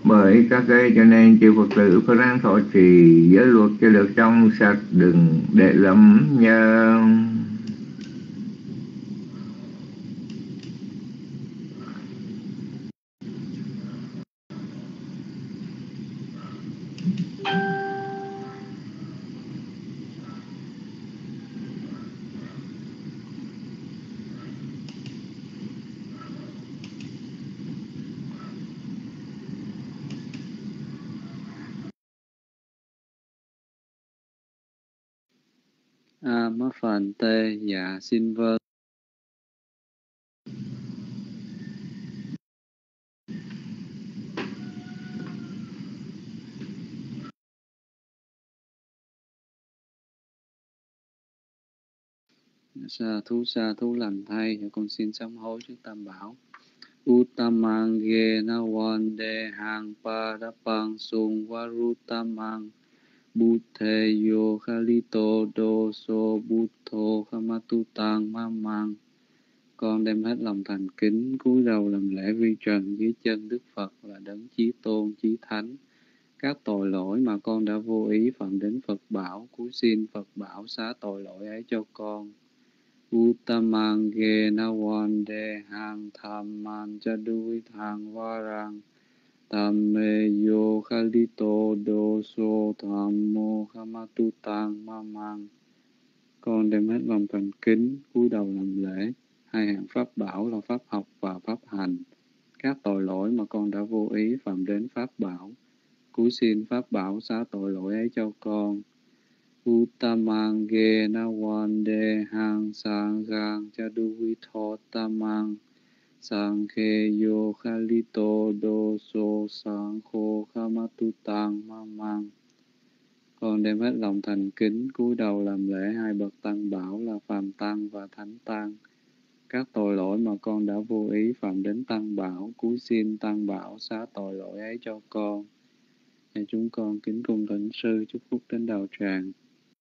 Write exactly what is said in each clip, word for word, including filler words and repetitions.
Bởi các ấy cho nên chư Phật tử phải ráng thọ trì giới luật cho được trong sạch, đừng để lầm nhân. A Má Phàn Tê, dạ xin vâng. Sa thú sa thú lành thay, dạ con xin sám hối trước Tam Bảo. Uttamang ge na wan de hang pa da pang sung varutamang Bute yo khalito do so butto khamatu tang ma mang. Con đem hết lòng thành kính cúi đầu làm lễ vi trần dưới chân Đức Phật là đấng chí tôn chí thánh. Các tội lỗi mà con đã vô ý phạm đến Phật bảo, cúi xin Phật bảo xá tội lỗi ấy cho con. Uttamang ge na wan de hang tham man cha đuôi thang varang Tam me yo khalito do so tham mô khamatu tang ma mang. Con đem hết lòng thành kính cúi đầu làm lễ hai hạng pháp bảo là pháp học và pháp hành. Các tội lỗi mà con đã vô ý phạm đến pháp bảo, cúi xin pháp bảo xá tội lỗi ấy cho con. Uttamang ge na wan de hang sang gang cha du vi tho tamang sang khe yo khalito do so sang khô khamatu tang ma mang. Con đem hết lòng thành kính cúi đầu làm lễ hai bậc tăng bảo là phàm tăng và thánh tăng. Các tội lỗi mà con đã vô ý phạm đến tăng bảo, cúi xin tăng bảo xá tội lỗi ấy cho con. Và chúng con kính cung thỉnh sư chúc phúc đến đạo tràng.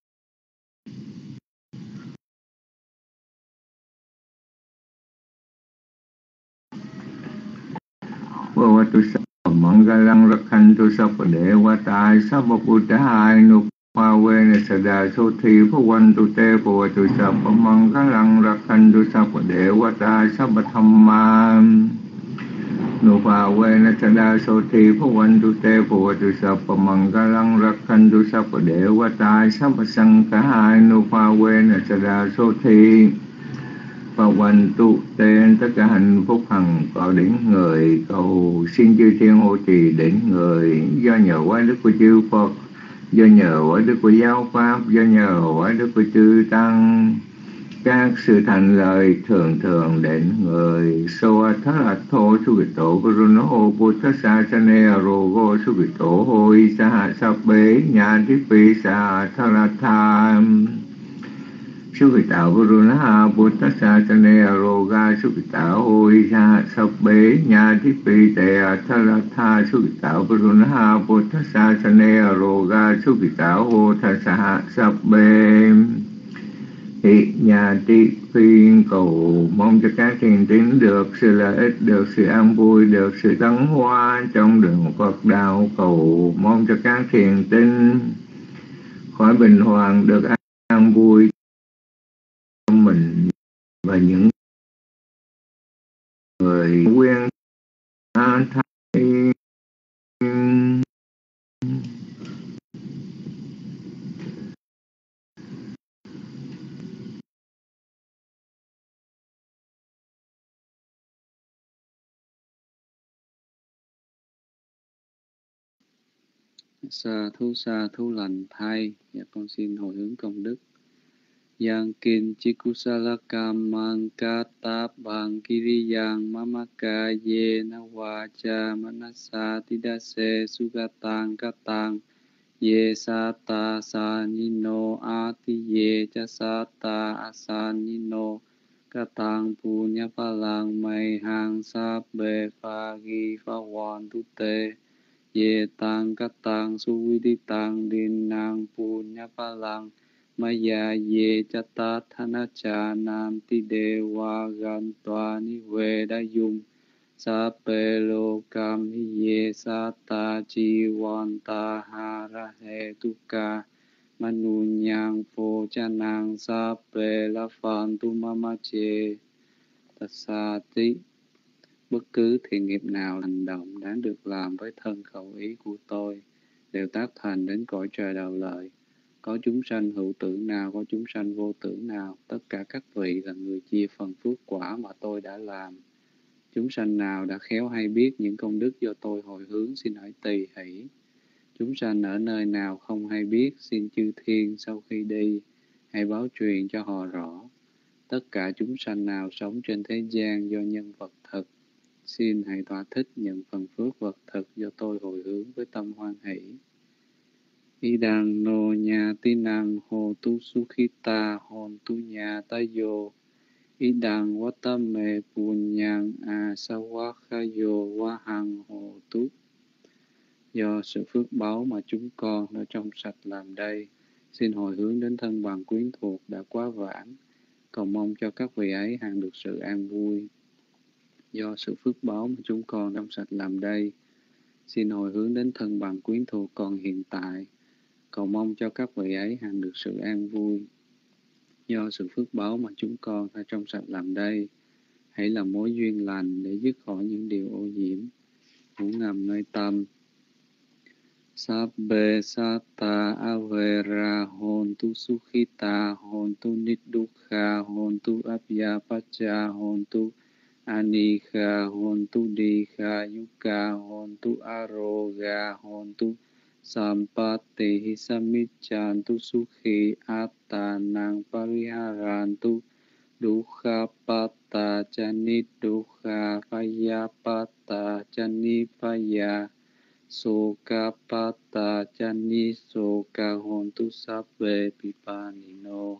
Bhavatu sabba mangalang rakhantu sabba devata sabba buddhaya nupavena sada sothi bhavantu te bhavatu sabba mangalang rakhantu sabba devata sabba dhamma nupavena sada sothi bhavantu te bhavatu sabba mangalang rakhantu sabba devata sabba sanghaya nupavena sada sothi và quanh tu tên tất cả hạnh phúc hằng có đến người, cầu xin chư thiên hộ trì đến người, do nhờ quá đức của chư Phật, do nhờ quá đức của giáo pháp, do nhờ quá đức của chư tăng, các sự thành lời thường thường đến người. So tharatho sugito varuno buddhasa sane rogo sugito hoi saha sabbe nhadipi sa tharatham Sukita Varunaha Buddhasa Sane Aroga Sukita Hoisa Sabbe Nhadipi Te Tharatha Sukita Varunaha Buddhasa Sane Aroga Sukita Hothasa Sabbe Thị nhà ti phiên cầu mong cho các thiền tín được sự lợi ích, được sự an vui, được sự tấn hóa trong đường Phật đạo. Cầu mong cho các thiền tín khỏi bình hoàng, được an vui mình và những người quen thay. Sa thú sa thú lành thay, dạ con xin hồi hướng công đức. Yang kin chikusala kamang kata bang kiriyang mamaka ye na wacha manasa tidase sugatang katang ye sata sanino ati ye cha sata asanino katang punya palang may hang sap be phagi pha wan tu te ye tang katang suwidi tang din nang punya palang Maya ye chata thana cha nam ti dewa gan toa ni ve da yung Sape lokam hiye sata jiwanta hara hetuka manunyang pho chanang sape la phan tu mama chê tasati. Bất cứ thiện nghiệp nào, hành động đáng được làm với thân khẩu ý của tôi đều tác thành đến cõi trời đạo lợi. Có chúng sanh hữu tử nào, có chúng sanh vô tử nào, tất cả các vị là người chia phần phước quả mà tôi đã làm. Chúng sanh nào đã khéo hay biết những công đức do tôi hồi hướng, xin hãy tỳ hỷ. Chúng sanh ở nơi nào không hay biết, xin chư thiên sau khi đi hãy báo truyền cho họ rõ. Tất cả chúng sanh nào sống trên thế gian do nhân vật thực, xin hãy thỏa thích nhận phần phước vật thực do tôi hồi hướng với tâm hoan hỷ. Idang no nhà tinang hồ tu sukhita hồn tu nhà tayo. Idang watame punyang asawakayo wahang hồ tu. Do sự phước báu mà chúng con đã trong sạch làm đây, xin hồi hướng đến thân bằng quyến thuộc đã quá vãng, cầu mong cho các vị ấy hằng được sự an vui. Do sự phước báu mà chúng con trong sạch làm đây, xin hồi hướng đến thân bằng quyến thuộc còn hiện tại, cầu mong cho các vị ấy hằng được sự an vui. Do sự phước báu mà chúng con đã trong sạch làm đây, hãy là mối duyên lành để dứt khỏi những điều ô nhiễm, ngủ ngầm nơi tâm. Sabbe sata avera hontu sukhita hontu niddukha hontu abhyapacha hontu anikha hontu dikha yuka hontu aroga hontu sampati samichantu sukhi attanang pariharantu dukha patta chanit dukha payapata chanipaya Sokapata chani soka hontu sabbe pipanino.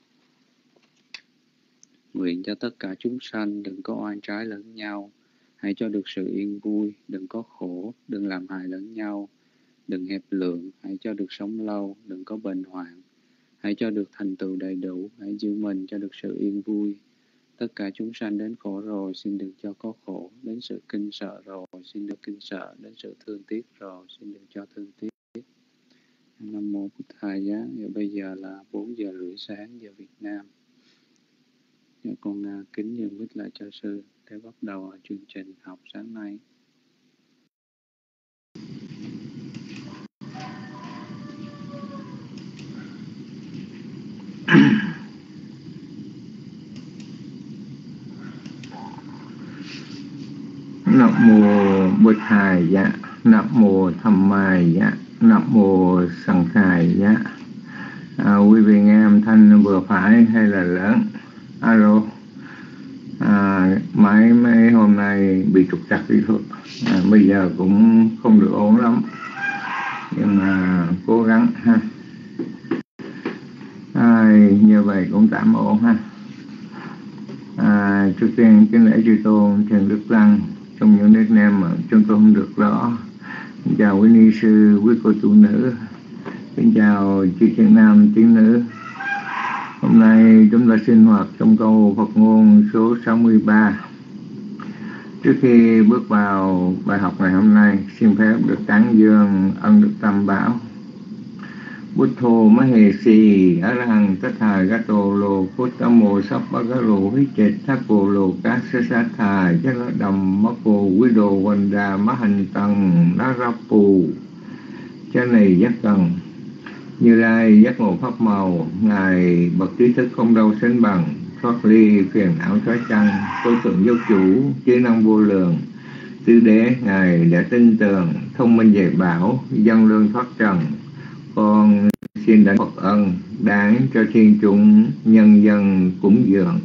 Nguyện cho tất cả chúng sanh đừng có oan trái lẫn nhau, hãy cho được sự yên vui, đừng có khổ, đừng làm hại lẫn nhau, đừng hẹp lượng, hãy cho được sống lâu, đừng có bệnh hoạn, hãy cho được thành tựu đầy đủ, hãy giữ mình cho được sự yên vui. Tất cả chúng sanh đến khổ rồi, xin đừng cho có khổ, đến sự kinh sợ rồi, xin được kinh sợ, đến sự thương tiếc rồi, xin đừng cho thương tiếc. Nam mô Bụt Thaya. Bây giờ là bốn giờ rưỡi sáng giờ Việt Nam. Con uh, kính nhân bích lại cho sư để bắt đầu chương trình học sáng nay. Nam mô Bụt Thaya, Nam mô Dhammaya, Nam mô Sanghaya. À, quý vị nghe âm thanh vừa phải hay là lớn? Alo. À, mãi mấy hôm nay bị trục trặc đi thôi. À, bây giờ cũng không được ổn lắm, nhưng mà cố gắng ha. À, như vậy cũng tạm ổn ha. À, trước tiên kính lễ chư tôn Thiền Đức Lăng trong những nét nem mà chúng tôi không được rõ. Kính chào quý ni sư, quý cô tu nữ, kính chào chư thiện nam tín nữ. Hôm nay chúng ta sinh hoạt trong câu Phật ngôn số sáu mươi ba. Trước khi bước vào bài học ngày hôm nay, xin phép được tán dương ân đức Tam Bảo. Buddho Mahesi Arahang Tatha Gato Lo Puttamo Sappagaro Hichet Thako Lo Kasasatha Janadam Mako Wido Wanda Mahantang Narapu. Cha này giác cần Như Lai giác ngộ pháp màu, Ngài bậc trí thức không đâu sánh bằng, thoát ly phiền não trói chăng, tối thượng vô chủ, trí năng vô lượng. Tứ đế Ngài đã tin tưởng, thông minh dạy bảo, dân lương thoát trần. Con xin đảnh Phật ân đáng cho thiên chúng nhân dân cúng dường.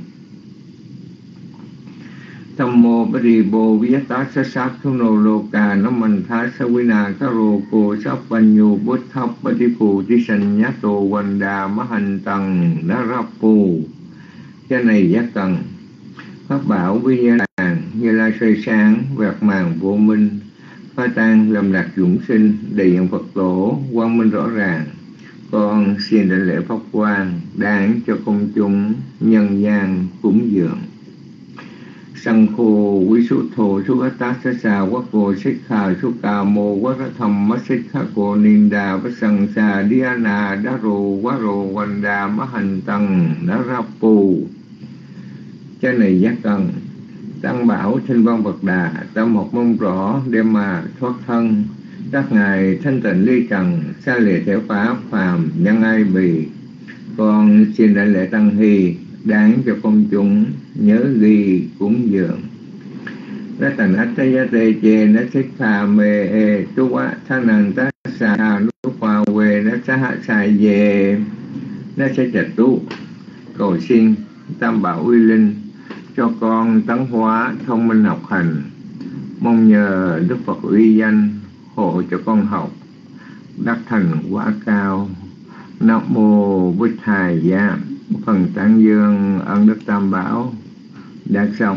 Tham mô Bari Bồ Viết-tá Sát Sát Thu Nô Lô Cà Nó Mình Thá Sa Quy Nà Cá Rô Cô Sắp Văn Nhu Bút Thấp Bá Tí Phù Tí Sanh Nhát Tô Quanh Đà Má Hành Tầng Đá Rắp Phù. Cái này giác cần Pháp bảo vi gia đàn Như Lai xoay sáng vẹt màng vô minh, phá tan lầm lạc dũng sinh, đầy hiện Phật tổ quang minh rõ ràng. Con xin đảnh lễ Pháp Quang đáng cho công chúng nhân gian cúng dường. Sang khô quý số thô số gát tá sát xà quá cô xích khà số cà mô quá rá thầm mắt xích khá cô ninh đà vá sang xà đi á nà đá rồ quá rồ quanh đà má hành tăng đá ra pù. Cái này giác cần Tăng bảo thanh văn Phật Đà, ta một mong rõ đem mà thoát thân. Các ngài thanh tịnh ly trần, xa lìa theo pháp phàm nhân ai bì. Con xin đại lễ tăng hy, đáng cho công chúng nhớ ghi cúng dường. Rá tành ách tá giá tê chê ná xích phà mê ê tú quá thá nâng tá xà lúc hòa quê ná xá hạ xài về ná sẽ trạch tú. Cầu xin Tam Bảo uy linh cho con tấn hóa thông minh học hành, mong nhờ Đức Phật uy danh hộ cho con học đắc thành quả cao. Nam mô Bích Thầy Giá. Phần tán dương ân đức Tam Bảo đã xong.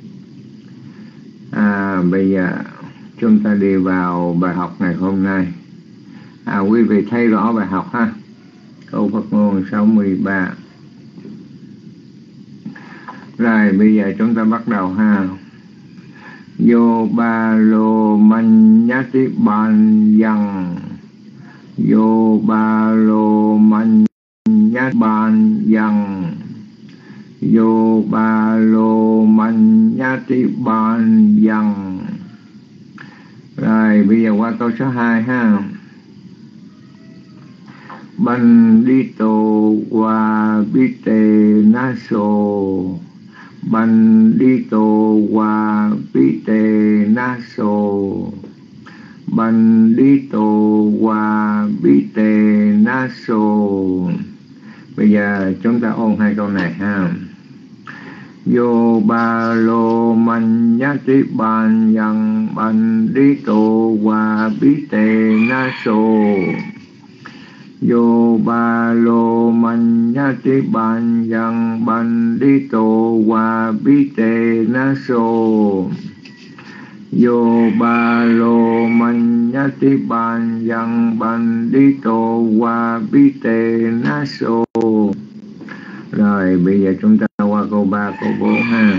À, bây giờ chúng ta đi vào bài học ngày hôm nay. À, quý vị thấy rõ bài học ha. Câu Phật ngôn sáu mươi ba. Rồi bây giờ chúng ta bắt đầu ha. Yo ba lô man nhati ban yang. Yo ba lô man nhati ban yang. Yo ba lô man nhati ban yang. Rồi bây giờ qua câu số hai ha. Bandito wa bite naso. Bandito wa bite naso. Bandito wa bite naso. Bây giờ chúng ta ôn hai câu này ha. Yo ba lô man nhati ban yang. Bandito wa bite naso. Yo ba lô man nhati ban yang. Bandito wa bite naso. Yo ba lô man nhati ban yang. Bandito wa bite naso. Rồi bây giờ chúng ta qua câu ba, câu bốn ha.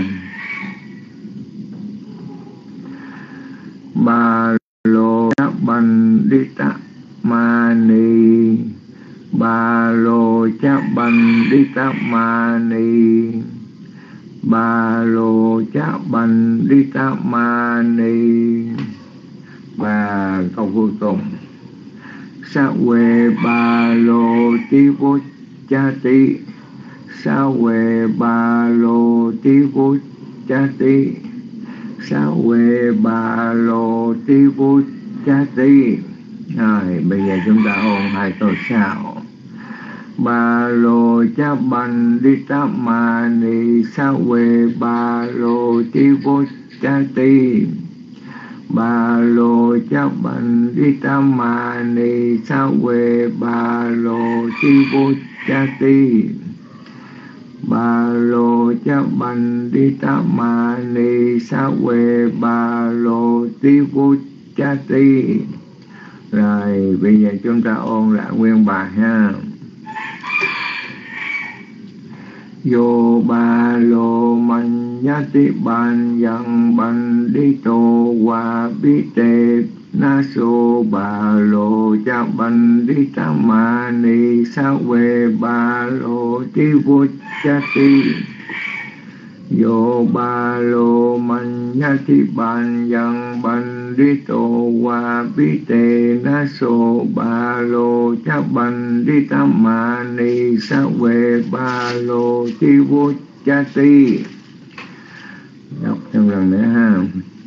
Ba lô bandita mani. Ba lô cha bandita mani. Ba lô cha bandita mani. Và câu cuối cùng. Sa quê ba lô ti vô cha ti. Sa quê ba lô ti vô cha ti. Sa quê ba lô ti vô cha ti. Rồi bây giờ chúng ta ôn hai câu sau. Ba lô cha bandita mani. Sa quê ba lô ti vô cha ti. Ba lô cha bandita mani. Sa quê ba lô ti vô cha ti. Ba lô cha bandita mani. Sa quê ba lô ti vô cha ti. Rồi bây giờ chúng ta ôn lại nguyên bài ha. Yo ba lô man nhati ban yang. Bandito wa bite naso. Ba lô cha bandita mani. Sa quê ba lô ti vô cha ti. Yo ba lô man nhati ban yang. Bandito wa bite naso. Ba lô cha bandita mani. Sa quê ba lô ti vô cha ti. Đọc thêm lần nữa ha.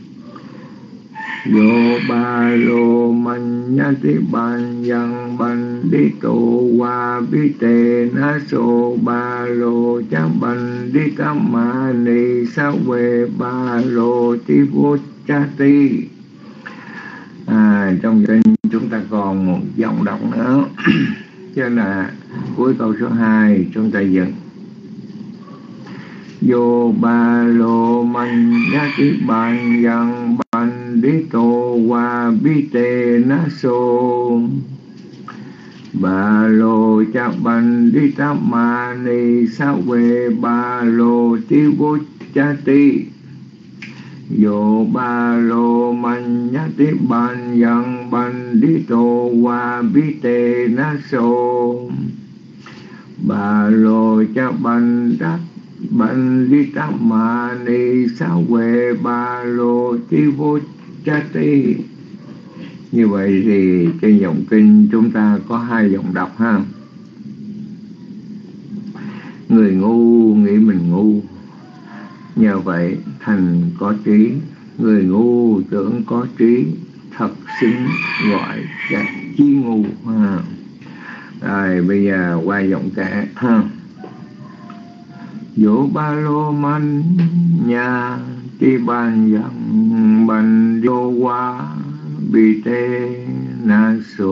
Yo ba lô man nhati ban yang. Bandito wa bite naso. Ba lô cha bandita mani. Sa quê ba lô ti vô cha ti. À, trong kinh chúng ta còn một dòng đọc nữa. Cho nên là cuối câu số hai chúng ta dừng. Yo ba lô man nhati ban yang. Bandito wa bite naso. Ba lô cha bandita mani. Sa quê ba lô ti vô cha ti. Yo ba lô man nhá tí ban yang ban đi tô wa bi tê na so ba lô cha ban đắc ban đi ta ma ni sa quê ba lô chi vô cha ti. Như vậy thì trên dòng kinh chúng ta có hai dòng đọc ha. Người ngu nghĩ mình ngu, nhờ vậy thành có trí. Người ngu tưởng có trí, thật xứng gọi là chí ngu ha. Rồi bây giờ qua giọng kể ha. Yo ba lô man nhà ti ban yang ban do wa bi te na so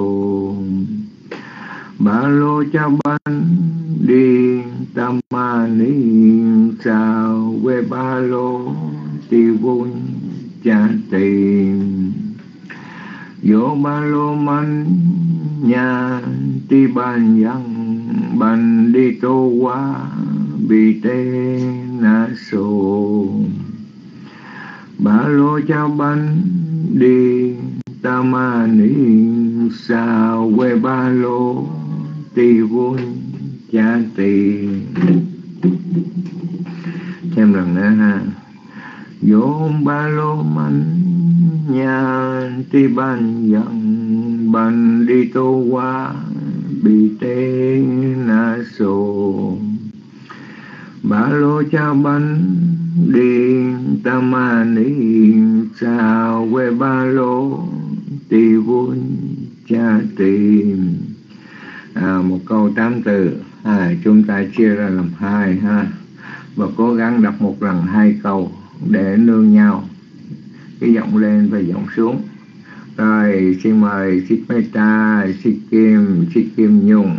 ba lô cha ban đi tam ma ni sao quê ba lô ti vun cha tìm. Yo ba lô man nhà ti ban yang ban đi tô wa bi tê na so ba lô cha ban đi ta ma ni sao quê ba lô ti vun cha tìm. Thêm lần nữa ha. Yo ba lô man nhà ti ban yang ban đi tô wa bi tê na so ba lô cha ban đi ta ma ni sao quê ba lô ti vun cha tìm. À, một câu tám từ à, chúng ta chia ra làm hai ha, và cố gắng đọc một lần hai câu để nương nhau cái giọng lên và giọng xuống. Rồi xin mời Sít Meta, Sít Kim, Sít Kim Nhung.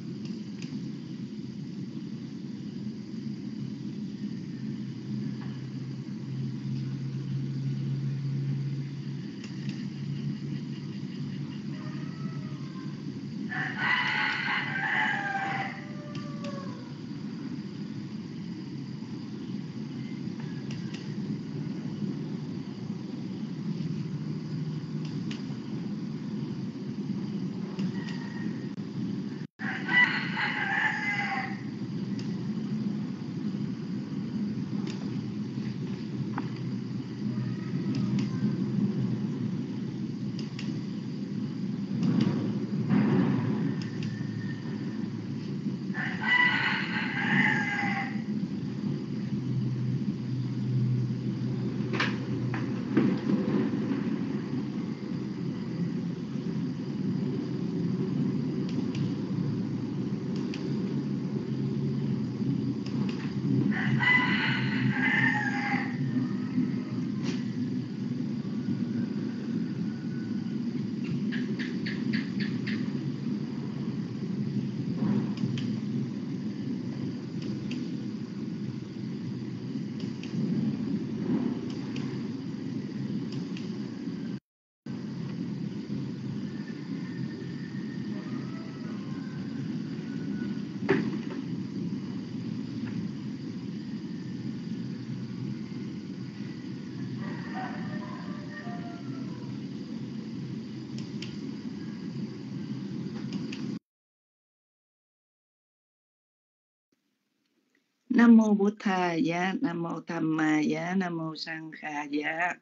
Nam mô Bụt Thà giá, Nam mô Tham Ma giá, Nam mô Sang Kha giá.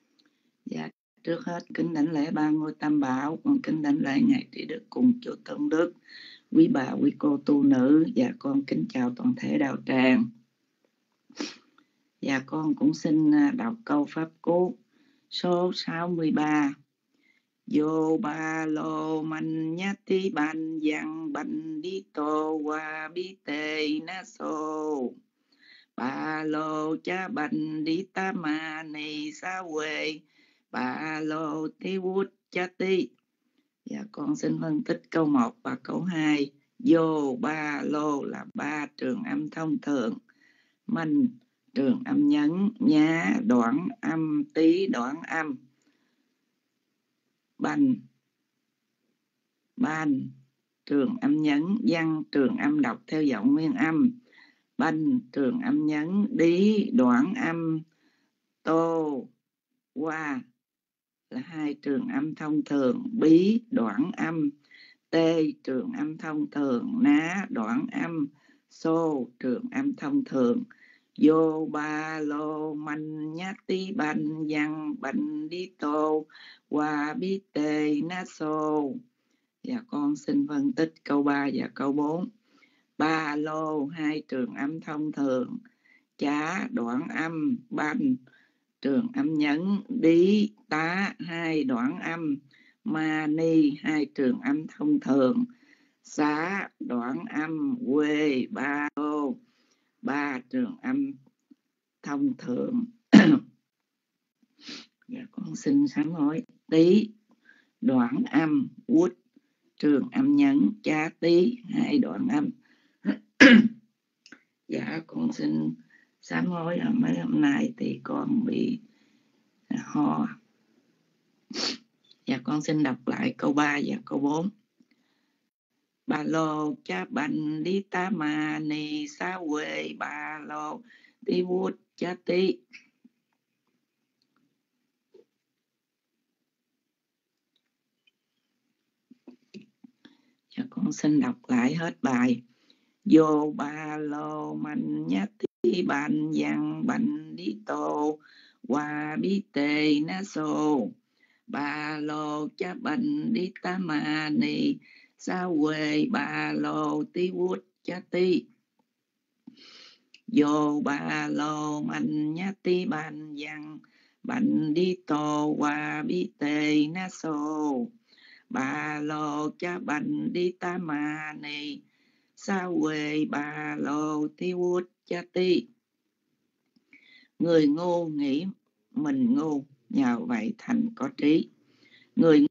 Dạ, trước hết kính đảnh lễ ba ngôi Tam Bảo, con kính đảnh lễ ngài Trí Đức cùng chùa Tân Đức, quý bà quý cô tu nữ, và con kính chào toàn thể đạo tràng. Và con cũng xin đọc câu pháp cú số sáu mươi ba. Yo ba lô man nhá tí ban yang ban đi tô wa bi tê na so ba lô cha ban đi ta ma ni sa quê ba lô tí vút cha tí. Và con xin phân tích câu một và câu hai. Yo ba lô là ba trường âm thông thường, man trường âm nhấn, nhá đoạn âm, tí đoạn âm, ban ban trường âm nhấn, văn trường âm đọc theo giọng nguyên âm, banh trường âm nhấn, đí đoạn âm tô, qua là hai trường âm thông thường, bí đoạn âm, tê trường âm thông thường, ná đoạn âm, xô trường âm thông thường. Vô ba lô manh nhát tí banh văn banh đi tô qua bí tê ná xô. Dạ con xin phân tích câu ba và câu bốn. Ba lô hai trường âm thông thường, chá đoạn âm, banh trường âm nhấn, đi tá hai đoạn âm, ma ni hai trường âm thông thường, xá đoạn âm, quê ba lô ba trường âm thông thường. Dạ con xin sám hối. Tí đoạn âm, quýt trường âm nhấn, chá tí hai đoạn âm. Dạ con xin sám hối. Mấy hôm nay thì con bị ho. Dạ con xin đọc lại câu ba và câu bốn. Ba lô cha bành đi ta ma ni sa quê ba lô đi vút cha tí. Dạ con xin đọc lại hết bài. Vô ba lô mạnh nhát tí bàn văn bành đi tô qua bí tê ná xô. Ba lô cha bành đi ta ma ni sa quê ba lô tí vút cha tí. Vô ba lô mạnh nhát tí bàn văn bành đi tô qua bí tê ná xô. Ba lô cha bành đi ta ma ni sa quê ba lô tí vút cha tí. Người ngu nghĩ mình ngu, nhờ vậy thành có trí. Người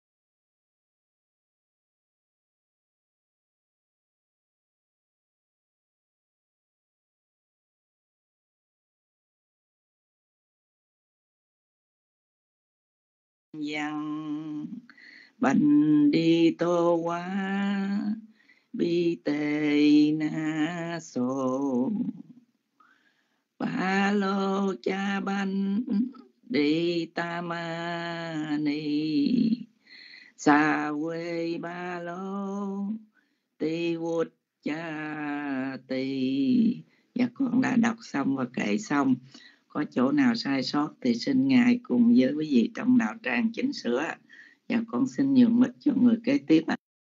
văn bành đi tô quá bi tê na sô. Ba lô cha bành đi ta ma ni sa quê ba lô ti vút cha tì. Dạ con đã đọc xong và kệ xong. Có chỗ nào sai sót thì xin Ngài cùng với quý vị trong đạo tràng chỉnh sửa. Dạ con xin nhường mic cho người kế tiếp.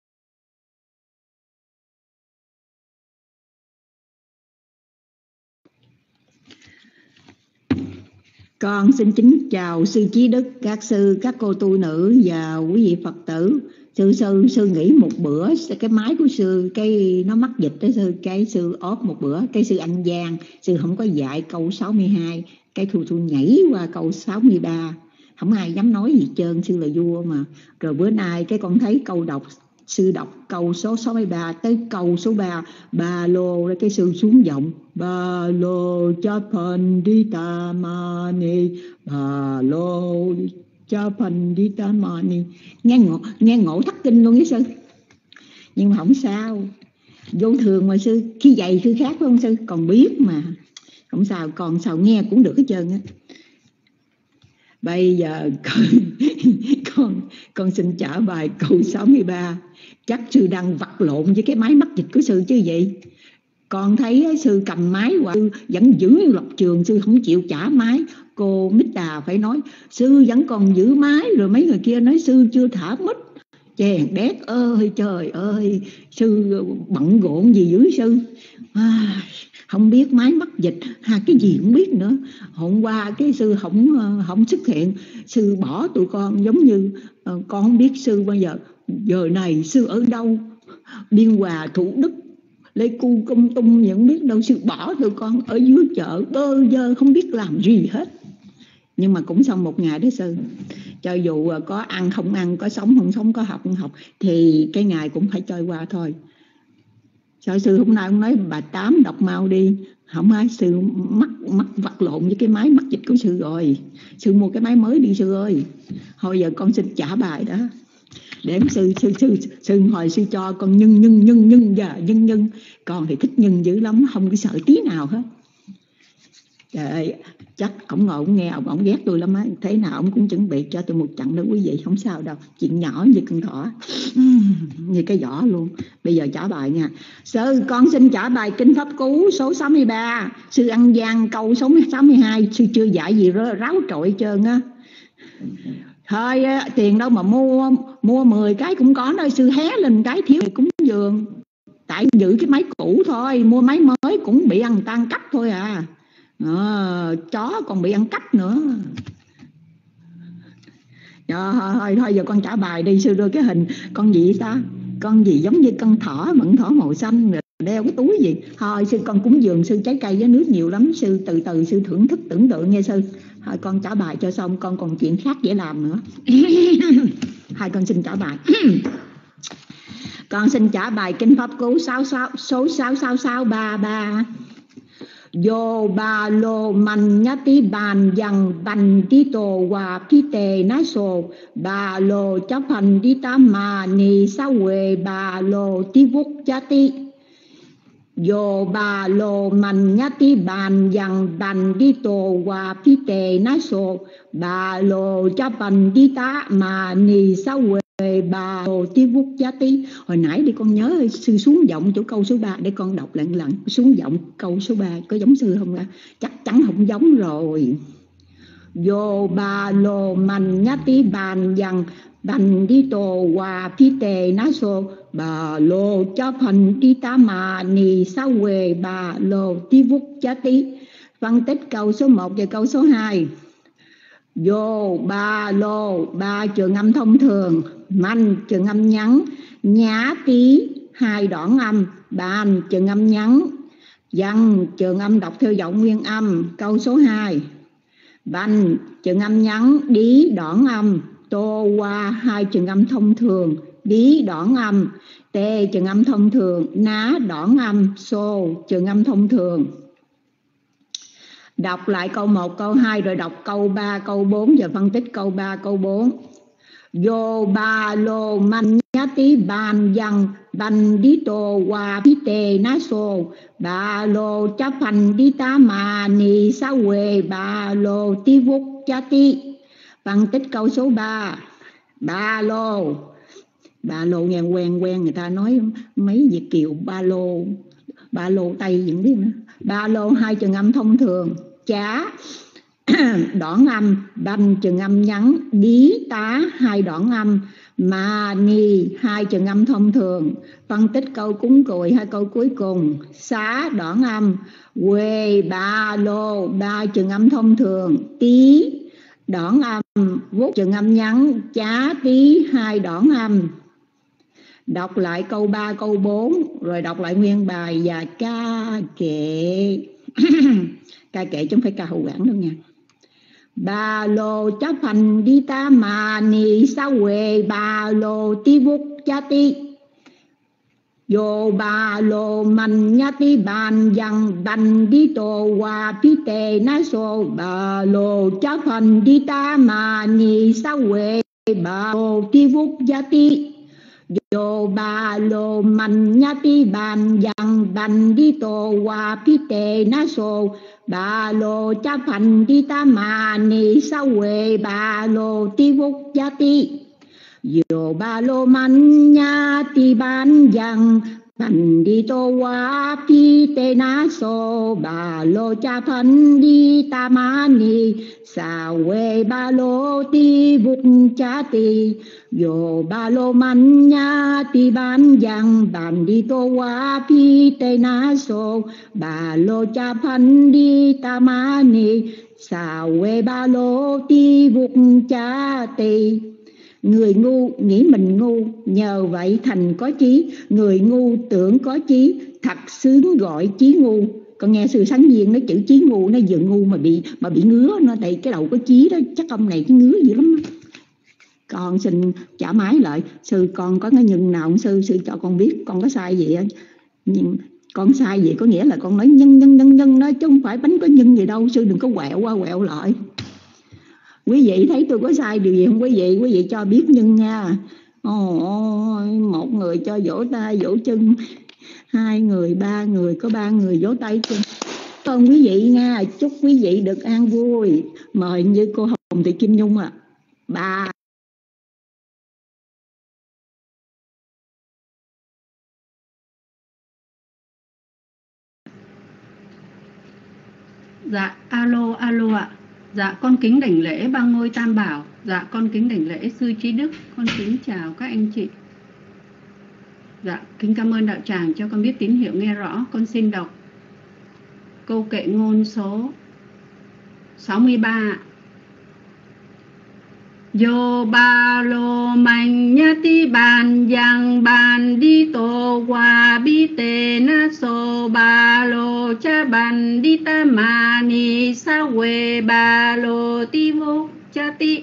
Con xin kính chào sư Chí Đức, các sư, các cô tu nữ và quý vị Phật tử. Sư sư sư nghỉ một bữa, cái máy của sư cái nó mắc dịch đó sư, cái sư off một bữa, cái sư Anh Giang sư không có dạy câu sáu mươi hai, cái thu thu nhảy qua câu sáu mươi ba, không ai dám nói gì trơn, sư là vua mà. Rồi bữa nay cái con thấy câu đọc sư đọc câu số sáu mươi ba tới câu số ba, ba lô, cái sư xuống giọng ba lô cha phần đi ta ma ni, ba lô cha phần đi ta ma ni, nghe ngộ, nghe ngộ thất kinh luôn với sư. Nhưng mà không sao, vô thường mà sư, khi dạy sư khác phải không sư, còn biết mà không sao, còn sao nghe cũng được hết trơn á. Bây giờ con, con, con xin trả bài câu sáu mươi ba. Chắc sư đang vật lộn với cái máy mắc dịch của sư chứ gì. Con thấy sư cầm máy qua, sư vẫn giữ lập trường, sư không chịu trả máy. Cô Mít Đà phải nói sư vẫn còn giữ máy, rồi mấy người kia nói sư chưa thả mít. Chèn đét ơi trời ơi, sư bận rộn gì dữ sư. À, không biết máy mắc dịch ha, cái gì cũng biết nữa. Hôm qua cái sư không không xuất hiện, sư bỏ tụi con giống như uh, con không biết sư bao giờ. Giờ này sư ở đâu, Biên Hòa, Thủ Đức, Lê Cu, Công Tung vẫn biết đâu. Sư bỏ tụi con ở dưới chợ bơ vơ không biết làm gì hết. Nhưng mà cũng xong một ngày đó sư. Cho dù có ăn không ăn, có sống không sống, có học không học, thì cái ngày cũng phải trôi qua thôi. Sao sư hôm nay ông nói bà Tám đọc mau đi. Không ai, sư mắc, mắc vật lộn với cái máy mắc dịch của sư rồi. Sư mua cái máy mới đi sư ơi. Thôi giờ con xin trả bài đó. Để sư, sư, sư, sư hồi sư cho con nhân nhân nhân nhân và nhân nhân. Con thì thích nhân dữ lắm, không có sợ tí nào hết. Trời ơi, chắc ổng ngồi ổng nghe ổng ổng ghét tôi lắm á, thế nào ổng cũng chuẩn bị cho tôi một trận đó quý vị, không sao đâu, chuyện nhỏ như con thỏ, như cái giỏ luôn. Bây giờ trả bài nha. Sư con xin trả bài Kinh Pháp Cú số sáu mươi ba, sư ăn gian câu số sáu mươi hai, sư chưa dạy gì ráo trội hết trơn á. Thôi tiền đâu mà mua, mua mười cái cũng có nơi, sư hé lên cái thiếu cúng dường. Tại giữ cái máy cũ thôi, mua máy mới cũng bị ăn tan cắp thôi à. À, chó còn bị ăn cắp nữa. À, thôi thôi giờ con trả bài đi. Sư đưa cái hình con gì ta, con gì giống như con thỏ, mận thỏ màu xanh đeo cái túi gì. Thôi sư con cúng dường sư trái cây với nước nhiều lắm, sư từ từ sư thưởng thức tưởng tượng nghe sư. Thôi con trả bài cho xong, con còn chuyện khác dễ làm nữa. Hai con xin trả bài. Con xin trả bài Kinh Pháp Cú sáu sáu số sáu sáu sáu ba ba. Yo ba lô man nhati bàn dằng bàn tí tổ hòa phi tề ná sổ ba lô chấp hành đi ta mà ni sa quê ba lô tí vúc chá tí. Yo ba lô man nhati bàn dằng bàn đi tổ hòa phi tề ná sổ ba lô chấp hành đi ta mà ni sa quê bà đồ tí vút giá tí. Hồi nãy đi con nhớ sư xuống giọng chỗ câu số ba để con đọc lận lận. Xuống giọng câu số ba có giống sư không ạ? Chắc chắn không giống rồi. Vô ba lô man nhá tí bàn dằng bàn đi tổ hòa phi tề ná sô bà lô cho phần đi ta mà nì sao quê bà lô tí vút giá tí. Phân tích câu số một và câu số hai. Vô ba lô ba trường âm thông thường, man trường âm nhắn, nhá tí hai đoạn âm, bàn trường âm nhắn, văn trường âm đọc theo giọng nguyên âm. Câu số hai. Banh trường âm nhắn, đí đoạn âm, tô qua hai trường âm thông thường, đí đoạn âm, tê trường âm thông thường, ná đoạn âm, xô trường âm thông thường. Đọc lại câu một, câu hai rồi đọc câu ba, câu bốn và phân tích câu ba, câu bốn. Vô ba lô man nhá tí bàn dằng bàn đi tổ hòa phi tề ná sô ba lô chấp hành đi ta mà nì sa quê ba lô tí vút chá tí. Phân tích câu số ba. Ba lô, ba lô nghe quen quen, người ta nói mấy Việt kiều ba lô, ba lô Tây gì biết nữa. Ba lô hai trường âm thông thường, chá đoạn âm, banh trường âm nhắn, đí tá hai đoạn âm, mà ni hai trường âm thông thường. Phân tích câu cúng cùi hai câu cuối cùng. Xá đoạn âm, quê ba lô ba trường âm thông thường, tí đoạn âm, vút trường âm nhắn, chá tí hai đoạn âm. Đọc lại câu ba, câu bốn rồi đọc lại nguyên bài và ca kệ. Ca kệ chứ không phải ca hậu quảng đâu nha. Ba lô chấp hành đi ta mà ni sa quê ba lô tí vút chá tí. Vô ba lô man nhá tí bàn dằng bàn đi tổ hòa phi tề ná sô ba lô chấp hành đi ta mà ni sa quê ba lô tí vút chá tí. Yo ba lô man nhá tí bàn dằng bàn đi tổ hòa phi tề ná sô ba lô chấp hành đi ta mà ni sa quê ba lô tí vút giá tí. Yo ba lô man nhá tí bàn dằng bàn đi tổ hòa phi tề ná sô ba lô chấp hành đi ta mà ni sa quê ba lô tí vút giá tí. Yo ba lô man nhá tí bàn dằng bàn đi tô qua phi tê ná sô ba lô cha phan đi ta ma ni sa quê ba lô tí vút cha tì. Người ngu nghĩ mình ngu, nhờ vậy thành có trí. Người ngu tưởng có trí, thật sướng gọi trí ngu. Con nghe sư Sáng Viên nói chữ trí ngu, nó vừa ngu mà bị mà bị ngứa nó, tại cái đầu có trí đó, chắc ông này cái ngứa dữ lắm. Con xin trả máy lại. Sư con có cái nhân nào sư sư cho con biết con có sai gì á. Nhưng con sai gì có nghĩa là con nói nhân nhân nhân nhân đó, chứ không phải bánh có nhân gì đâu. Sư đừng có quẹo qua quẹo lại. Quý vị thấy tôi có sai điều gì không quý vị? Quý vị cho biết nhân nha. Ôi, một người cho vỗ tay vỗ chân, hai người ba người có ba người vỗ tay chân. ơn quý vị nha, chúc quý vị được an vui. Mời như cô Hồng Thị Kim Nhung ạ. À. Bà Dạ, alo, alo ạ. Dạ, con kính đảnh lễ ba ngôi Tam Bảo. Dạ, con kính đảnh lễ Sư Trí Đức. Con kính chào các anh chị. Dạ, kính cảm ơn đạo tràng cho con biết tín hiệu nghe rõ. Con xin đọc câu kệ ngôn số sáu mươi ba. Yo ba lo man nhati ban yang ban di to wa bi te na so ba lo cha ban di ta ma ni sa we ba lo ti vô cha ti.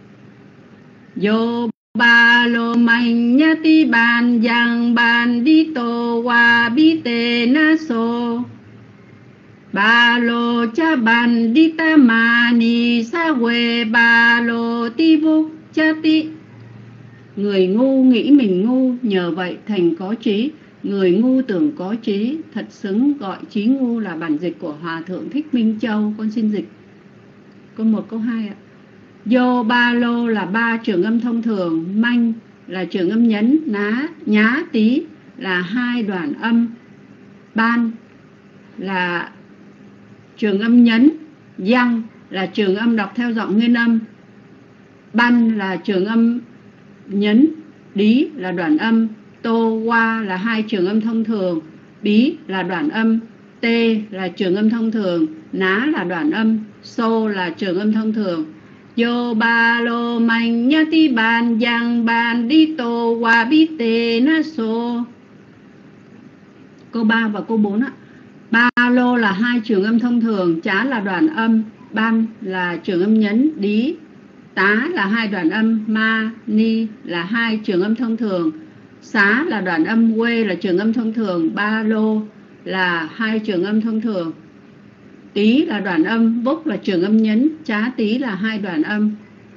Yo ba lo man nhati ban yang ban di to wa bi te na so ba lô cha ban đi ta ma ni sa quê ba lô ti vô cha ti. Người ngu nghĩ mình ngu, nhờ vậy thành có trí. Người ngu tưởng có trí, thật xứng gọi trí ngu là bản dịch của Hòa Thượng Thích Minh Châu. Con xin dịch câu một câu hai ạ. Vô ba lô là ba trường âm thông thường, manh là trường âm nhấn, ná nhá tí là hai đoạn âm, ban là trường âm nhấn, yang là trường âm đọc theo giọng nguyên âm, ban là trường âm nhấn, đí là đoạn âm, tô qua là hai trường âm thông thường, bí là đoạn âm, tê là trường âm thông thường, ná là đoạn âm, xô là trường âm thông thường. Yo ba lô man nhá ti ban yang ban đi tô qua bí tê na xô. Câu ba và câu bốn ạ. Ba lô là hai trường âm thông thường, chá là đoạn âm, ban là trường âm nhấn, đí, tá là hai đoạn âm, ma, ni là hai trường âm thông thường, xá là đoạn âm, quê là trường âm thông thường, ba lô là hai trường âm thông thường, tí là đoạn âm, vúc là trường âm nhấn, chá tí là hai đoạn âm.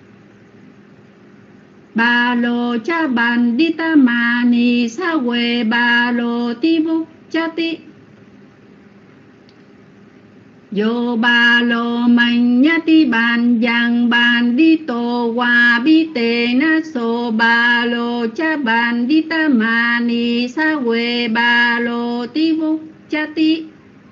Ba lô cha ban đi ta ma ni sa quê ba lô ti vúc cha tí. Yo ba lô man nhá ti ban yang ban đi tô qua bi tê na so ba lô cha ban đi ta ma ni sa quê ba lô ti vô cha ti.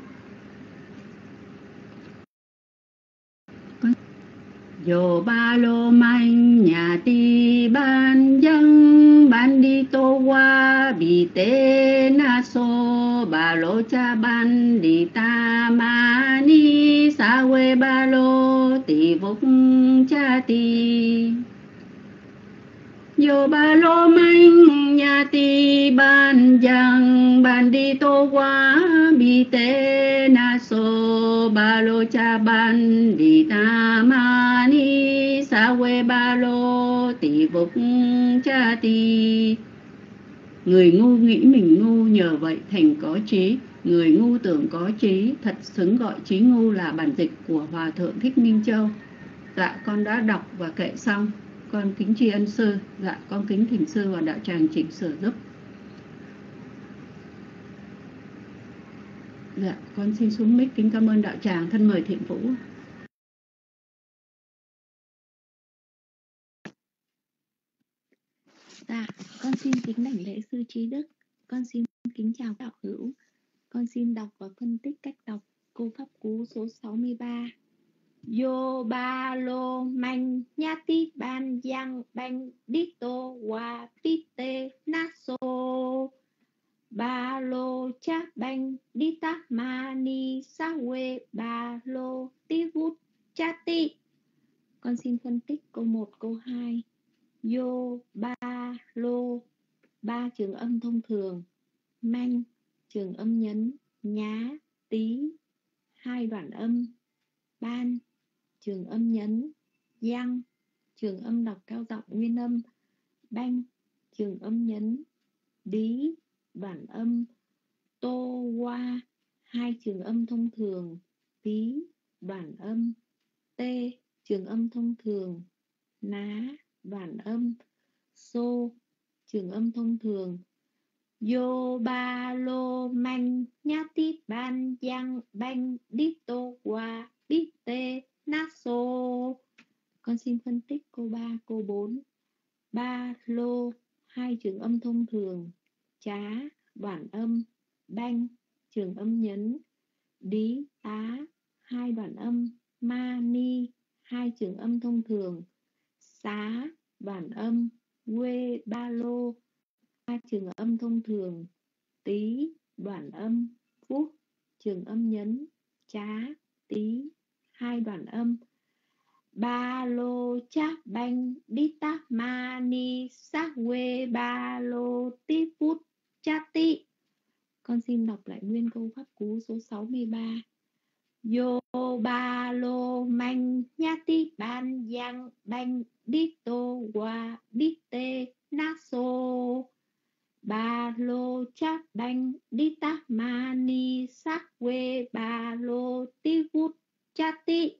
Yo ba lô man nhá ti ban yang ban đi tô qua bi tê na so ba lô cha ban đi ta ma ni sa quê ba lô ti vô cha ti. Yo ba lô man nhá ti ban yang ban đi tô qua bi tê na so ba lô cha ban đi ta ma ni sa quê ba lô ti vô cha ti. Người ngu nghĩ mình ngu, nhờ vậy thành có trí. Người ngu tưởng có trí, thật xứng gọi trí ngu là bản dịch của Hòa Thượng Thích Minh Châu. Dạ, con đã đọc và kệ xong. Con kính tri ân sư. Dạ, con kính thỉnh sư và đạo tràng chỉnh sửa giúp. Dạ, con xin xuống mic kính cảm ơn đạo tràng. Thân mời Thiện Vũ. Dạ, con xin kính đảnh lễ sư Trí Đức. Con xin kính chào đạo hữu. Con xin đọc và phân tích cách đọc câu pháp cú số sáu mươi ba. Yo ba lô man nhá ti ban yang ban đi tô wa pi tê na so ba lô cha ban đi ta ma ni sa we ba lô ti vút cha ti. Con xin phân tích câu một, câu hai. Yo ba lô, ba trường âm thông thường, man trường âm nhấn, nhá tí hai đoạn âm, ban trường âm nhấn, yang trường âm đọc cao giọng nguyên âm, banh trường âm nhấn, đí đoạn âm, tô qua hai trường âm thông thường, tí đoạn âm, tê trường âm thông thường, ná đoạn âm, xô trường âm thông thường, Yo ba lô manh nhá tí ban giang banh đi tô qua bí tê na sô. Con xin phân tích câu ba, câu bốn. Ba lô, hai trường âm thông thường. Chá, đoạn âm. Banh, trường âm nhấn. Đí, tá, hai đoạn âm. Ma, ni, hai trường âm thông thường. Xá, đoạn âm. Quê, ba lô, hai trường âm thông thường. Tí, đoạn âm. Phúc, trường âm nhấn. Chá, tí, hai đoạn âm. Ba lô chác banh đi tá ma ni sát quê ba lô tí phút chát tị. Con xin đọc lại nguyên câu pháp cú số sáu mươi ba. Yo ba lô manh nhá tí ban giang banh đi tô qua đi tê na sô. Ba lô chát banh đi tá ma ni sát quê ba lô tí phút chát tị.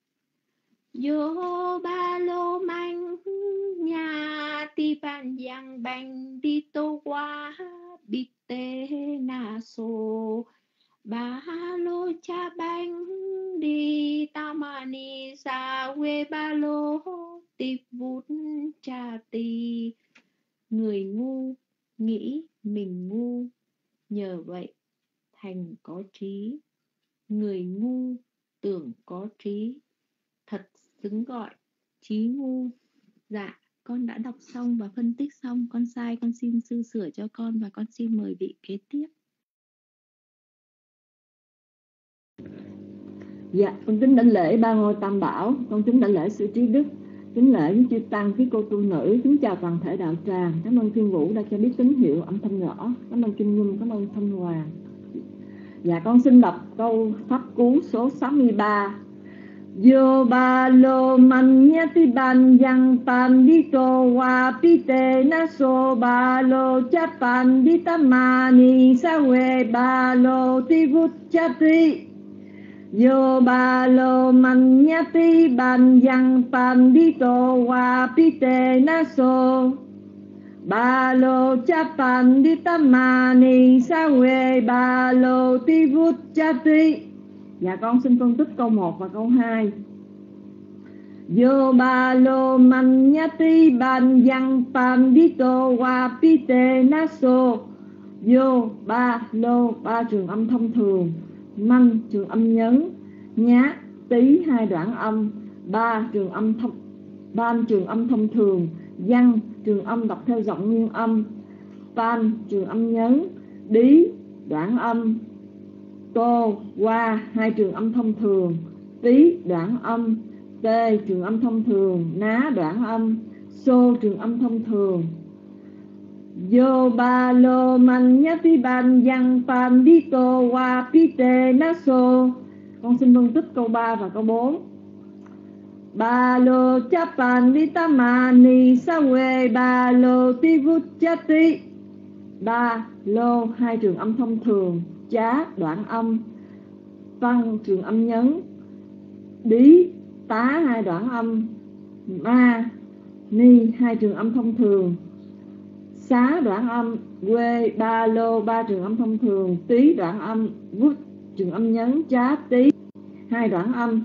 Yo ba lô manh nhà ti ban giang banh đi tô qua bít tê na sô. Ba lô cha banh đi tamani sa quê ba lô ti vút cha ti. Người ngu nghĩ mình ngu, nhờ vậy thành có trí. Người ngu tưởng có trí, thật xứng gọi trí ngu. Dạ, con đã đọc xong và phân tích xong. Con sai con xin sư sửa cho con và con xin mời vị kế tiếp. Dạ, con kính đảnh lễ ba ngôi tam bảo, con kính đảnh lễ sư trí đức, kính lễ với chư tăng, quý cô tu nữ, kính chào toàn thể đạo tràng. Cảm ơn Thiên Vũ đã cho biết tín hiệu âm thanh nhỏ. Cảm ơn Kim Nhung, cảm ơn Thanh Hoàng. Dạ, con xin đọc câu pháp cú số sáu mươi ba. Yo ba lô man nhá ti ban yang pan đi tô wa pi tê na so ba lô cha pan đi tam ma ni sa we ba lô ti vút cha ti. Yo ba lô man nhá ti ban yang pan đi tô wa pi tê na so ba lô cha pan đi tam ma ni sa we ba lô ti vút cha ti. Dạ, con xin phân tích câu một và câu hai. Yo ba lô man nhá ti ban yang pan đi tô wa pi tê na so. Yo ba lô, ba trường âm thông thường. Man trường âm nhấn. Nhá tí hai đoạn âm. Ba trường âm thông ban trường âm thông thường. Yang trường âm đọc theo giọng nguyên âm. Pan trường âm nhấn. Đí đoạn âm. Tô qua hai trường âm thông thường. Tí đoạn âm. Tê trường âm thông thường. Ná đoạn âm. Xô trường âm thông thường. Yo ba lô man nhá ti ban yang pan đi tô wa pi tê na so. Con xin phân tích câu ba và câu bốn. Ba lô cha pan đi ta ma ni sa we ba lô ti vút cha ti. Ba lô hai trường âm thông thường. Chá đoạn âm. Văn trường âm nhấn. Đí tá hai đoạn âm. Ma ni hai trường âm thông thường. Xá đoạn âm. Quê ba lô ba trường âm thông thường. Tí đoạn âm. Vút trường âm nhấn. Chá tí hai đoạn âm.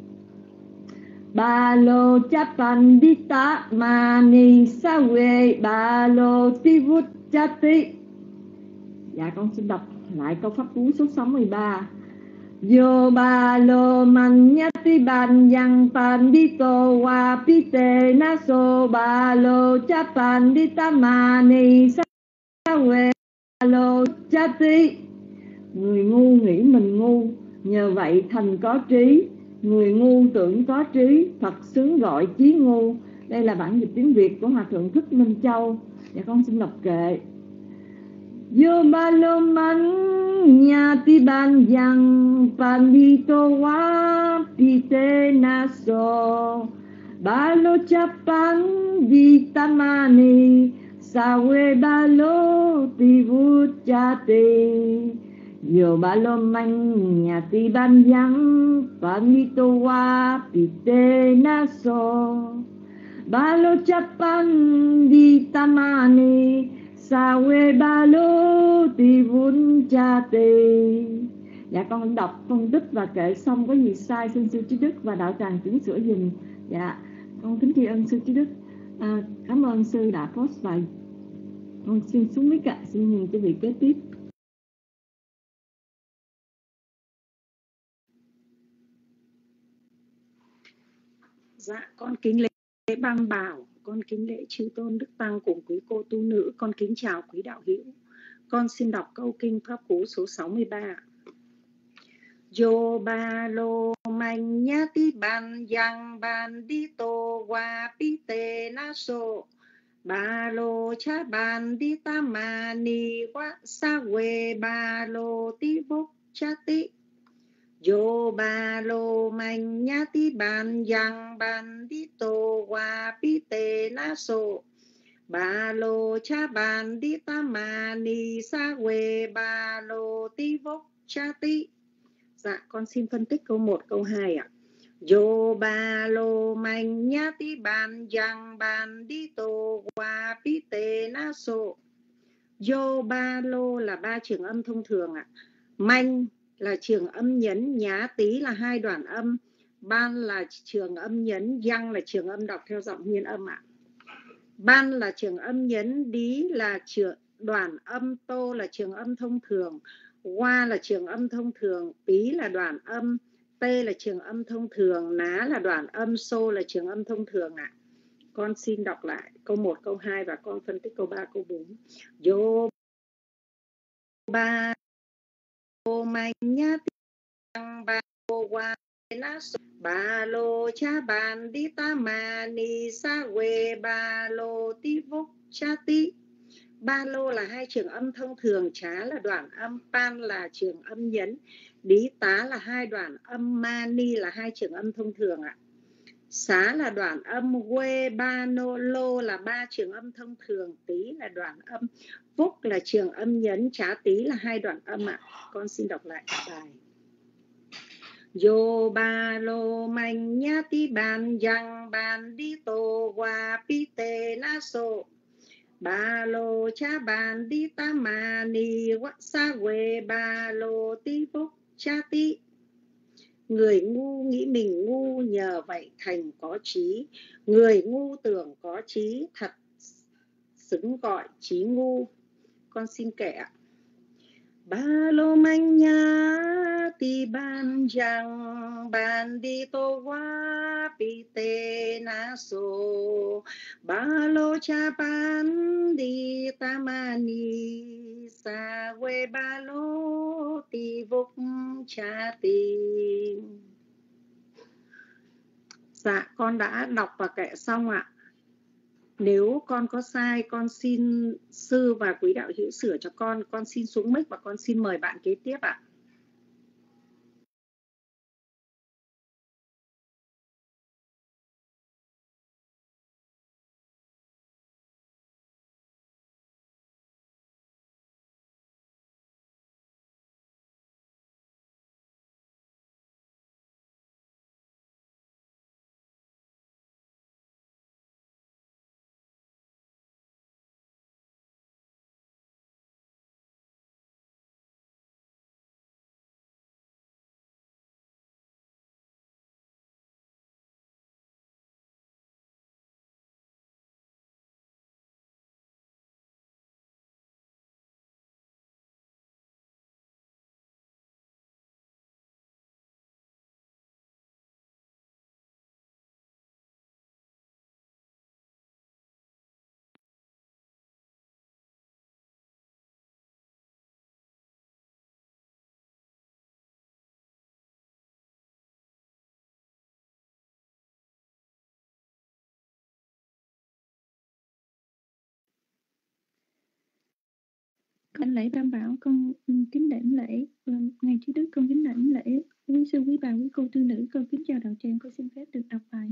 Ba lô cha pan đi tá ma ni sa we ba lô ti vút cha tí. Dạ, con xin đọc lại câu pháp cú số sáu mươi ba. Yo ba lô man nhá ti ban yang pan đi tô wa pi tê na so ba lô cha pan đi ta ma ni sa we ba lô cha ti. Người ngu nghĩ mình ngu, nhờ vậy thành có trí. Người ngu tưởng có trí, thật xứng gọi chí ngu. Đây là bản dịch tiếng Việt của Hòa Thượng Thích Minh Châu. Dạ, con xin đọc kệ. Yo ba lô man nhá ti ban yang pan đi tô wa pi tê na so ba lô cha pan đi tamani sa we ba lô ti vút cha ti. Yo ba lô man nhá ti ban yang pan đi tô wa pi tê na so ba lô cha pan đi tamani sa we ba lô Tivuchati. Dạ con đọc phân tích và kệ xong, có gì sai xin sư trí đức và đạo tràng chỉnh sửa dùm. Dạ con kính tri ân sư trí đức. À, cảm ơn sư đã post bài. Con xin xuống mic ạ, xin nhìn cho vị kế tiếp. Dạ con kính lễ Bang Bảo, con kính lễ chư tôn đức tăng cùng quý cô tu nữ, con kính chào quý đạo hữu. Con xin đọc câu kinh pháp cú số sáu mươi ba. Yo ba lô manh nhá ti ban yang ban đi tô wa pi tê na so ba lô cha ban đi ta ma ni wa sa we ba lô ti vok cha ti. Yo ba lô manh nhá ti ban yang ban đi tô wa pi tê na so ba lô cha ban đi ta ma ni sa we ba lô ti vok cha ti. Dạ con xin phân tích câu một, câu hai ạ. Yo ba lô manh nhá ti ban yang ban đi tô wa pi tê na so. Yo ba lô là ba trường âm thông thường ạ. Manh là trường âm nhấn, nhá tí là hai đoạn âm, ban là trường âm nhấn, yang là trường âm đọc theo giọng nguyên âm ạ. Ban là trường âm nhấn, đí là trường đoạn âm, tô là trường âm thông thường, qua là trường âm thông thường, pí là đoạn âm, tê là trường âm thông thường, ná là đoạn âm, xô là trường âm thông thường ạ. Con xin đọc lại câu một, câu hai và con phân tích câu ba, câu bốn. Yo ba lô manh nhá tăng ba lô qua na so ba lô cha ban đi ta ma ni sa we ba lô ti vok cha ti. Ba lô là hai trường âm thông thường, chá là đoạn âm, pan là trường âm nhấn, đí tá là hai đoạn âm, mani là hai trường âm thông thường ạ. Xá là đoạn âm, we ba nô lô là ba trường âm thông thường, tí là đoạn âm, vúc là trường âm nhấn, chá tí là hai đoạn âm ạ. Con xin đọc lại bài. Yo ba lô manh nhá ti ban yang ban đi tô wa pi tê na so ba lô cha ban đi ta ma ni wa sa we ba lô ti vok cha ti. Người ngu nghĩ mình ngu, nhờ vậy thành có trí. Người ngu tưởng có trí, thật xứng gọi trí ngu. Con xin kể ạ. Ba lô manh nhá ti ban yang ban đi tô wa pi tê na so ba lô cha ban đi ta ma ni sa we ba lô ti vok cha ti. Dạ con đã đọc và kệ xong ạ. Nếu con có sai, con xin sư và quý đạo hữu sửa cho con. Con xin xuống mic và con xin mời bạn kế tiếp ạ. Con lễ Tam Bảo, con kính đảnh lễ ngài trí đức, con kính đảnh lễ quý sư quý bà quý cô tư nữ, con kính chào đạo tràng, con xin phép được đọc bài.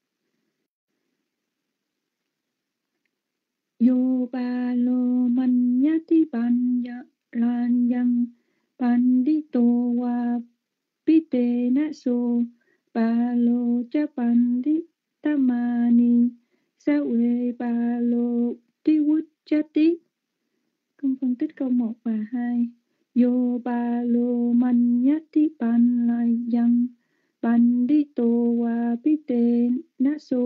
Yo ba lô man nhá ti ban ya lan yang ban đi tô wa pi tê na so ba lô cha ban đi ta ma ni sa we ba lô ti vút cha ti. Con phân phân tích câu một và hai. Yo ba lo man nhati ban lai yang bandito wa pite naso.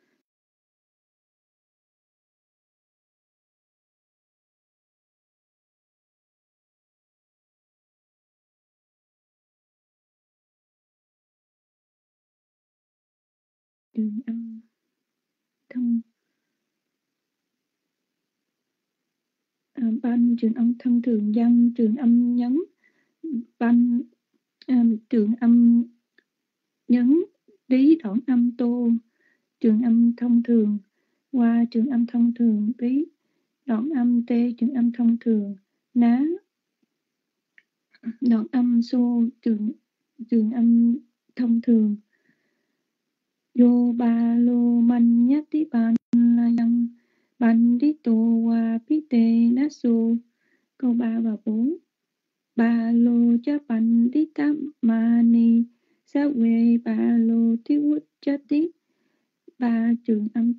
Trường âm thông à, ban trường âm thông thường văn trường âm nhấn ban à, trường âm nhấn lý đoạn âm tô trường âm thông thường qua trường âm thông thường lý đoạn âm tê trường âm thông thường ná đoạn âm xô trường trường âm thông thường. Yo ba lo man nhati ban la yang bandito wa pite naso. Câu ba và bốn. Ba lô cha bandita mani sa we ba lô tiwut chati. Ba trường âm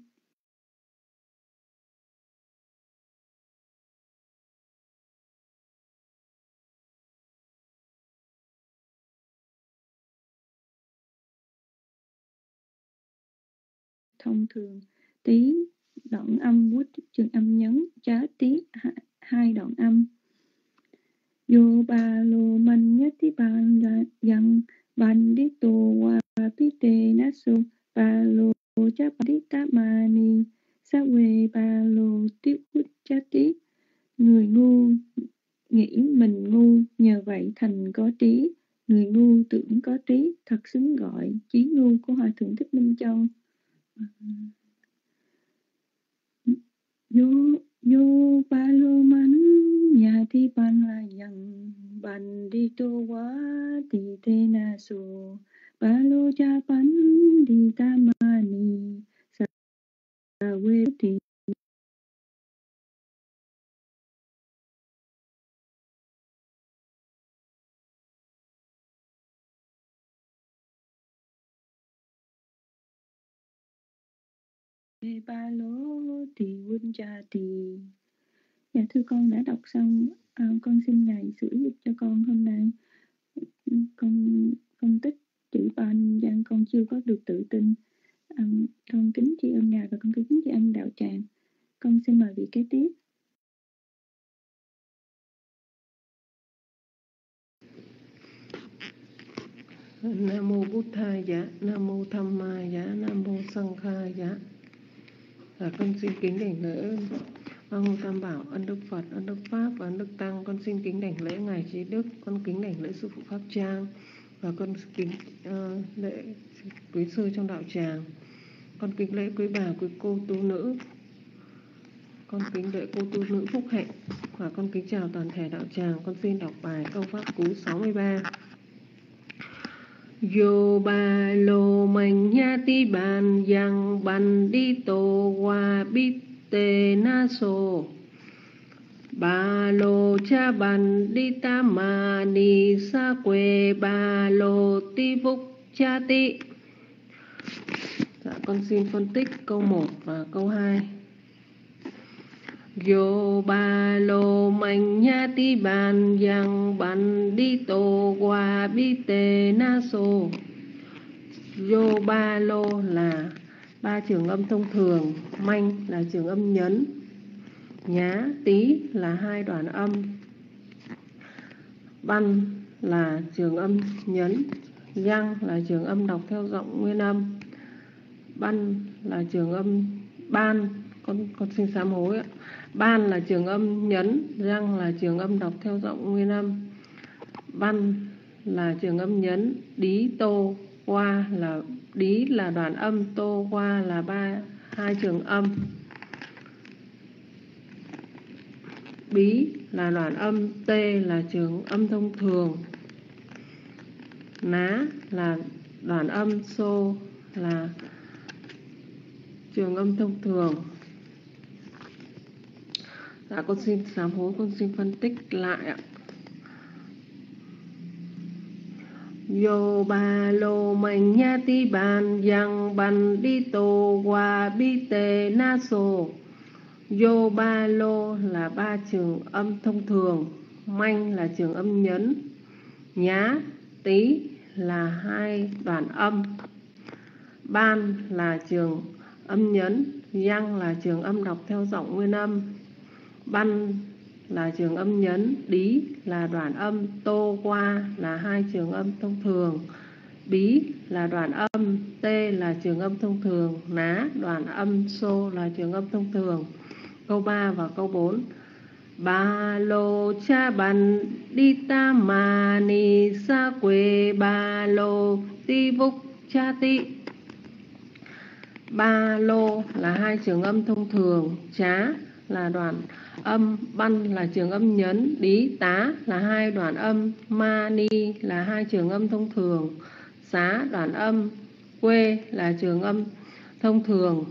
thông thường tí đoạn âm wut trường âm nhấn chá tí hai đoạn âm. Yo ba lo man nhati ban yang bandito wa pite naso. Ba lo cha bandita mani sa we ba lo tiwut chati. Người ngu nghĩ mình ngu, nhờ vậy thành có trí. Người ngu tưởng có trí, thật xứng gọi chí ngu của Hòa Thượng Thích Minh Châu. Yo yo ba lo man nhà thi ban là yang ban đi tô quá thì thế na so. Ba lo cha ban đi ta ma ni sa we thì ba lô thì quân cha thì. Dạ thưa con đã đọc xong, à, con xin Ngài sửa giúp cho con. Hôm nay con phân tích chữ ban văn con chưa có được tự tin. À, con kính tri ân Ngài và con kính tri ân đạo tràng. Con xin mời vị kế tiếp. Nam mô Buddhaya, Nam mô Dhammaya, Nam mô Sanghaya. Và con xin kính đảnh lễ ông Tam Bảo, ân Đức Phật, ân Đức Pháp và ân Đức Tăng. Con xin kính đảnh lễ Ngài Trí Đức, con kính đảnh lễ Sư Phụ Pháp Trang và con kính uh, lễ quý sư trong đạo tràng. Con kính lễ quý bà, quý cô tu nữ. Con kính lễ cô tu nữ phúc hạnh và con kính chào toàn thể đạo tràng. Con xin đọc bài câu pháp cú sáu mươi ba. Yo ba lo man nhati ban yang bandito wa bite naso. Ba lô cha bandita mani sa que ba lô ti vuk cha ti. Dạ, con xin phân tích câu một và câu hai. Yo ba lo man nhati ban yang bandito wa bite naso. Yo ba lô là ba trường âm thông thường, manh là trường âm nhấn, nhá tí là hai đoạn âm, ban là trường âm nhấn, yang là trường âm đọc theo giọng nguyên âm, ban là trường âm ban con con xin sám hối ạ. Ban là trường âm nhấn, răng là trường âm đọc theo giọng nguyên âm. Ban là trường âm nhấn, đí tô qua là đí là đoạn âm, tô qua là ba hai trường âm. Bí là đoạn âm, tê là trường âm thông thường. Ná là đoạn âm, xô là trường âm thông thường. Dạ con xin sám hối, con xin phân tích lại ạ. Yo ba lo man nhati ban yang bandito wa bite naso. Yo ba lô là ba trường âm thông thường, manh là trường âm nhấn, nhá tí là hai đoạn âm, ban là trường âm nhấn, yang là trường âm đọc theo giọng nguyên âm, ban là trường âm nhấn, đí là đoạn âm, tô qua là hai trường âm thông thường, bí là đoạn âm, tê là trường âm thông thường, ná đoạn âm, xô là trường âm thông thường. Câu ba và câu bốn. Ba lô cha bàn đi ta ma ni sa quê ba lô ti vúc cha ti. Ba lô là hai trường âm thông thường, chá là đoạn âm, băn là trường âm nhấn, đí tá là hai đoạn âm, ma ni là hai trường âm thông thường, xá đoạn âm, quê là trường âm thông thường.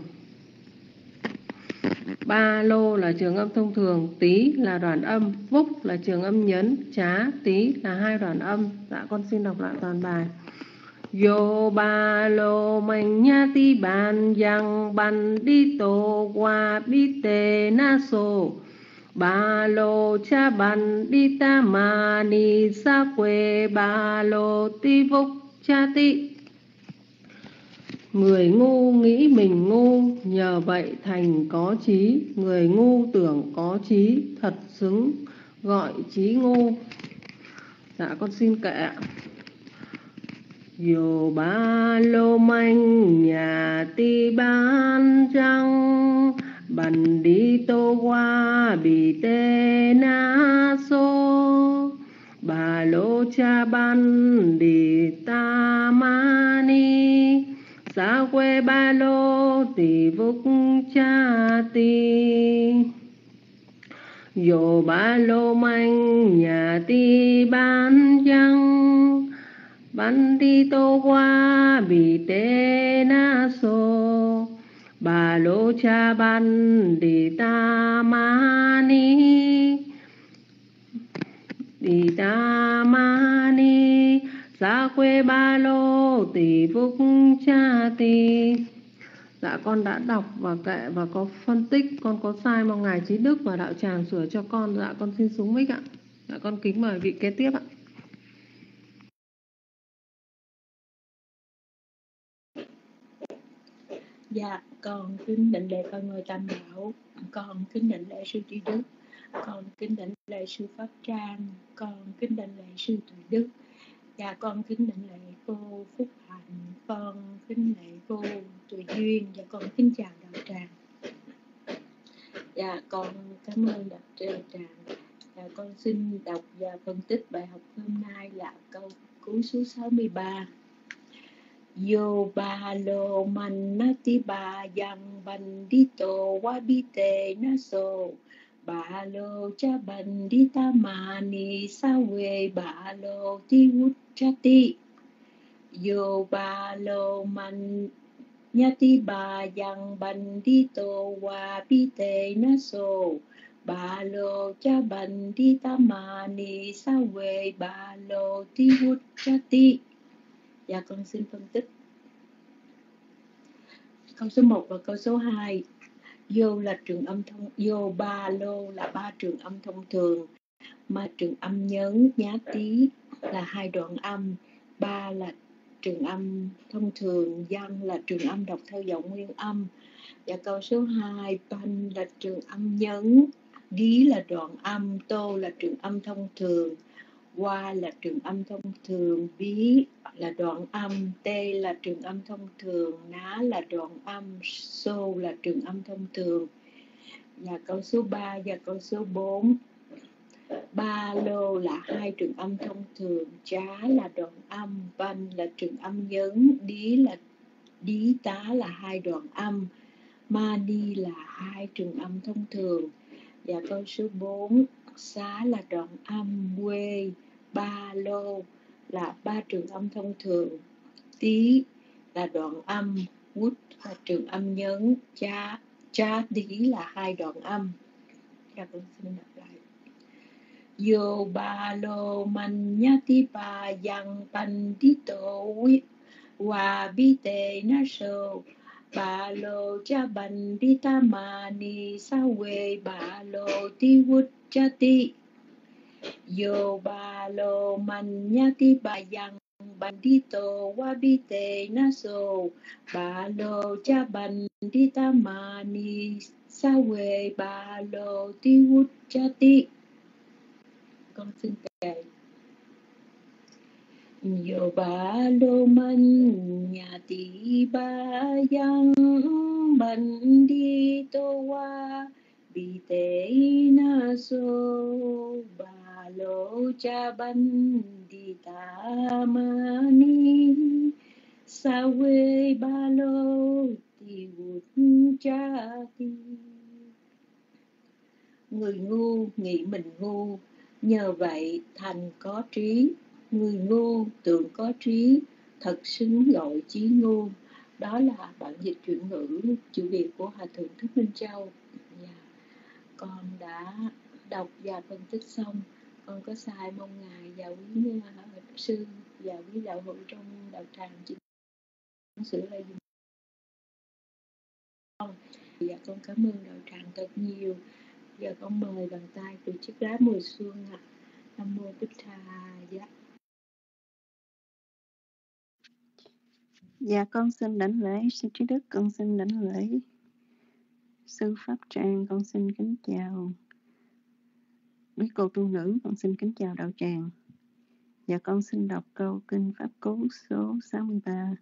Ba lô là trường âm thông thường, tí là đoạn âm, vúc là trường âm nhấn, chá, tí là hai đoạn âm. Dạ con xin đọc lại toàn bài. Yo ba lô mạnh nha ti bàn yang ban đi tô qua bi tê na so. Ba lô cha ban đi ta ma ni sa quê ba lô ti vúc cha ti. Người ngu nghĩ mình ngu, nhờ vậy thành có trí. Người ngu tưởng có trí, thật xứng gọi trí ngu. Dạ con xin kệ. Yo ba lô manh nhà ti ban trăng, bần đi tô qua bì tê na so. Ba lô cha ban đi ta ma ni, sa quê ba lô tỳ vúc cha ti. Yo ba lô manh nhà ti ban trăng, ban đi tô qua bì tê na so. Ba lô cha ban đi ta ma ni, đi ta ma ni, sa quê ba lô tỳ vúc cha ti. Dạ con đã đọc và kệ và có phân tích, con có sai mong ngài trí đức và đạo tràng sửa cho con. Dạ con xin xuống mic ạ. Dạ con kính mời vị kế tiếp ạ. Dạ, con kính định lễ con người Tam Bảo, con kính định lễ sư Trí Đức, con kính định lễ sư Pháp Trang, con kính định lễ sư Tuệ Đức. Dạ, con kính định lễ cô Phúc Hạnh, con kính lễ cô Tuệ Duyên, và con kính chào đạo tràng. Dạ, con cảm ơn đạo tràng. Dạ, con xin đọc và phân tích bài học hôm nay là câu cuối số sáu mươi ba. Yo ba lo man na ti ba yang bandito wabite na so. Ba lo cha bandita mani sawe ba lo ti wuchati. Yo ba lo man nyati ba yang bandito wabite na so. Ba lo cha bandita mani sawe ba lo ti wuchati. Dạ con xin phân tích câu số một và câu số hai. Vô là trường âm thông, vô ba lô là ba trường âm thông thường, mà trường âm nhấn, nhá tí là hai đoạn âm, ba là trường âm thông thường, văn là trường âm đọc theo giọng nguyên âm. Và câu số hai, pan là trường âm nhấn, dí là đoạn âm, tô là trường âm thông thường, qua là trường âm thông thường, bí là đoạn âm, tê là trường âm thông thường, ná là đoạn âm, xô là trường âm thông thường. Và câu số ba và câu số bốn. Ba lô là hai trường âm thông thường, chá là đoạn âm, văn là trường âm nhấn, đí là đí tá là hai đoạn âm, ma ni là hai trường âm thông thường. Và câu số bốn. Xá là đoạn âm, quê, ba lô là ba trường âm thông thường, tí là đoạn âm, quýt là trường âm nhấn, chá, chá tí là hai đoạn âm. Các con xin đọc lại. Yo ba lô man nhati ba yang pandito wa bi te na so. Ba lô cha bành đi ta ma ni sa quê ba lô ti vút cha ti. Yo ba lô man nha ti ba yang bandito wa bi te na so. Ba lô cha bành đi ta ma ni sa quê ba lô ti vút cha ti. Con xin kể. Yo ba lô man nhà tỷ ba yang bandito wa bi te na so. Ba lô cha bandita mani sa we ba lô ti vút cha ti. Người ngu nghĩ mình ngu, nhờ vậy thành có trí. Người ngu tưởng có trí, thật xứng gọi chí ngu. Đó là bản dịch chuyển ngữ chữ Việt của Hòa Thượng Thích Minh Châu. Yeah. Con đã đọc và phân tích xong. Con có sai mong Ngài và quý uh, sư và quý đạo hữu trong đạo tràng chỉ sửa lại dùm con. Dạ con cảm ơn đạo tràng thật nhiều. Giờ con mời bàn tay từ chiếc lá mùa xuân ạ. À. Nam mô Bích Tha. Dạ. Dạ con xin đảnh lễ sư trí đức, con xin đảnh lễ sư pháp tràng, con xin kính chào quý cô tu nữ, con xin kính chào đạo tràng. Dạ con xin đọc câu kinh pháp cú số sáu mươi ba.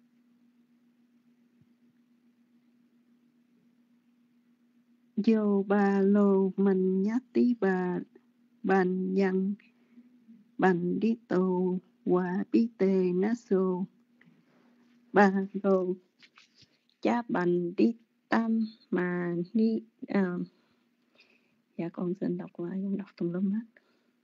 Yo ba lô man nhát tí bà bàn yang bàn đi tô wa bi tê na so. Ba lô cha bàn đi tam mà ni à, dạ con xin đọc lại, con đọc tùm lum hết.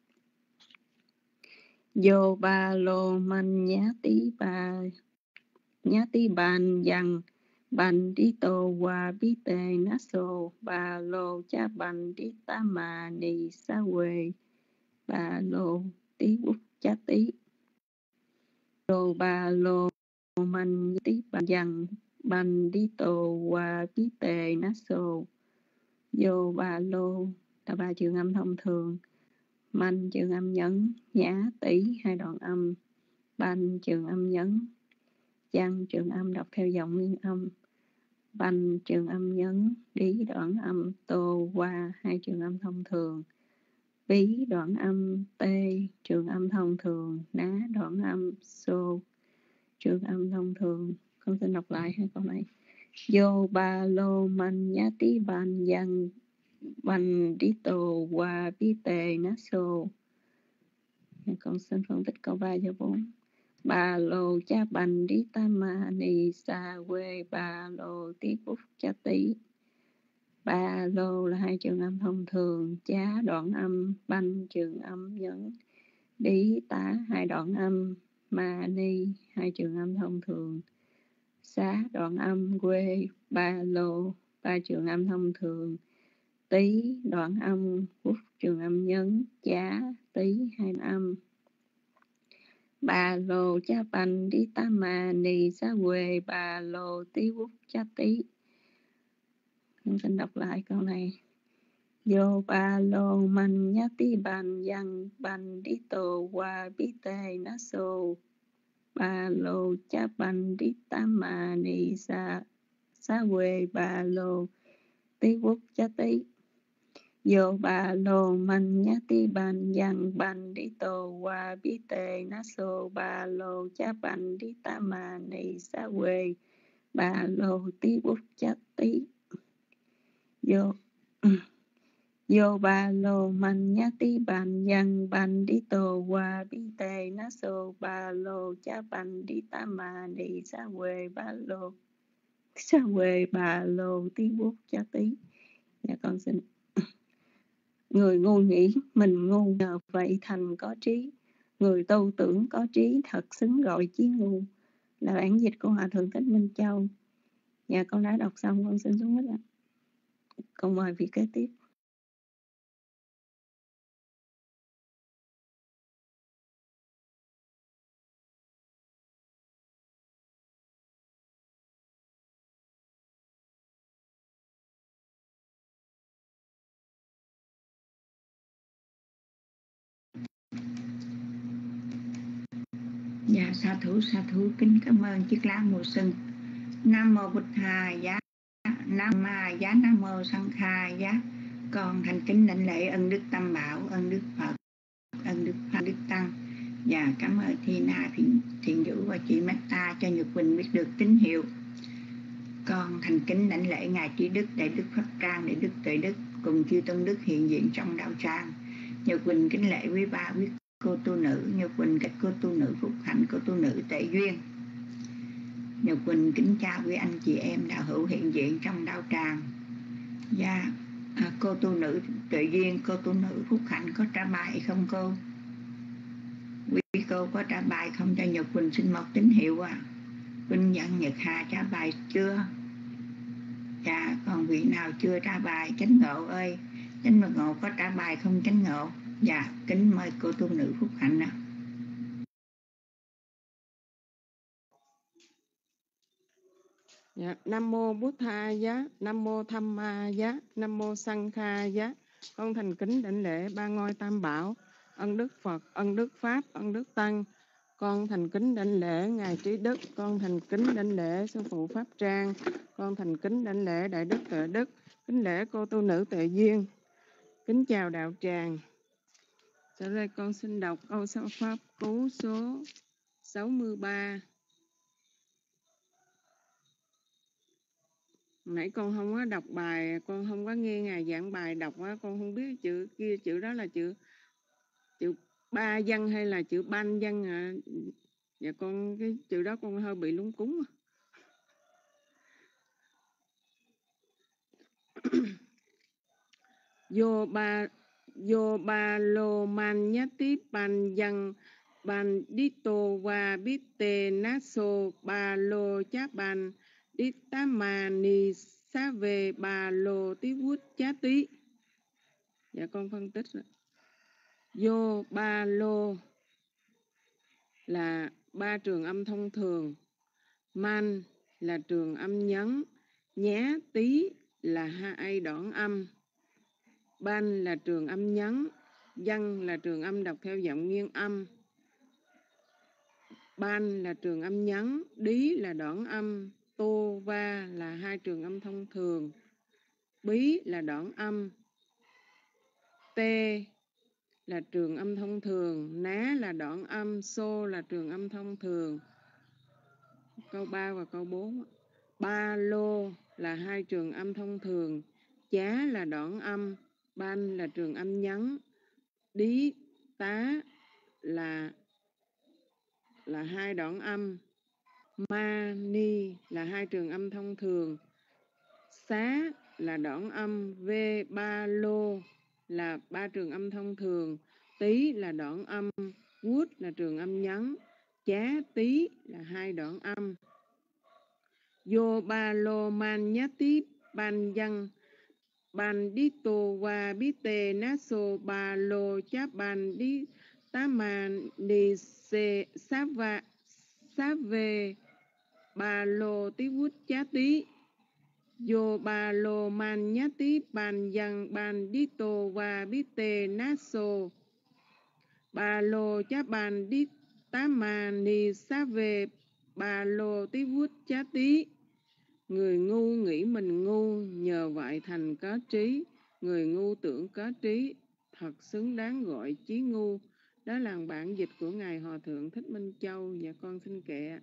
Yo ba lô man nhá tí bà nhá tí bàn yang bàn đi tô wa bi tê na so. Ba lô cha bàn đi tam mà ni sa quê ba lô tí bút cha tí. Yo ba lô man tí bàn yang bàn đi tô wa bi tê na so. Yo ba lô là ba trường âm thông thường. Man trường âm nhấn, nhã tỷ hai đoạn âm, ban trường âm nhấn, văn trường âm đọc theo dòng nguyên âm, ban trường âm nhấn, đí đoạn âm, tô qua hai trường âm thông thường, bí đoạn âm, tê trường âm thông thường, ná đoạn âm, xô trường âm thông thường. Con xin đọc lại hai câu này. Yo ba lô man nhá tí ban văn ban đi tô qua bi tê ná xô. Con xin phân tích câu ba và bốn. Ba lô cha bành đi tam ma ni sa quê ba lô tí bút cha tí. Ba lô là hai trường âm thông thường, chá đoạn âm, banh trường âm nhấn, đi tá hai đoạn âm, ma ni hai trường âm thông thường, xá đoạn âm, quê ba lô ba trường âm thông thường, tí đoạn âm, bút trường âm nhấn, chá tí hai đoạn âm. Ba lô cha bành đi tam ma ni sa quê ba lô tí bút cha tí. Con xin đọc lại câu này. Yo ba lô man nhá tí bàn yang bàn đi tô qua bí tê ná sô. Ba lô cha bành đi tam ma ni sa sa quê ba lô tí bút cha tí. Yo ba lô man nhá tí bàn yang bàn đi tô qua bí tê ná sô. Ba lô cha bành đi tam ma ni sa quê ba lô tí bút cha tí. Yo Yo ba lô man nhá tí bàn yang bàn đi tô qua bí tê ná sô. Ba lô cha bành đi tam ma ni sa quê ba lô sa quê ba lô tí bút cha tí. Dạ con xin. Người ngu nghĩ mình ngu, nhờ vậy thành có trí. Người tu tưởng có trí, thật xứng gọi chí ngu. Là bản dịch của Hòa Thượng Thích Minh Châu. Dạ con đã đọc xong, con xin xuống hết ạ. Con mời vị kế tiếp. Dạ sa thú sa thú kính cảm ơn chiếc lá mùa xuân. Nam mô Bụt Thà giá, Nam ma giá, Nam mô Sanh Kha giá. Con thành kính đảnh lễ ân đức Tam Bảo, ân đức Phật, ân đức Pháp, đức Tăng. Và cảm ơn Thina, Thiện, Thiện Vũ và chị Metta cho Nhật Quỳnh biết được tín hiệu. Con thành kính đảnh lễ ngài Trí Đức, Đại Đức Pháp Trang, Đại Đức Tuệ Đức cùng chư tôn đức hiện diện trong đạo tràng. Nhật Quỳnh kính lễ quý ba quý cô tu nữ, Nhật Quỳnh các cô tu nữ phúc hạnh, cô tu nữ tệ duyên. Nhật Quỳnh kính chào quý anh chị em đạo hữu hiện diện trong đạo tràng. Và à, cô tu nữ tuệ duyên, cô tu nữ phúc hạnh có trả bài không cô? Quý cô có trả bài không cho Nhật Quỳnh xin một tín hiệu à? Quỳnh Văn Nhật Hà trả bài chưa? Dạ, còn vị nào chưa trả bài? Chánh Ngộ ơi, Chánh Ngộ có trả bài không Chánh Ngộ? Dạ, kính mời cô tu nữ phúc hạnh ạ. Dạ, Nam mô Bút Tha giá, Nam mô Tham Ma giá, Nam mô Sanh Kha giá. Con thành kính đảnh lễ ba ngôi Tam Bảo, ân đức Phật, ân đức Pháp, ân đức Tăng. Con thành kính đảnh lễ ngài Trí Đức, con thành kính đảnh lễ sư phụ Pháp Trang, con thành kính đảnh lễ Đại Đức Tuệ Đức, kính lễ cô tu nữ Tuệ Duyên. Kính chào đạo tràng. Sau đây con xin đọc câu sáu pháp cú số sáu mươi ba. Nãy con không có đọc bài, con không có nghe ngài giảng bài đọc á, con không biết chữ kia, chữ đó là chữ chữ ba văn hay là chữ ban văn à. Dạ con cái chữ đó con hơi bị lúng cúng. Vô ba vô ba lô man nhất tí ban văn ban dito wa bite naso ba lô chá ban Dittamani sa về ba lô tí vút chá tí. Dạ con phân tích rồi. Vô ba lô là ba trường âm thông thường, man là trường âm nhấn, nhá tí là hai đoạn âm, ban là trường âm nhấn, văn là trường âm đọc theo giọng nghiêng âm, ban là trường âm nhấn, đí là đoạn âm, tô va là hai trường âm thông thường, bí là đoạn âm, tê là trường âm thông thường, ná là đoạn âm, xô là trường âm thông thường. Câu ba và câu bốn. Ba lô là hai trường âm thông thường, chá là đoạn âm, ban là trường âm nhấn, đí tá là là hai đoạn âm, ma ni là hai trường âm thông thường, xá là đoạn âm, v ba lô là ba trường âm thông thường, tí là đoạn âm, vút là trường âm nhấn, chá tí là hai đoạn âm. Vô ba lô man nhá tí ban văn ban đi tô wa bí tê ná sô ba lô chá ban đi tá man đi xê sá va sá về ba lô tí vút chá tí. Vô ba lô man nhá tí ban văn ban đi tô wa bí tê ná sô ba lô chá ban đi tá man đi xá về ba lô tí vút chá tí. Người ngu nghĩ mình ngu, nhờ vậy thành có trí. Người ngu tưởng có trí, thật xứng đáng gọi chí ngu. Đó là bản dịch của Ngài Hòa Thượng Thích Minh Châu. Và con xin kệ.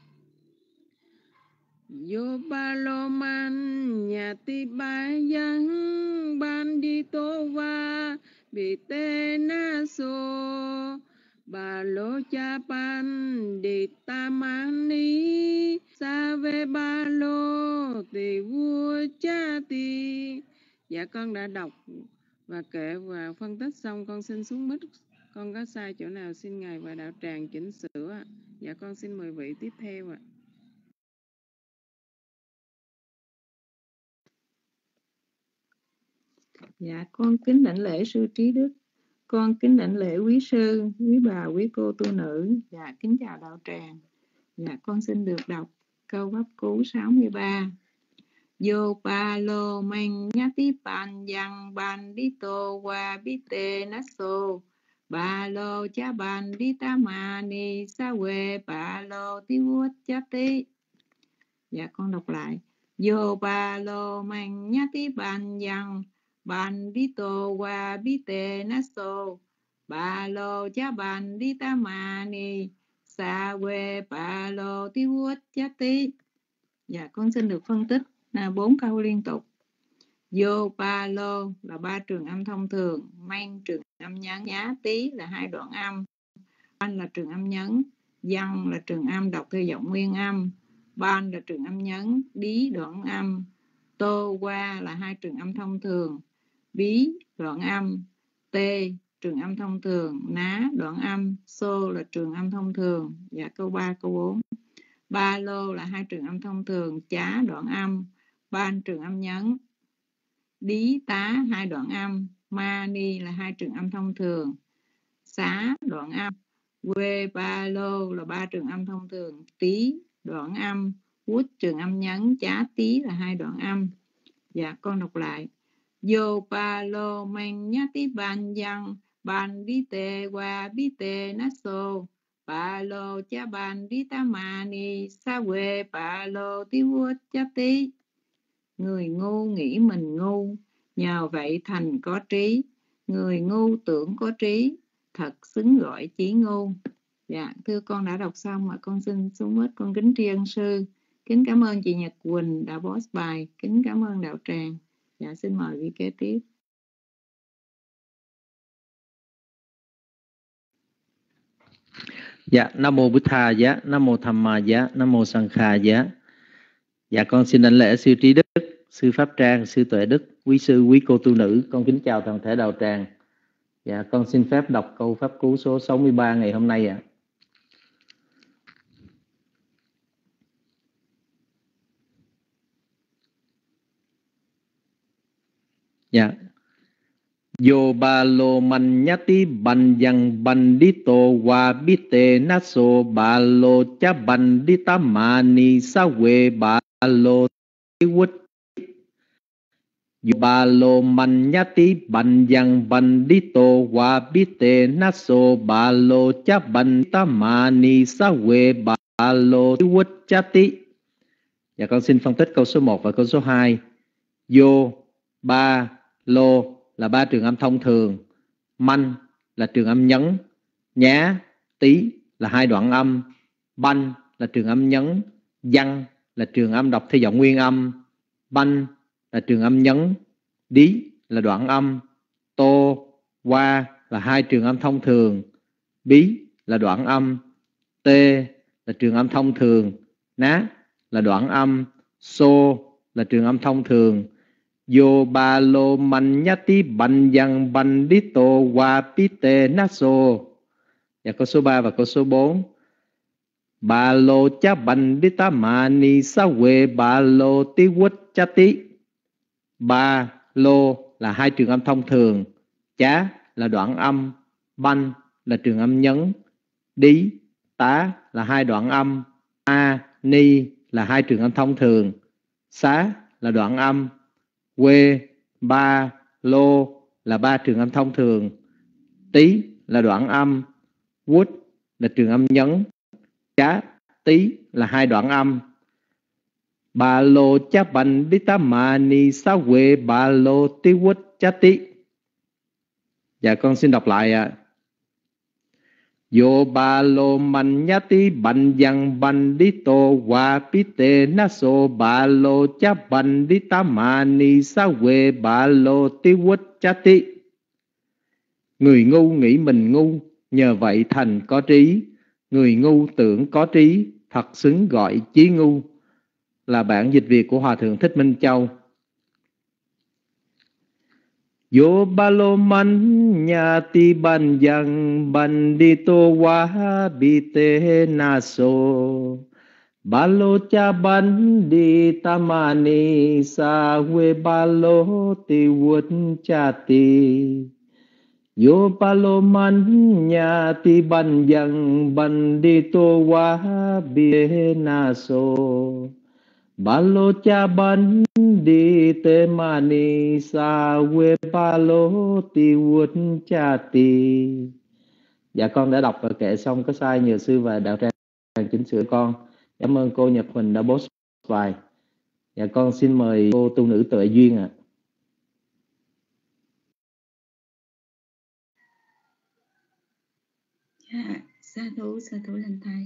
Yo ba lo man nhà ti ba yang ban đi tô va bị tê na so ba lô cha pan đi ta man ni sa về ba lô thì vua cha ti. Dạ con đã đọc và kệ và phân tích xong, con xin xuống mic. Con có sai chỗ nào xin Ngài và đạo tràng chỉnh sửa. Dạ con xin mời vị tiếp theo ạ. Dạ con kính đảnh lễ sư Trí Đức, con kính đảnh lễ quý sư, quý bà, quý cô tu nữ. Dạ kính chào đạo tràng. Dạ con xin được đọc câu pháp cú sáu mươi ba. Vô ba lô man nhá tí pan yang ban đi tô qua bí tê ná sô Ba lô cha bàn đi ta mà ni sa quê ba lô ti vuốt cha tí. Dạ con đọc lại. Yo ba lô mang nhá tí bàn yang bàn đi tô qua bi tê na so. Ba lô cha bàn đi ta mà ni sa quê ba lô ti vuốt cha tí. Dạ con xin được phân tích là bốn câu liên tục. Vô ba lô là ba trường âm thông thường, mang trường âm nhấn, nhá tí là hai đoạn âm, ban là trường âm nhấn, dân là trường âm đọc theo giọng nguyên âm, ban là trường âm nhấn, đí đoạn âm, tô qua là hai trường âm thông thường, bí đoạn âm, tê trường âm thông thường, ná đoạn âm, xô là trường âm thông thường. Dạ câu ba, câu bốn. Ba lô là hai trường âm thông thường, chá đoạn âm, ban trường âm nhấn, đí tá hai đoạn âm, ma ni là hai trường âm thông thường, xá đoạn âm, quê ba lô là ba trường âm thông thường, tí đoạn âm, quýt trường âm nhấn, chá tí là hai đoạn âm. Dạ con đọc lại. Vô ba lô mang nhá tí ban văn ban đi tê qua bí tê ná xô. Ba lô cha ban đi ta mà ni sa quê ba lô tí quýt chá tí. Người ngu nghĩ mình ngu, nhờ vậy thành có trí. Người ngu tưởng có trí, thật xứng gọi chí ngu. Dạ, thưa con đã đọc xong mà con xin xuống hết. Con kính tri ân sư. Kính cảm ơn chị Nhật Quỳnh đã post bài. Kính cảm ơn đạo tràng. Dạ, xin mời vị kế tiếp. Dạ, Nam Mô Bụt Thà Giá, Nam Mô Tham Ma Giá, Nam Mô Sang Kha Giá. Dạ, con xin đảnh lễ sư Trí Đức, sư Pháp Trang, sư Tuệ Đức, quý sư, quý cô tu nữ. Con kính chào toàn thể đạo tràng. Dạ, con xin phép đọc câu pháp cú số sáu mươi ba ngày hôm nay ạ. À. Dạ. Yo ba lo man nhati ban yang bandito wa bite naso ba lo cha bandita mani sa we ba lo wut. Yo ba lo man nhati ban yang bandito wa bite naso ba lo cha bandita mani sa we ba lo wut chati. Dạ con xin phân tích câu số một và câu số hai. Yo ba lô là ba trường âm thông thường, manh là trường âm nhấn, nhá, tí là hai đoạn âm, banh là trường âm nhấn, văn là trường âm đọc theo giọng nguyên âm, banh là trường âm nhấn, đí là đoạn âm, tô, qua là hai trường âm thông thường, bí là đoạn âm, tê là trường âm thông thường, ná là đoạn âm, xô là trường âm thông thường. Yo ba lo man nhati ban yang bandito wa pite naso. Và câu số ba và câu số bốn. Ba lo cha bandita mani sa we ba lo ti wut chati. Ba lô là hai trường âm thông thường, chá là đoạn âm, ban là trường âm nhấn, đí, tá là hai đoạn âm, a, ni là hai trường âm thông thường, xá là đoạn âm, quê, ba, lô là ba trường âm thông thường, tí là đoạn âm, wút là trường âm nhấn, chá, tí là hai đoạn âm. Ba lô chá bành đi tá mà ni sa quê ba lô tí wút chá tí. Dạ con xin đọc lại ạ. À. Yo ba lo man nhati ban yang bandito wa pite naso ba lo cha bandita mani sa we ba lo ti wut chati. Người ngu nghĩ mình ngu, nhờ vậy thành có trí. Người ngu tưởng có trí, thật xứng gọi chí ngu. Là bản dịch Việt của Hòa Thượng Thích Minh Châu. Yo balo man nhati ban yang bandito wa bite naso balo cha bandita mani sa we balo ti wut chati. Yo balo man nhati ban yang bandito wa bite naso balo cha ban đi te mani sa we balo ti wut chati. Dạ con đã đọc và kệ xong có sai nhờ sư và đạo tràng chỉnh sửa con. Cảm ơn cô Nhật Huỳnh đã post bài. Dạ con xin mời cô tu nữ Tuệ Duyên ạ. Dạ, sa thú, sa thú lành thai.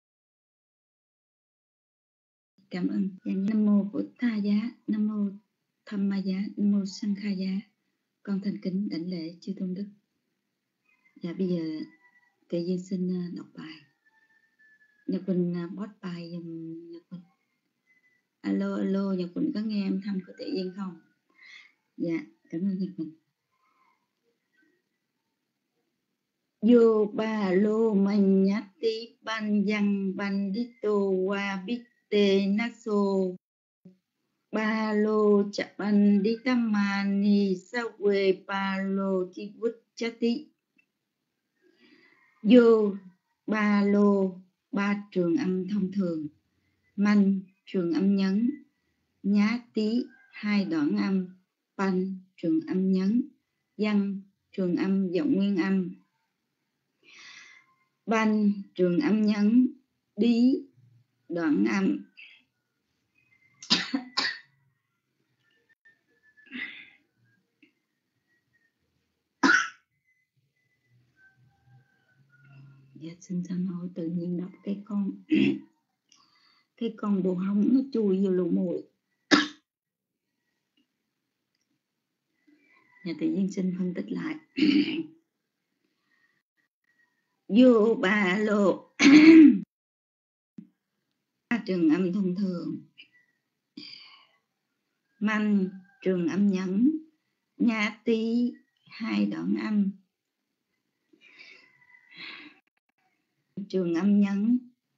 Cảm ơn. Dạ, Nam mô Bổn Tha Giá, Nam mô Tham Ma Giá, Nam mô Sang Kha Giá. Con thành kính đảnh lễ chư tôn đức. Dạ bây giờ Tuệ Duyên xin đọc bài. Nhật Quỳnh post bài dùm Nhật Quỳnh. Alo alo, Nhật Quỳnh có nghe âm thanh của Tuệ Duyên không? Dạ, cảm ơn Nhật Quỳnh. Yo ba lô man nhati ban yang bandito wa bitte naso ba lô cha bandita mani sawe ba lô ti vuchati. Yo ba lô ba trường âm thông thường, man trường âm nhấn, nhá tí hai đoạn âm, pan trường âm nhấn, yang trường âm giọng nguyên âm, ban trường âm nhấn, đi đoạn âm. Dạ xin sám hối, tự nhiên đọc cái con cái con bồ hóng nó chui vô lỗ mũi. Dạ tự nhiên xin phân tích lại. Vô ba lô trường âm thông thường, man trường âm nhấn, nha tí hai đoạn âm, trường âm nhấn,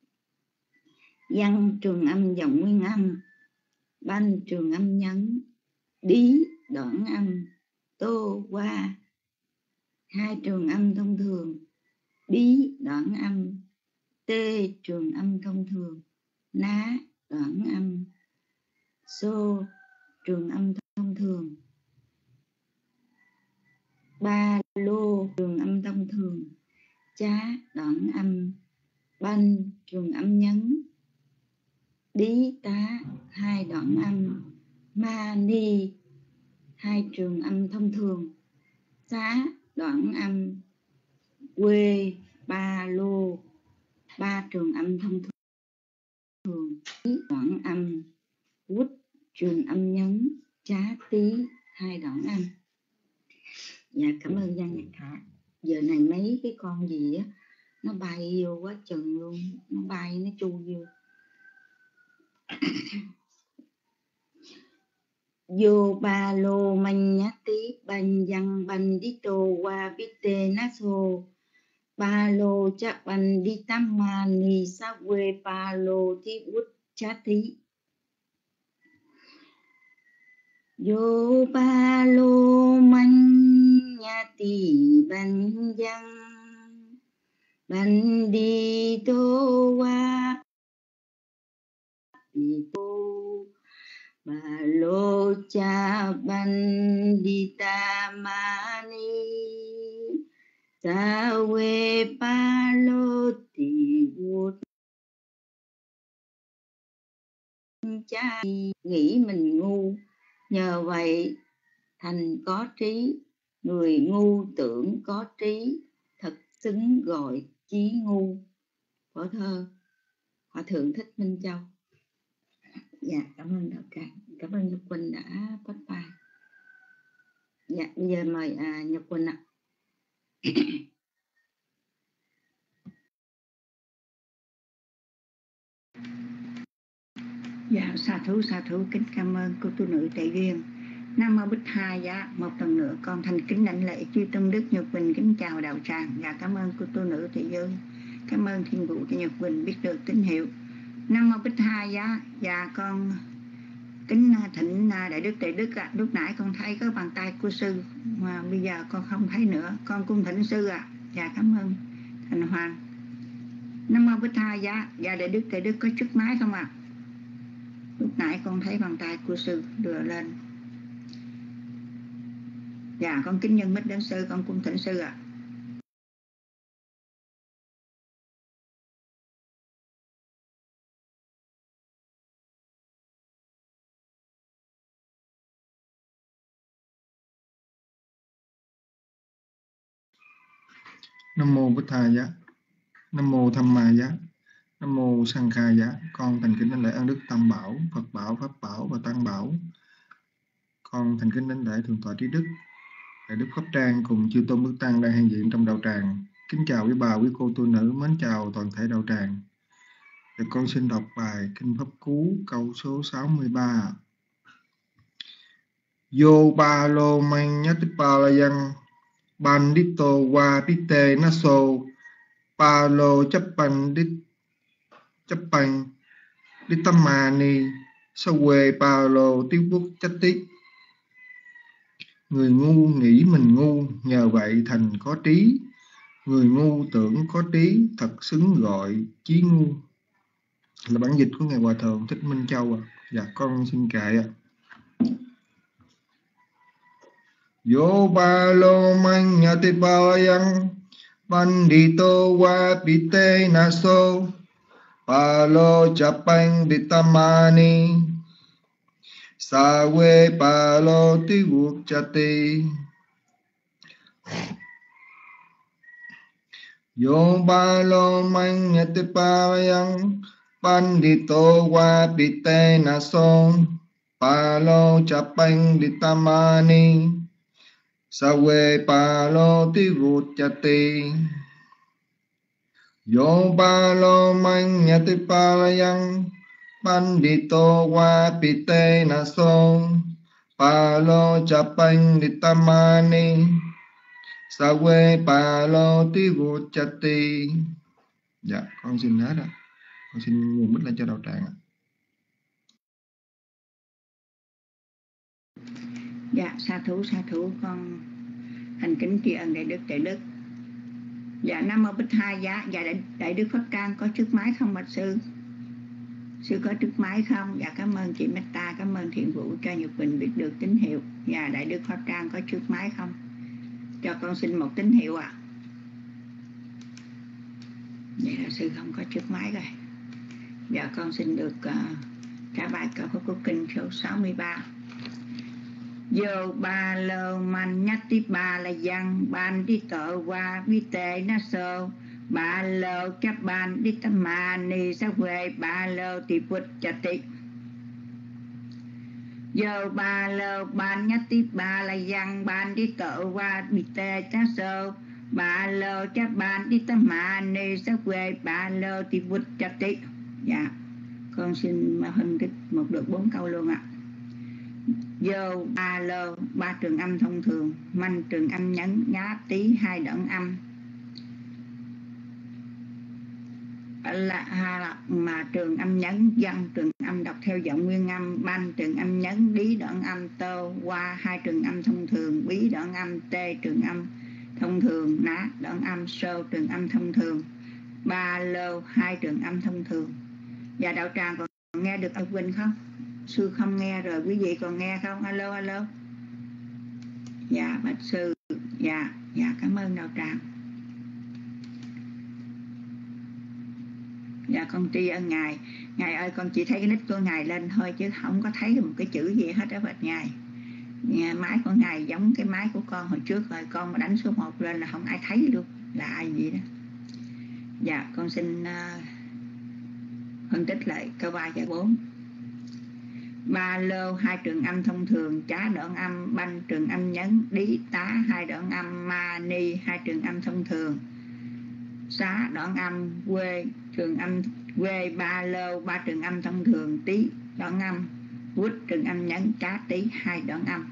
văn trường âm giọng nguyên âm, ban trường âm nhấn, đi đoạn âm, tô qua hai trường âm thông thường, đi đoạn âm, tê trường âm thông thường, ná đoạn âm, xô trường âm thông thường, ba lô trường âm thông thường, chá đoạn âm, ban trường âm nhấn, đi tá hai đoạn âm, ma ni hai trường âm thông thường, xá đoạn âm, quê ba lô ba trường âm thông thường, đoạn âm, quýt trường âm nhấn, chá tí hai đoạn âm. Dạ cảm ơn Giang Nhật Hạ. Giờ này mấy cái con gì á nó bay vô quá chừng luôn, nó bay nó chui vô. Yo ba lô man nhati ban yang bandito wa bitte naso ba lô cha bandita mani sawe ba lô ti vuchati. Yo ba lô man nhati ban yang bandito wa bitte ba lô cha bandita mani sawe ba lô ti vuchati. Cha nghĩ mình ngu, nhờ vậy thành có trí, người ngu tưởng có trí, thật xứng gọi chí ngu. Phổ thơ Hòa thượng Thích Minh Châu. Dạ cảm ơn đạo tràng, cảm ơn Nhật Quỳnh đã post bài. Dạ bây giờ mời à, Nhật Quỳnh ạ. Dạ sa thú sa thú, kính cảm ơn cô tu nữ Tuệ Duyên. Nam mô Bích Tha Giá. Một lần nữa con thành kính đảnh lễ chư tôn đức. Nhật Quỳnh kính chào đạo tràng. Dạ cảm ơn cô tu nữ Tuệ Duyên, cảm ơn Thiên Vũ cho Nhật Quỳnh biết được tín hiệu. Nam mô Bích Tha Giá. Dạ con kính thỉnh Đại Đức Tuệ Đức ạ. Lúc nãy con thấy có bàn tay của sư mà bây giờ con không thấy nữa, con cung thỉnh sư ạ. Dạ cảm ơn Thành Hoàng. Nam mô Bích Tha Giá. Dạ Đại Đức Tuệ Đức có trước máy không ạ? Lúc nãy con thấy bàn tay của sư đưa lên. Dạ con kính nhân mít đến sư, con cung thỉnh sư ạ. Nam mô Bích Tha Giá. Nam mô Tham Ma Giá. Nam mô Sang Kha Giá. Con thành kính đảnh lễ ân đức Tam Bảo, Phật Bảo, Pháp Bảo và Tăng Bảo. Con thành kính đảnh lễ Thượng tọa Trí Đức, Đại Đức Pháp Trang cùng chư tôn đức tăng đang hiện diện trong đạo tràng. Kính chào quý bà, quý cô tu nữ, mến chào toàn thể đạo tràng. Và con xin đọc bài Kinh Pháp Cú câu số sáu mươi ba. Yo ba lô man nhatipalayang bandito wa pite naso pa lô chấp pan đít chấp pan đít tâm mani sa quê pa lô tiêu quốc chất tí. Người ngu nghĩ mình ngu, nhờ vậy thành có trí. Người ngu tưởng có trí, thật xứng gọi chí ngu. Là bản dịch của Ngài Hòa Thượng Thích Minh Châu à. Dạ con xin kệ ạ. Yo ba lô man nhatipalayang bandito wa pite naso pa lô chapang ditamani sa we pa lô ti vuc chati. Yo ba lô man nhatipalayang bandito wa pite naso pa lô chapang ditamani sa we pa lô ti vuc chati. Yo ba lô man nhatipalayang bandito wa pite naso pa lô chapang ditamani sa we pa lô ti vuc chati. Dạ con xin hết ạ. Con xin nguồn mít lên cho đạo tràng ạ. Dạ sa thú sa thú, con thành kính tri ân Đại Đức Đại Đức. Dạ Nam Mô Bích Tha Giá. Dạ Đại, Đại Đức Pháp Trang có trước máy không bạch sư? Sư có trước máy không? Dạ cảm ơn chị Meta, cảm ơn Thiện Vũ cho Nhật Bình biết được tín hiệu. Dạ Đại Đức Pháp Trang có trước máy không? Cho con xin một tín hiệu ạ. À. Vậy là sư không có trước máy rồi. Dạ con xin được uh, trả bài câu Pháp Cú Kinh số sáu mươi ba. Yo ba lô man nhati ba la yang ban đi tội qua vi tệ na sơ ba lô chấp ban đi tâm ma ni sa về ba lô ti put chati. Yo ba lô ban nhati ba la yang ban đi tội qua vi tệ na sơ ba lô chấp ban đi tâm ma ni sa về ba lô ti put chati. Dạ con xin phân tích một được bốn câu luôn ạ. À. Vô ba lô, ba trường âm thông thường, manh trường âm nhấn, nhá tí hai đoạn âm. Là, là mà trường âm nhấn, văn trường âm đọc theo giọng nguyên âm, ban trường âm nhấn, đí đoạn âm, tô qua hai trường âm thông thường, bí đoạn âm, tê trường âm thông thường, ná đoạn âm, sô trường âm thông thường, ba lô hai trường âm thông thường. Và đạo tràng còn nghe được ở Vinh không? Sư không nghe rồi, quý vị còn nghe không? Alo, alo. Dạ, bạch sư. Dạ, dạ, cảm ơn đạo tràng. Dạ, con tri ân Ngài. Ngài ơi, con chỉ thấy cái nick của Ngài lên thôi, chứ không có thấy một cái chữ gì hết đó bạch Ngài. Máy của Ngài giống cái máy của con hồi trước rồi, con mà đánh số một lên là không ai thấy luôn, là ai gì đó. Dạ, con xin uh, phân tích lại câu ba và bốn. Ba lô hai trường âm thông thường, chá đoạn âm, banh trường âm nhấn, đí tá hai đoạn âm, ma ni hai trường âm thông thường, xá đoạn âm, quê trường âm, quê ba lô ba trường âm thông thường, tí đoạn âm, quýt trường âm nhấn, chá tí hai đoạn âm.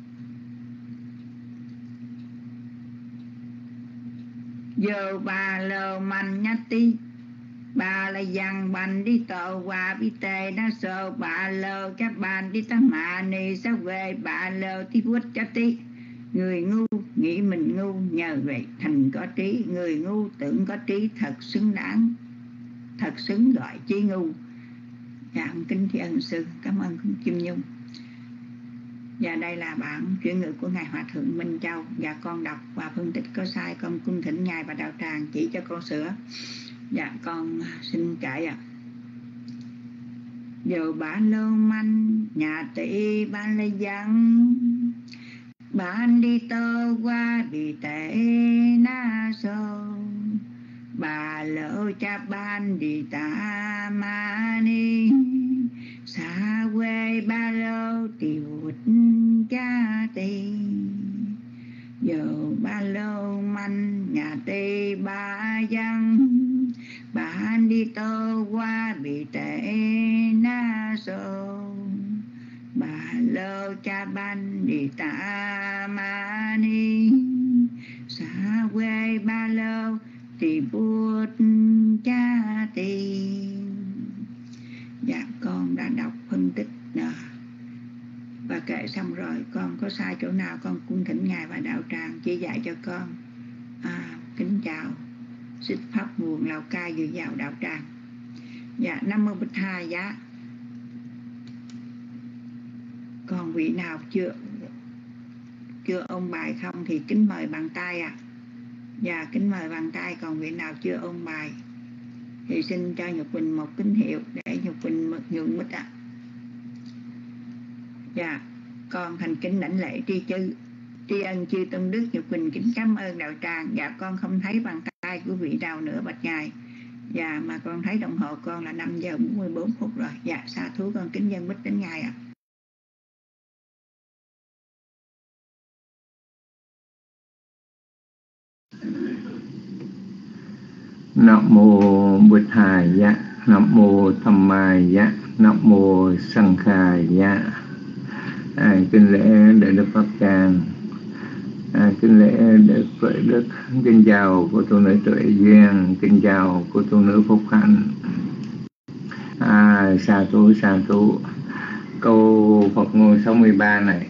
Vô ba lô man nhá tí ba la yang ban đi tổ qua bi tê na sô ba lô các ban đi tâm ma ni sa về ba lô ti vuốt cho tí. Người ngu nghĩ mình ngu, nhờ vậy thành có trí. Người ngu tưởng có trí, thật xứng đáng, thật xứng gọi chí ngu. Dạ kính tri ân sư, cảm ơn Kim Nhung. Và đây là bản chuyển ngữ của Ngài Hòa Thượng Minh Châu. Và con đọc và phân tích có sai, con cung thỉnh Ngài và đạo tràng chỉ cho con sửa. Dạ con xin kể ạ. À. Dù bạn lô manh nhà tỷ ban lê dân bạn đi tô qua bị tệ na sô cha ban đi ta ma ni sa quê ba lô tì vụt cha tì giờ ba lô manh nhà tì ba dân ban đi tô qua bị tệ na sô ba lô cha ban đi ta ma ni sa quê ba lô tì vụt cha tì. Dạ con đã đọc phân tích à, và kể xong rồi. Con có sai chỗ nào con cung thỉnh Ngài và đạo tràng chỉ dạy cho con. à, Kính chào Xích Pháp nguồn Lào Cai vừa vào đạo tràng. Dạ Nam Mô Bích Tha Giá. Còn vị nào chưa chưa ôn bài không thì kính mời bằng tay ạ. À. Dạ kính mời bằng tay. Còn vị nào chưa ôn bài thì xin cho Nhật Quỳnh một tín hiệu để Nhật Quỳnh nhường mít ạ. À. Dạ con thành kính đảnh lễ tri chư tri ân chư tôn đức. Nhật Quỳnh kính cảm ơn đạo tràng. Dạ con không thấy bàn tay của vị nào nữa bạch Ngài. Dạ mà con thấy đồng hồ con là năm giờ bốn mươi bốn phút rồi. Dạ sa thú con kính dân mít đến Ngài ạ. À. Nam mô Bụt Thầy Giá, Nam mô Tham Mai Giá, Nam mô Sang Khai Giá. À, kính lễ Đại Đức Pháp Tràng, à, kính lễ Đại Tuệ Đức, kính chào cô tu nữ Tuệ Duyên, kính chào cô tu nữ Phúc Hạnh. À, sa thú sa thú. Câu Phật ngôn sáu mươi ba này,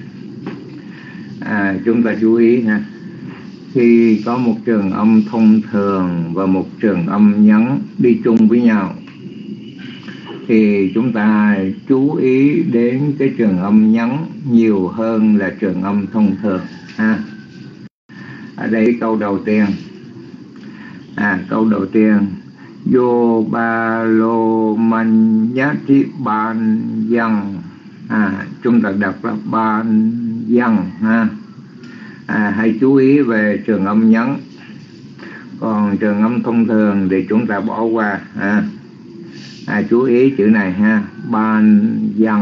à, chúng ta chú ý ha. Khi có một trường âm thông thường và một trường âm nhấn đi chung với nhau thì chúng ta chú ý đến cái trường âm nhấn nhiều hơn là trường âm thông thường ha. Ở đây câu đầu tiên, à, câu đầu tiên Yo ba lô man nhá thi ban dân, à, chúng ta đọc là ban dân ha. À, hãy chú ý về trường âm nhấn. Còn trường âm thông thường thì chúng ta bỏ qua ha. À, chú ý chữ này ha, ban dân,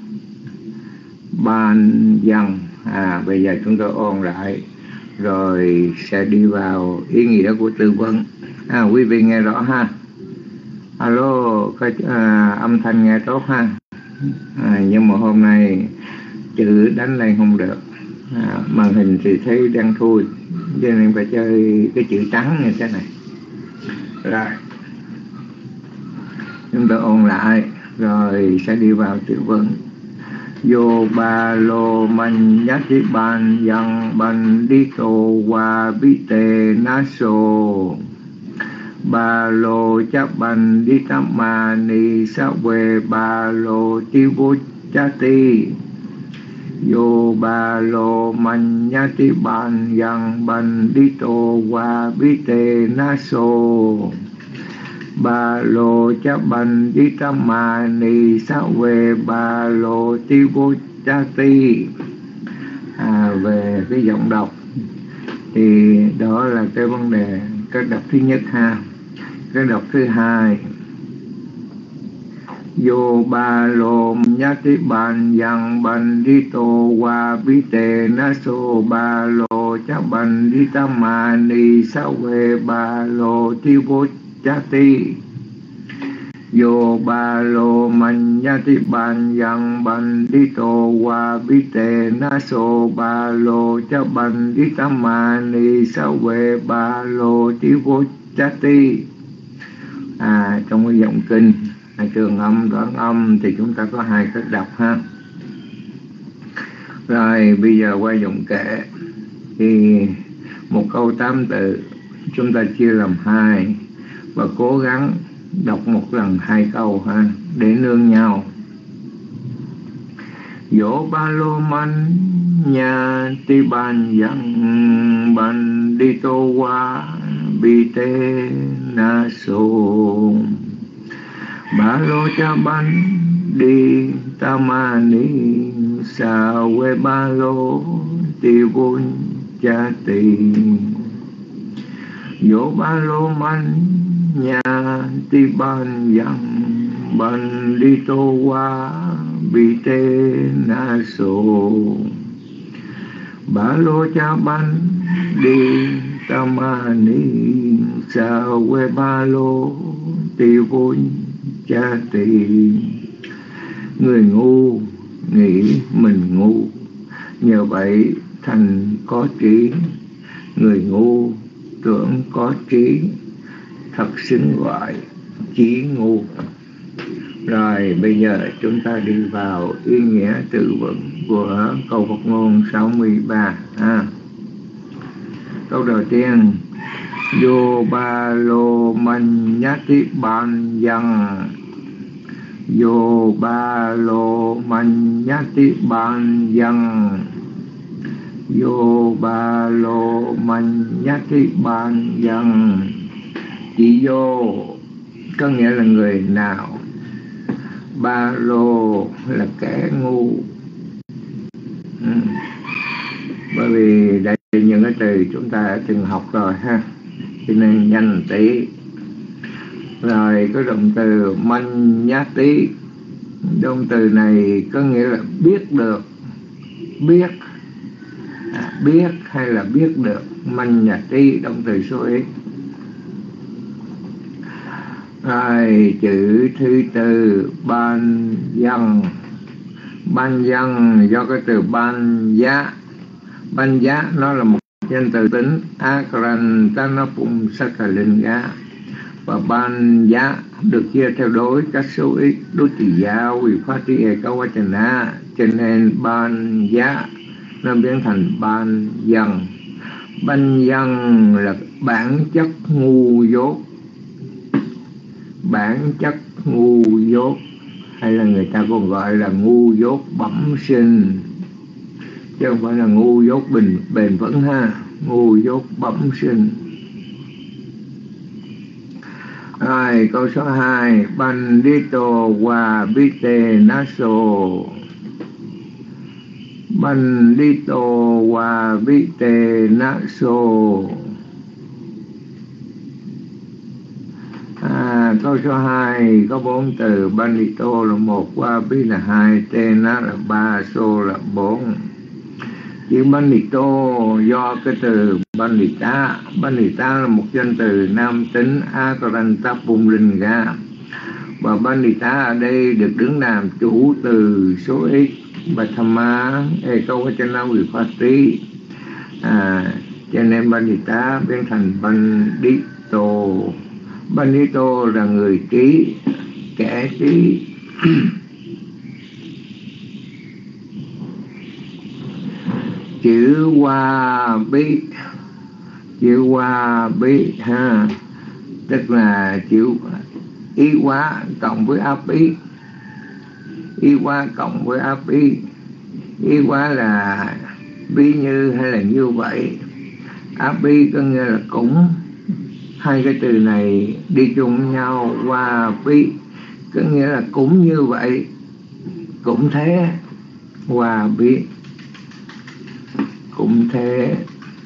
ban dân. À, bây giờ chúng tôi ôn lại rồi sẽ đi vào ý nghĩa của tư vấn. À, quý vị nghe rõ ha. Alo, có à, âm thanh nghe tốt ha. À, nhưng mà hôm nay chữ đánh lên không được. À, màn hình thì thấy đang thui cho nên phải chơi cái chữ trắng như thế này. Rồi chúng ta ôn lại rồi sẽ đi vào tư vấn. Yo ba lô man nhát đi ban yang ban đi tô wa bi tê na so ba lô cha ban đi tam ma ni sa we ba lô ti vô cha ti. Yo ba lô man nhá ti ban yang ban đi tô wa bi tê na so ba lô cha ban đi tam ma ni sa we ba lô ti vô cha ti. À, về cái giọng đọc thì đó là cái vấn đề cái đọc thứ nhất ha. Cái đọc thứ hai Yo ba lô nhá ti ban yang ban đi tô wa bi tê na so ba lô cha ban đi tam ma ni sa we ba lô ti vô cha ti. Yo ba lô man nhá ti ban yang ban đi tô wa bi tê na so ba lô cha ban đi tam ma ni sa we ba lô ti vô cha ti. À, trong cái giọng kinh trường âm đoạn âm thì chúng ta có hai cách đọc ha. Rồi bây giờ qua giọng kệ thì một câu tám từ chúng ta chia làm hai và cố gắng đọc một lần hai câu ha để nương nhau. Yo ba lô man nhà ti ban yang ban đi tô wa bi tê na so ba lô cha ban đi tam ma ni sa we ba lô ti vô cha ti. Yo ba lô man nha ti ban yang ban đi tô qua bi tê na so ba lô cha ban đi tamani sa we ba lô ti vốn cha tỳ. Người ngu nghĩ mình ngu, nhờ vậy thành có trí. Người ngu tưởng có trí, thật xứng gọi trí ngu. Rồi bây giờ chúng ta đi vào ý nghĩa tự vựng của câu Phật ngôn sáu mươi ba. À. Câu đầu tiên: Vô ba lô man nhati ban yang. Vô ba lô man nhati ban yang. Vô ba lô man nhati ban yang. Chỉ vô có nghĩa là người nào, ba lô là kẻ ngu. Ừ. Bởi vì đây những cái từ chúng ta đã từng học rồi ha, cho nên nhanh tí. Rồi có động từ man nhá tí. Động từ này có nghĩa là biết được, biết, à, biết hay là biết được. Man nhá tí, động từ số ít. Rồi chữ thứ tư ban văn. Ban văn do cái từ ban giá. Ban giá nó là một danh từ tính akaran tanapum sakalinga. Và ban giá được chia theo đối các số ít đối tỷ giá vì phát tri e kawachana, cho nên ban giá nó biến thành ban văn. Ban văn là bản chất ngu dốt, bản chất ngu dốt, hay là người ta còn gọi là ngu dốt bẩm sinh, chứ không phải là ngu dốt bình bền vững ha. Ngu dốt bẩm sinh. Rồi câu số hai: Bandito wa bite naso. Bandito wa bite naso. À, câu số hai có bốn từ. Bandito là một, wa bi là hai, tena là ba, so là bốn. Chữ bandito do cái từ bandita. Bandita là một danh từ nam tính akaranta pumlinga. Và bandita ở đây được đứng làm chủ từ số ít Bhattama ekawachana vipatti. À, cho nên bandita biến thành bandito. Bandito là người trí, kẻ trí. Chữ hoa bí, chữ hoa bí ha, tức là chữ ý quá cộng với áp ý. Ý quá cộng với áp ý. Ý quá là bí như hay là như vậy. Áp ý có nghĩa là cũng. Hai cái từ này đi chung với nhau. Hoa bí có nghĩa là cũng như vậy, cũng thế. Hoa bí cũng thế.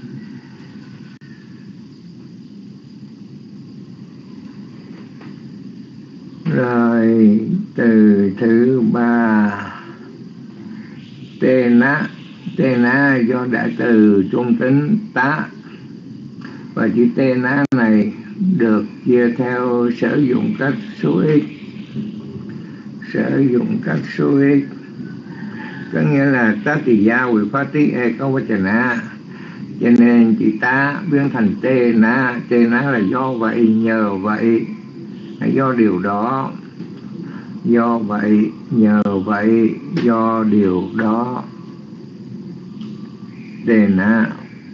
Rồi từ thứ ba tê ná. Tê ná do đại từ trung tính tá. Và chữ tê ná này được chia theo sử dụng các số ít. Sử dụng các số ít có nghĩa là tá tỳ gia quỳ phát tí e kawachana, cho nên chữ tá biến thành tê ná. Tê ná là do vậy, nhờ vậy, do điều đó. Do vậy, nhờ vậy, do điều đó. Tê ná.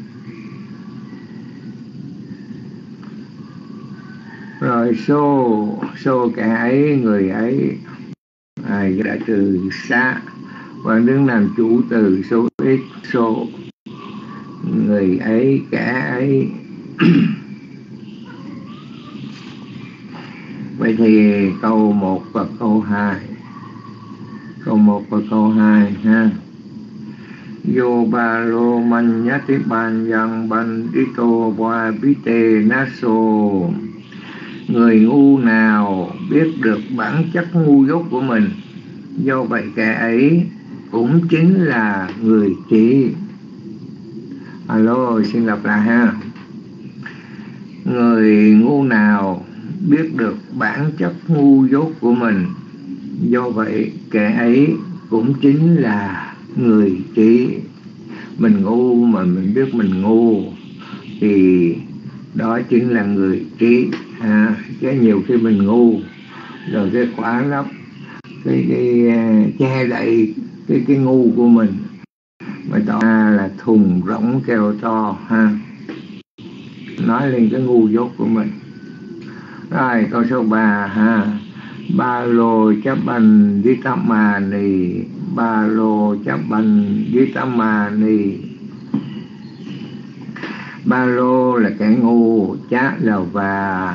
Rồi số, số kẻ ấy, người ấy. À, đã từ xa và đứng làm chủ từ số ít. Số người ấy, kẻ ấy. Vậy thì câu một và câu hai. Câu một và câu hai ha. Yo ba lô man nhati ban yang bandito wa bite naso. Người ngu nào biết được bản chất ngu dốt của mình, do vậy kẻ ấy cũng chính là người trí. Alo, xin lặp lại ha. Người ngu nào biết được bản chất ngu dốt của mình, do vậy kẻ ấy cũng chính là người trí. Mình ngu mà mình biết mình ngu thì đó chính là người trí ha. Chứ nhiều khi mình ngu rồi cái khóa lấp cái, cái che đậy cái cái ngu của mình, mà tỏ ra là thùng rỗng kêu to ha, nói lên cái ngu dốt của mình. Rồi câu số ba ha. Ba lô chấp bành đi tam mà nì, ba lô chấp bành đi tam mà nì. Ba lô là kẻ ngu, chá là và.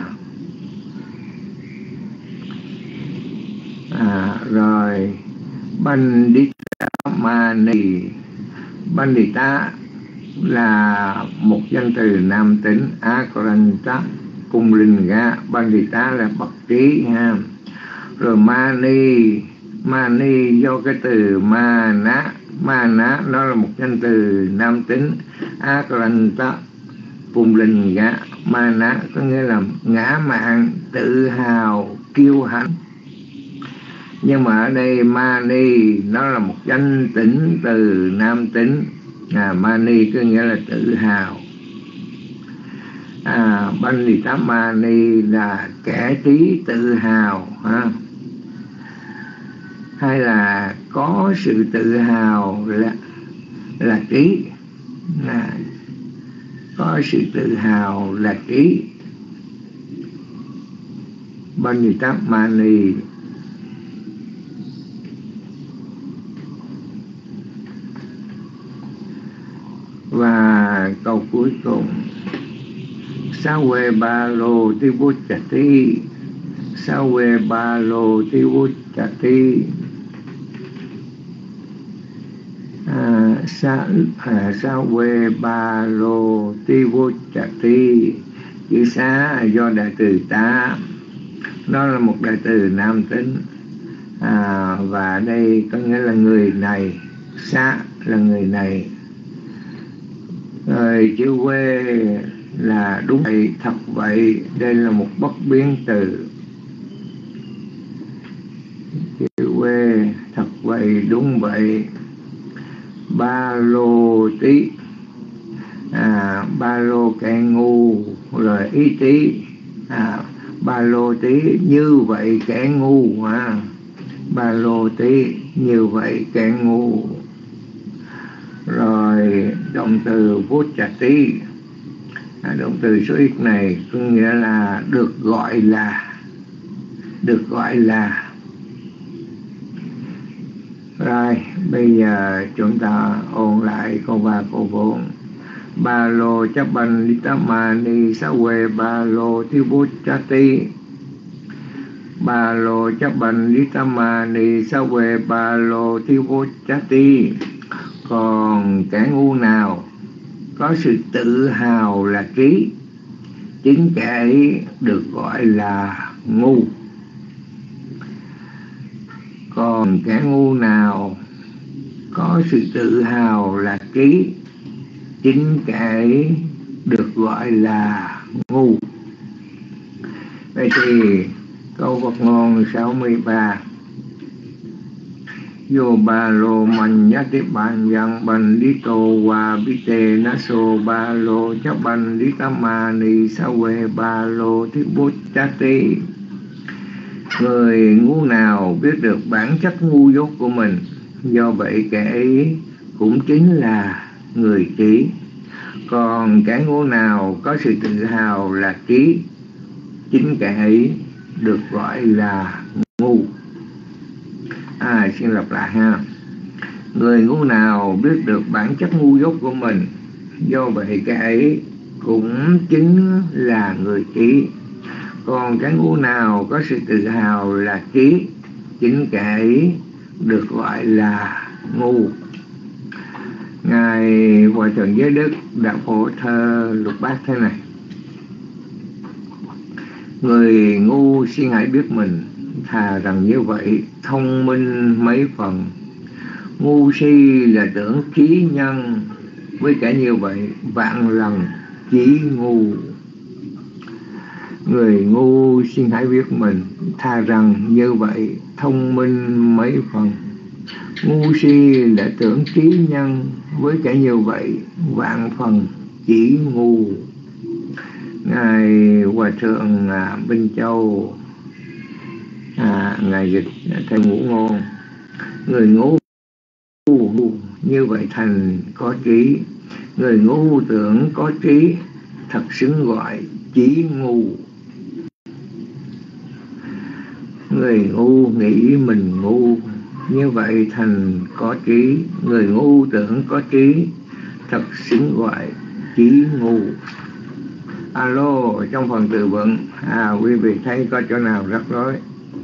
À, rồi bành đi tam mà nì, bành đi ta là một danh từ nam tính, Akaranta cung linh ga, Bandita là bậc trí ha. Rồi Mani, Mani do cái từ Mana, Mana nó là một danh từ nam tính, Akaranta cung linh ga, Mana có nghĩa là ngã mạn, tự hào, kiêu hãnh. Nhưng mà ở đây Mani nó là một danh tính từ nam tính, à, Mani có nghĩa là tự hào. À, Bandita Mani là kẻ trí tự hào ha. Hay là có sự tự hào là là trí, à, có sự tự hào là trí. Bandita Mani. Và câu cuối cùng, Sawe ba lô ti bút chà ti, Sawe ba lô ti bút chà ti. À, sa, à, Sawe ba lô ti bút chà ti. Chữ xá do đại từ tá, nó là một đại từ nam tính, à, và đây có nghĩa là người này, xá là người này. Rồi chữ quê là đúng vậy, thật vậy, đây là một bất biến từ. Chữ quê thật vậy, đúng vậy. Ba lô tí, à, ba lô kẻ ngu, rồi ý tí, à, ba lô tí như vậy kẻ ngu à. Ba lô tí như vậy kẻ ngu. Rồi động từ vút chà tí, à, động từ số ít này có nghĩa là được gọi là, được gọi là. Rồi bây giờ chúng ta ôn lại câu ba câu bốn. Ba lô chấp bành đi tá mà ni sa quê ba lô thiếu bút chá tí. Ba lô chấp bành đi tá mà ni sa quê ba lô thiếu bút chá tí. Còn kẻ ngu nào có sự tự hào là trí, chính kẻ ấy được gọi là ngu. Còn kẻ ngu nào có sự tự hào là trí, chính kẻ ấy được gọi là ngu. Vậy thì câu Phật ngôn sáu mươi ba. Yo ba lô man nhati ban yang ban đi tô wa bi tê na so ba lô chấp ban đi tam ma ni sa quê ba lô thiết bút chá tí. Người ngu nào biết được bản chất ngu dốt của mình, do vậy kẻ ấy cũng chính là người trí. Còn kẻ ngu nào có sự tự hào là trí, chính kẻ ấy được gọi là ngu. À, xin lặp lại ha. Người ngu nào biết được bản chất ngu dốt của mình, do vậy kẻ ấy cũng chính là người trí. Còn cái ngu nào có sự tự hào là trí, chính kẻ ấy được gọi là ngu. Ngài Hòa Thượng Giới Đức đã phổ thơ lục bát thế này. Người ngu xin hãy biết mình, thà rằng như vậy thông minh mấy phần. Ngu si là tưởng trí nhân, với cả như vậy vạn lần chí ngu. Người ngu xin hãy biết mình, thà rằng như vậy thông minh mấy phần. Ngu si là tưởng trí nhân, với cả như vậy vạn phần chỉ ngu. Ngài Hòa Thượng à, Minh Châu à, Ngài dịch theo Ngũ Ngôn: người ngu như vậy thành có trí, người ngu tưởng có trí, thật xứng gọi chí ngu. Người ngu nghĩ mình ngu, như vậy thành có trí, người ngu tưởng có trí, thật xứng gọi chí ngu. Alo, trong phần từ vựng à, quý vị thấy có chỗ nào rắc rối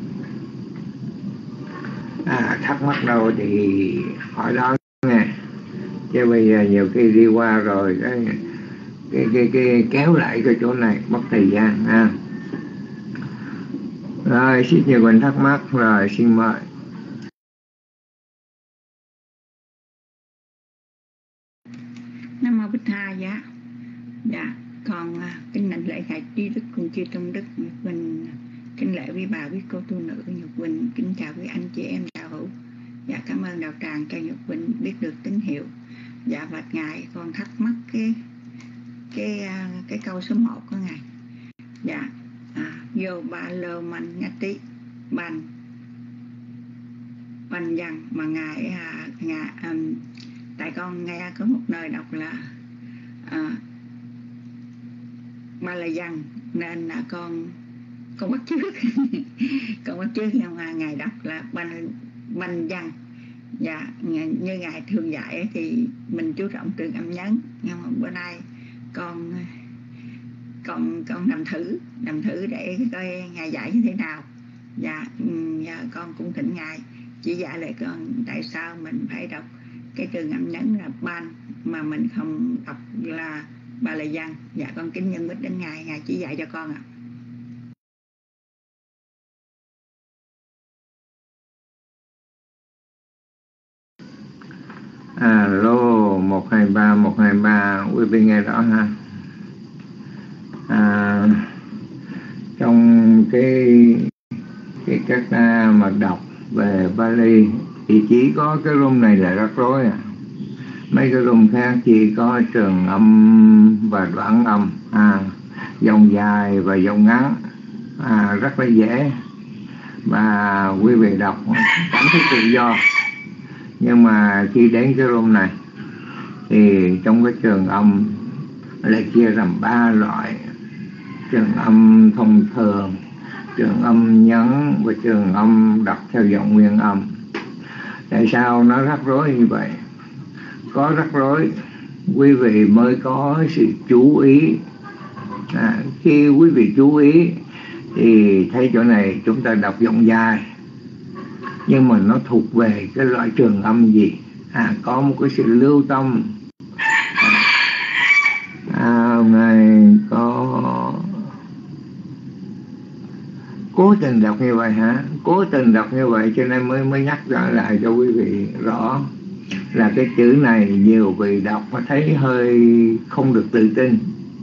à, thắc mắc đâu thì hỏi đó nghe. Chứ bây giờ nhiều khi đi qua rồi cái, cái, cái, cái kéo lại cái chỗ này mất thời gian ha. Rồi xin nhiều bạn thắc mắc rồi, xin mời. Nam mô Bích Tha. Dạ dạ con uh, kính lãnh lễ ngài trí đức cùng chư tôn đức Nhật Quỳnh, kính lễ quý bà quý cô tu nữ Nhật Quỳnh, kính chào quý anh chị em đạo hữu. Dạ cảm ơn đạo tràng cho Nhật Quỳnh biết được tín hiệu. Dạ bạch ngài, con thắc mắc cái cái uh, cái câu số một của ngài. Dạ à, vô ba lô man nhati ban ban văn mà ngài à, ngài um, tại con nghe có một nơi đọc là à, ba là văn nên là con con bắt chước con bắt chước nhưng mà ngài đọc là ban ban văn. Dạ như ngài thường dạy thì mình chú trọng trường âm nhấn, nhưng mà bữa nay con con con làm thử làm thử để coi ngài dạy như thế nào. Dạ, dạ con cũng thỉnh ngài chỉ dạy lại con tại sao mình phải đọc cái trường âm nhấn là ban mà mình không đọc là ba lời văn. Dạ con kính nhân mít đến ngài, ngài chỉ dạy cho con ạ. À. Alo một hai ba một hai ba, quý vị nghe rõ ha. À, trong cái cái cách mà đọc về Bali thì chỉ có cái room này là rắc rối à. Mấy cái room khác chỉ có trường âm và đoạn âm, à, dòng dài và dòng ngắn, à, rất là dễ và quý vị đọc cảm thấy tự do. Nhưng mà khi đến cái room này thì trong cái trường âm lại chia làm ba loại: trường âm thông thường, trường âm nhấn và trường âm đọc theo giọng nguyên âm. Tại sao nó rắc rối như vậy? Có rắc rối quý vị mới có sự chú ý. À, khi quý vị chú ý thì thấy chỗ này chúng ta đọc giọng dài, nhưng mà nó thuộc về cái loại trường âm gì? À, có một cái sự lưu tâm. À, hôm nay có cố tình đọc như vậy hả? Cố tình đọc như vậy cho nên mới mới nhắc lại cho quý vị rõ là cái chữ này nhiều vị đọc mà thấy hơi không được tự tin.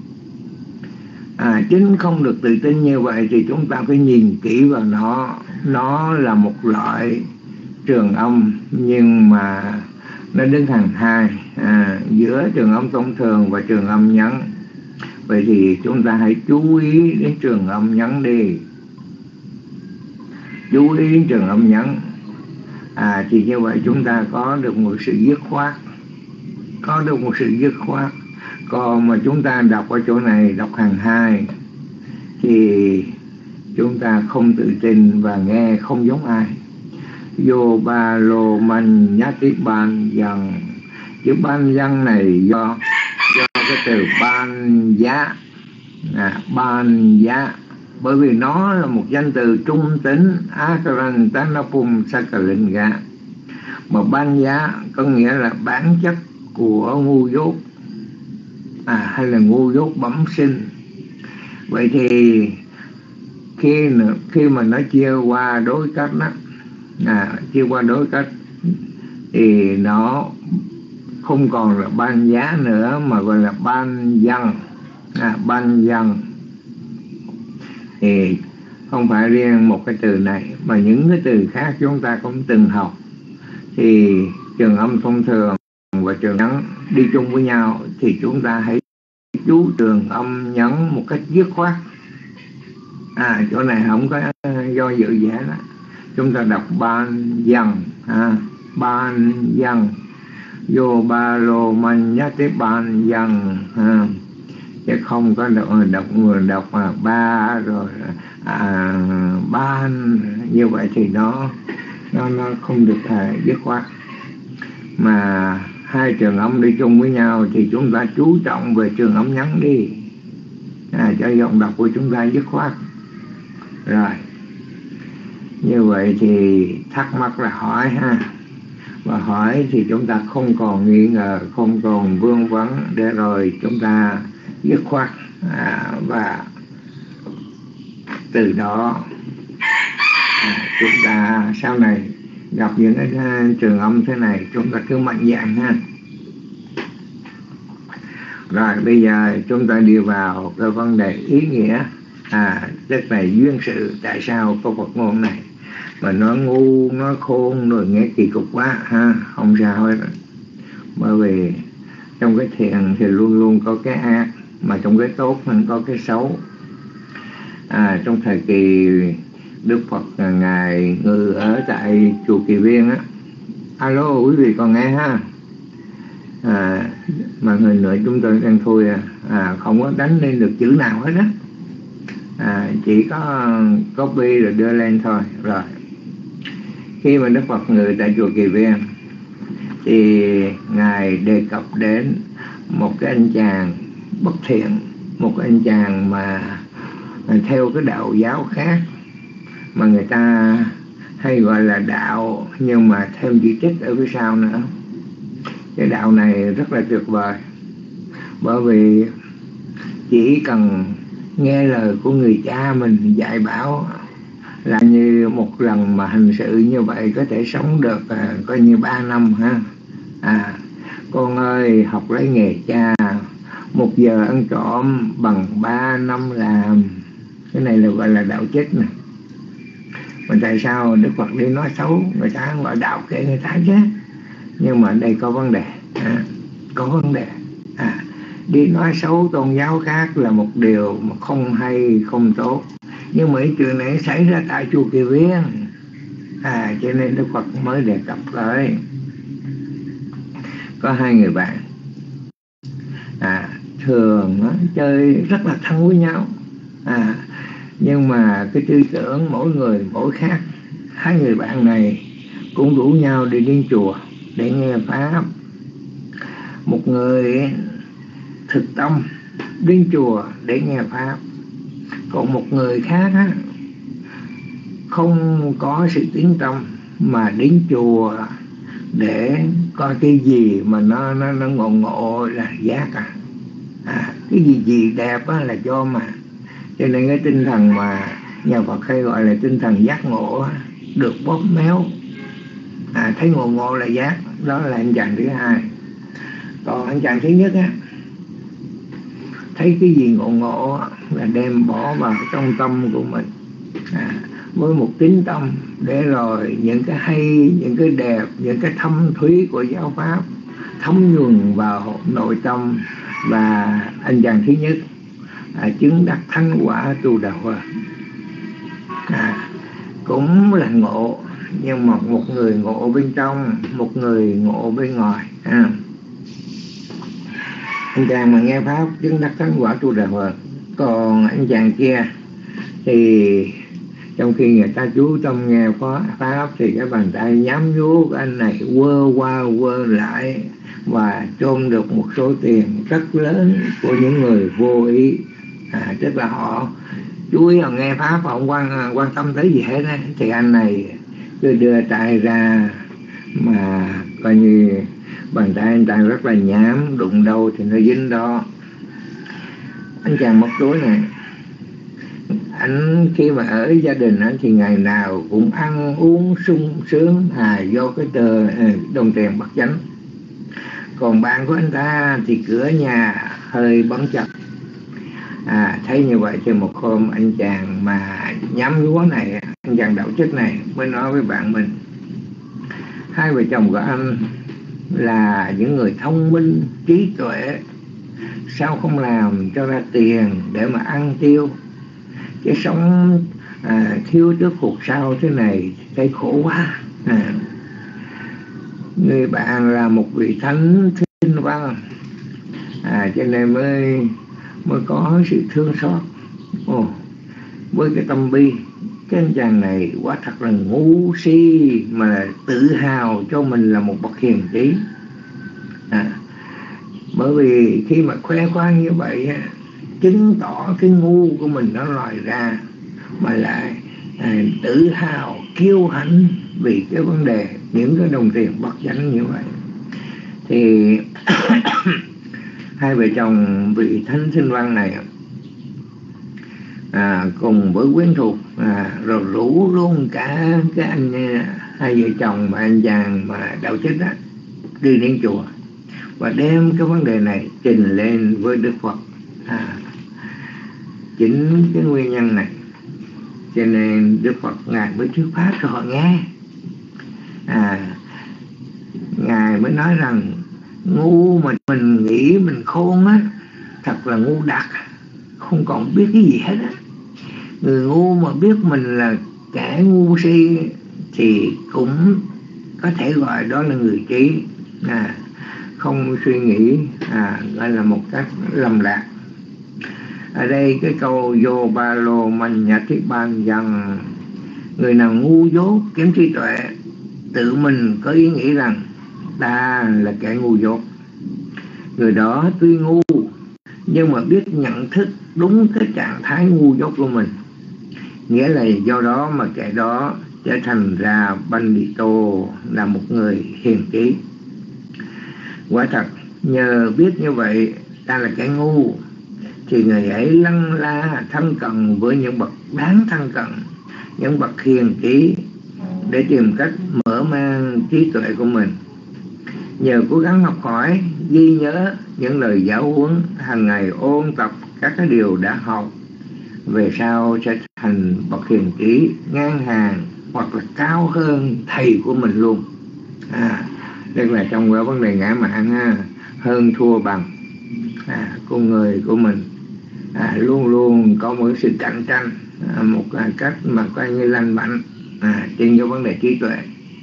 À, chính không được tự tin như vậy thì chúng ta phải nhìn kỹ vào nó. Nó là một loại trường âm nhưng mà nó đứng hàng hai, à, giữa trường âm thông thường và trường âm nhấn. Vậy thì chúng ta hãy chú ý đến trường âm nhấn đi. Chú ý đến trường âm nhấn. À, thì như vậy chúng ta có được một sự dứt khoát. Có được một sự dứt khoát. Còn mà chúng ta đọc ở chỗ này, đọc hàng hai, thì chúng ta không tự tin và nghe không giống ai. Vô ba lô man nhát tí ban dần. Chữ ban dân này do do cái từ ban giá, à, ban giá, bởi vì nó là một danh từ trung tính Akaran Tanapum Sakalinga. Mà ban giá có nghĩa là bản chất của ngu dốt, à, hay là ngu dốt bẩm sinh. Vậy thì khi khi mà nó chia qua đối cách đó, à, chia qua đối cách thì nó không còn là ban giá nữa mà gọi là ban dân, à, ban dân thì không phải riêng một cái từ này mà những cái từ khác chúng ta cũng từng học. Thì trường âm thông thường và trường nhấn đi chung với nhau thì chúng ta hãy chú trường âm nhấn một cách dứt khoát. À, chỗ này không có do dự gì hết đó. Chúng ta đọc ban dân, à, ban dân, vô ba lô man nhá tới ban dân, à, chứ không có đọc đọc đọc mà ba rồi à, ban như vậy thì nó nó nó không được à, dứt khoát. Mà hai trường âm đi chung với nhau thì chúng ta chú trọng về trường âm nhấn đi, à, cho giọng đọc của chúng ta dứt khoát. Rồi như vậy thì thắc mắc là hỏi ha, và hỏi thì chúng ta không còn nghi ngờ, không còn vương vấn, để rồi chúng ta dứt khoát, à, và từ đó à, chúng ta sau này gặp những cái trường âm thế này chúng ta cứ mạnh dạn ha. Rồi bây giờ chúng ta đi vào cái vấn đề ý nghĩa, à, tức là duyên sự tại sao có Phật ngôn này. Mà nó ngu, nó khôn rồi nghe kỳ cục quá ha, không sao hết. Bởi vì trong cái thiện thì luôn luôn có cái ác, mà trong cái tốt mình có cái xấu. À, trong thời kỳ Đức Phật ngài ngự ở tại chùa Kỳ Viên á, alo quý vị còn nghe ha, à, mà người nữa chúng tôi đang thôi à, à không có đánh lên được chữ nào hết á, à, chỉ có copy rồi đưa lên thôi. Rồi khi mà Đức Phật ngự tại chùa Kỳ Viên thì ngài đề cập đến một cái anh chàng bất thiện, một cái anh chàng mà theo cái đạo giáo khác mà người ta hay gọi là đạo, nhưng mà thêm chỉ trích ở phía sau nữa. Cái đạo này rất là tuyệt vời, bởi vì chỉ cần nghe lời của người cha mình dạy bảo là như một lần mà hành sự như vậy có thể sống được à, coi như ba năm ha. À, con ơi học lấy nghề cha, một giờ ăn trộm bằng ba năm làm. Cái này là gọi là đạo trích nè. Mà tại sao Đức Phật đi nói xấu người ta, gọi đạo kệ người ta chứ. Nhưng mà đây có vấn đề, à, có vấn đề. À, đi nói xấu tôn giáo khác là một điều mà không hay, không tốt. Nhưng mà cái chuyện này xảy ra tại chùa Kỳ Viên, à, cho nên Đức Phật mới đề cập tới. Có hai người bạn, à, thường đó, chơi rất là thân với nhau, à, nhưng mà cái tư tưởng mỗi người mỗi khác. Hai người bạn này cũng rủ nhau đi đến chùa để nghe pháp. Một người thực tâm đến chùa để nghe pháp, còn một người khác á, không có sự tín tâm mà đến chùa để coi cái gì mà nó nó nó ngộ ngộ là giác à. À, cái gì gì đẹp á là cho mà. Cho nên cái tinh thần mà nhà Phật hay gọi là tinh thần giác ngộ á, được bóp méo. À, thấy ngộ ngộ là giác, đó là anh chàng thứ hai. Còn anh chàng thứ nhất á, thấy cái gì ngộ ngộ là đem bỏ vào trong tâm của mình, à, với một tín tâm, để rồi những cái hay, những cái đẹp, những cái thâm thúy của giáo pháp thấm nhuần vào nội tâm. Và anh chàng thứ nhất à, chứng đắc thánh quả tu đạo, à, cũng là ngộ, nhưng mà một người ngộ bên trong, một người ngộ bên ngoài. À, anh chàng mà nghe pháp chứng đắc thánh quả tu đạo, còn anh chàng kia thì trong khi người ta chú tâm nghe pháp thì cái bàn tay nhắm vuốt anh này quơ qua quơ lại, và trôn được một số tiền rất lớn của những người vô ý. À, tức là họ chú ý họ nghe pháp, họ không quan quan tâm tới gì hết á. Thì anh này cứ đưa tay ra mà coi như bàn tay anh ta rất là nhám, đụng đâu thì nó dính đó. Anh chàng móc túi này, anh khi mà ở gia đình anh thì ngày nào cũng ăn uống sung sướng à, do cái tờ đồng tiền bắt chánh. Còn bạn của anh ta thì cửa nhà hơi bấn chặt. À, thấy như vậy thì một hôm anh chàng mà nhắm cái quán này, anh chàng đạo chức này mới nói với bạn mình: hai vợ chồng của anh là những người thông minh, trí tuệ, sao không làm cho ra tiền để mà ăn tiêu, cái sống à, thiếu trước hụt sau thế này thấy khổ quá. À, người bạn là một vị thánh thiên văn, à, cho nên mới mới có sự thương xót. Ồ, với cái tâm bi, cái anh chàng này quá thật là ngu si mà tự hào cho mình là một bậc hiền trí. À, bởi vì khi mà khoe khoang như vậy chứng tỏ cái ngu của mình nó lòi ra, mà lại à, tự hào kiêu hãnh vì cái vấn đề những cái đồng tiền bất chánh như vậy. Thì hai vợ chồng vị thánh sinh văn này à, cùng với quyến thuộc à, rồi rủ luôn cả cái anh hai vợ chồng mà anh chàng mà đạo chức đó đi đến chùa và đem cái vấn đề này trình lên với Đức Phật. À, chính cái nguyên nhân này cho nên Đức Phật ngài mới thuyết pháp cho họ nghe. À, ngài mới nói rằng ngu mà mình nghĩ mình khôn á, thật là ngu đặc, không còn biết cái gì hết á. Người ngu mà biết mình là kẻ ngu si thì cũng có thể gọi đó là người trí. À, không suy nghĩ à, gọi là một cách lầm lạc. Ở đây cái câu vô ba lô man nhát thi ban rằng người nào ngu dốt kém trí tuệ, tự mình có ý nghĩ rằng ta là kẻ ngu dốt. Người đó tuy ngu nhưng mà biết nhận thức đúng cái trạng thái ngu dốt của mình, nghĩa là do đó mà kẻ đó trở thành ra Bandito, là một người hiền trí. Quả thật nhờ biết như vậy ta là kẻ ngu thì người ấy lân la thân cận với những bậc đáng thân cận, những bậc hiền trí để tìm cách mở mang trí tuệ của mình. Nhờ cố gắng học hỏi, ghi nhớ những lời giáo huấn, hàng ngày ôn tập các cái điều đã học, về sau sẽ thành bậc hiền trí ngang hàng hoặc là cao hơn thầy của mình luôn. À, tức là trong cái vấn đề ngã mạn ha, hơn thua bằng à, con người của mình à, luôn luôn có một sự cạnh tranh, à, một à, cách mà coi như lành mạnh à, trên cái vấn đề trí tuệ.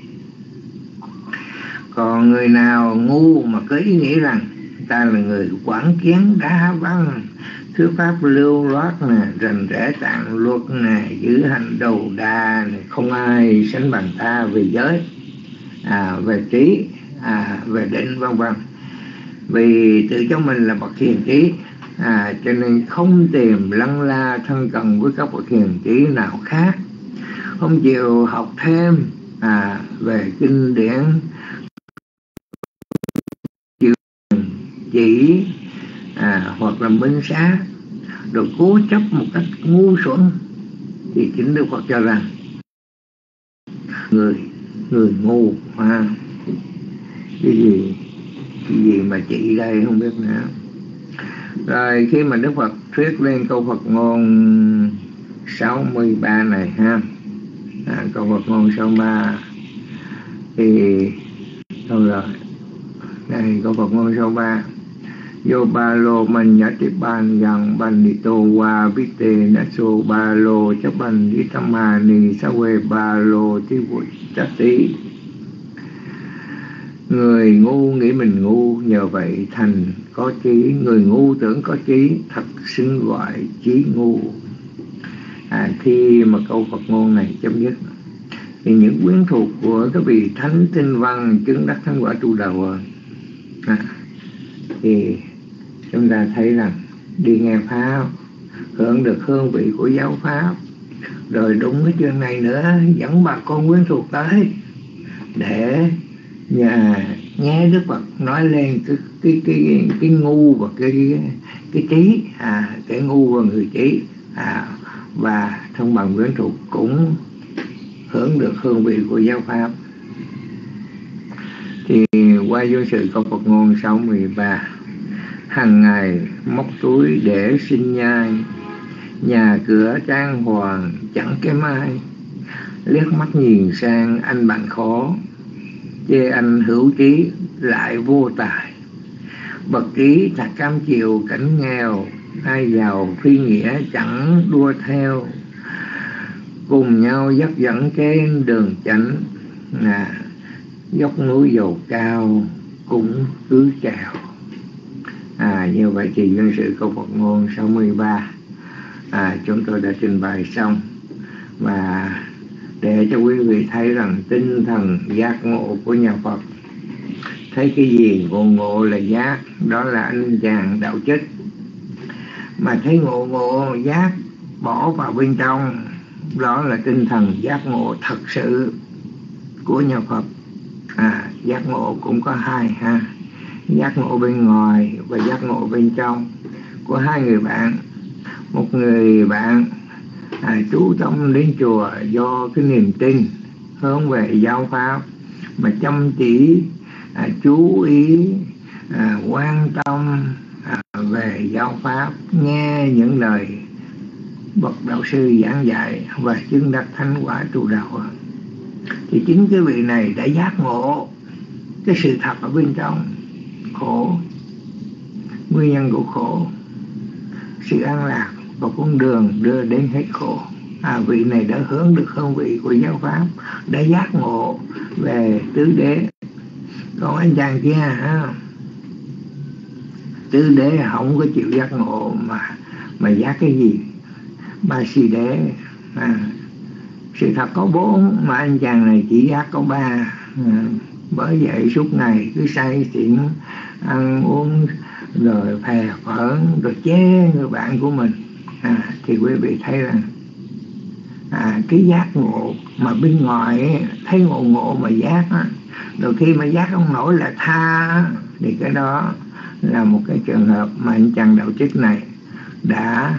Còn người nào ngu mà có ý nghĩ rằng ta là người quảng kiến đa văn, thuyết pháp lưu loát nè, rành rẽ tạng luật nè, giữ hành đầu đà nè, không ai sánh bằng ta về giới, à, về trí, à, về định vân vân. Vì tự cho mình là bậc hiền trí, à, cho nên không tìm lân la thân cận với các bậc hiền trí nào khác, không chịu học thêm à, về kinh điển, chịu chỉ à, hoặc là minh sát, rồi cố chấp một cách ngu xuẩn, thì chính Đức Phật cho rằng người người ngu à, cái gì cái gì mà chị đây không biết nữa. Rồi khi mà Đức Phật thuyết lên câu Phật ngôn sáu mươi ba này ha, à, câu Phật ngôn sáu mươi ba thì thôi rồi, đây câu Phật ngôn sáu mươi ba: Yo ba lô man nhát ti ban yang ban ni tô wa vite na so ba lô chấp ban đi tham hà ni sa quê ba lô ti vụ chắc tí. Người ngu nghĩ mình ngu, nhờ vậy thành có trí. Người ngu tưởng có trí, thật xứng gọi trí ngu. À, khi mà câu Phật ngôn này chấm dứt thì những quyến thuộc của các vị thánh tinh văn chứng đắc thánh quả tu đầu à, thì chúng ta thấy rằng đi nghe pháp, hưởng được hương vị của giáo pháp, rồi đúng cái chuyện này nữa, dẫn bà con quyến thuộc tới để nhà nghe Đức Phật nói lên cái cái cái cái ngu và cái cái, cái trí, à, cái ngu và người trí, à, và thân bằng quyến thuộc cũng hưởng được hương vị của giáo pháp. Thì qua vô sự câu Phật ngôn sáu mươi ba, hàng ngày móc túi để xin nhai, nhà cửa trang hoàng chẳng kém ai, liếc mắt nhìn sang anh bạn khó, chê anh hữu trí lại vô tài, bậc trí thật cam chịu cảnh nghèo, ai giàu phi nghĩa chẳng đua theo, cùng nhau dắt dẫn trên đường chánh, à, dốc núi dầu cao cũng cứ trèo. À, như vậy thì dân sự câu Phật ngôn sáu mươi ba à, chúng tôi đã trình bày xong, và để cho quý vị thấy rằng tinh thần giác ngộ của nhà Phật, thấy cái gì ngộ ngộ là giác, đó là anh chàng đạo chất, mà thấy ngộ ngộ giác bỏ vào bên trong, đó là tinh thần giác ngộ thật sự của nhà Phật. À, giác ngộ cũng có hai ha, giác ngộ bên ngoài và giác ngộ bên trong của hai người bạn. Một người bạn à, chú tâm đến chùa do cái niềm tin hướng về giáo pháp, mà chăm chỉ à, chú ý à, quan tâm à, về giáo pháp, nghe những lời bậc đạo sư giảng dạy và chứng đắc thánh quả trụ đạo, thì chính cái vị này đã giác ngộ cái sự thật ở bên trong khổ, nguyên nhân của khổ, sự an lạc và con đường đưa đến hết khổ. À, vị này đã hướng được hương vị của giáo pháp, đã giác ngộ về tứ đế. Còn anh chàng kia ha, tứ đế không có chịu giác ngộ mà mà giác cái gì? Ba si đế. À, sự thật có bốn mà anh chàng này chỉ giác có ba. À, bởi vậy suốt ngày cứ say xỉn ăn uống rồi phè phỡn rồi chế người bạn của mình. À, thì quý vị thấy rằng à, cái giác ngộ mà bên ngoài ấy, thấy ngộ ngộ mà giác á, rồi khi mà giác không nổi là tha á, thì cái đó là một cái trường hợp mà anh chàng đạo trích này đã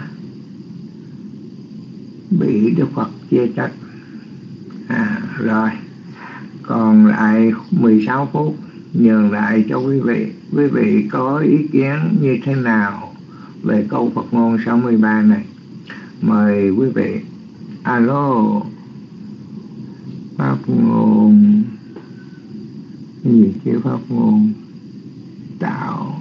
bị Đức Phật chê trách. À, rồi còn lại mười sáu phút nhường lại cho quý vị. Quý vị có ý kiến như thế nào về câu Phật ngôn sáu mươi ba này? Mời quý vị. Alo, pháp ngôn gì chứ? Pháp ngôn tạo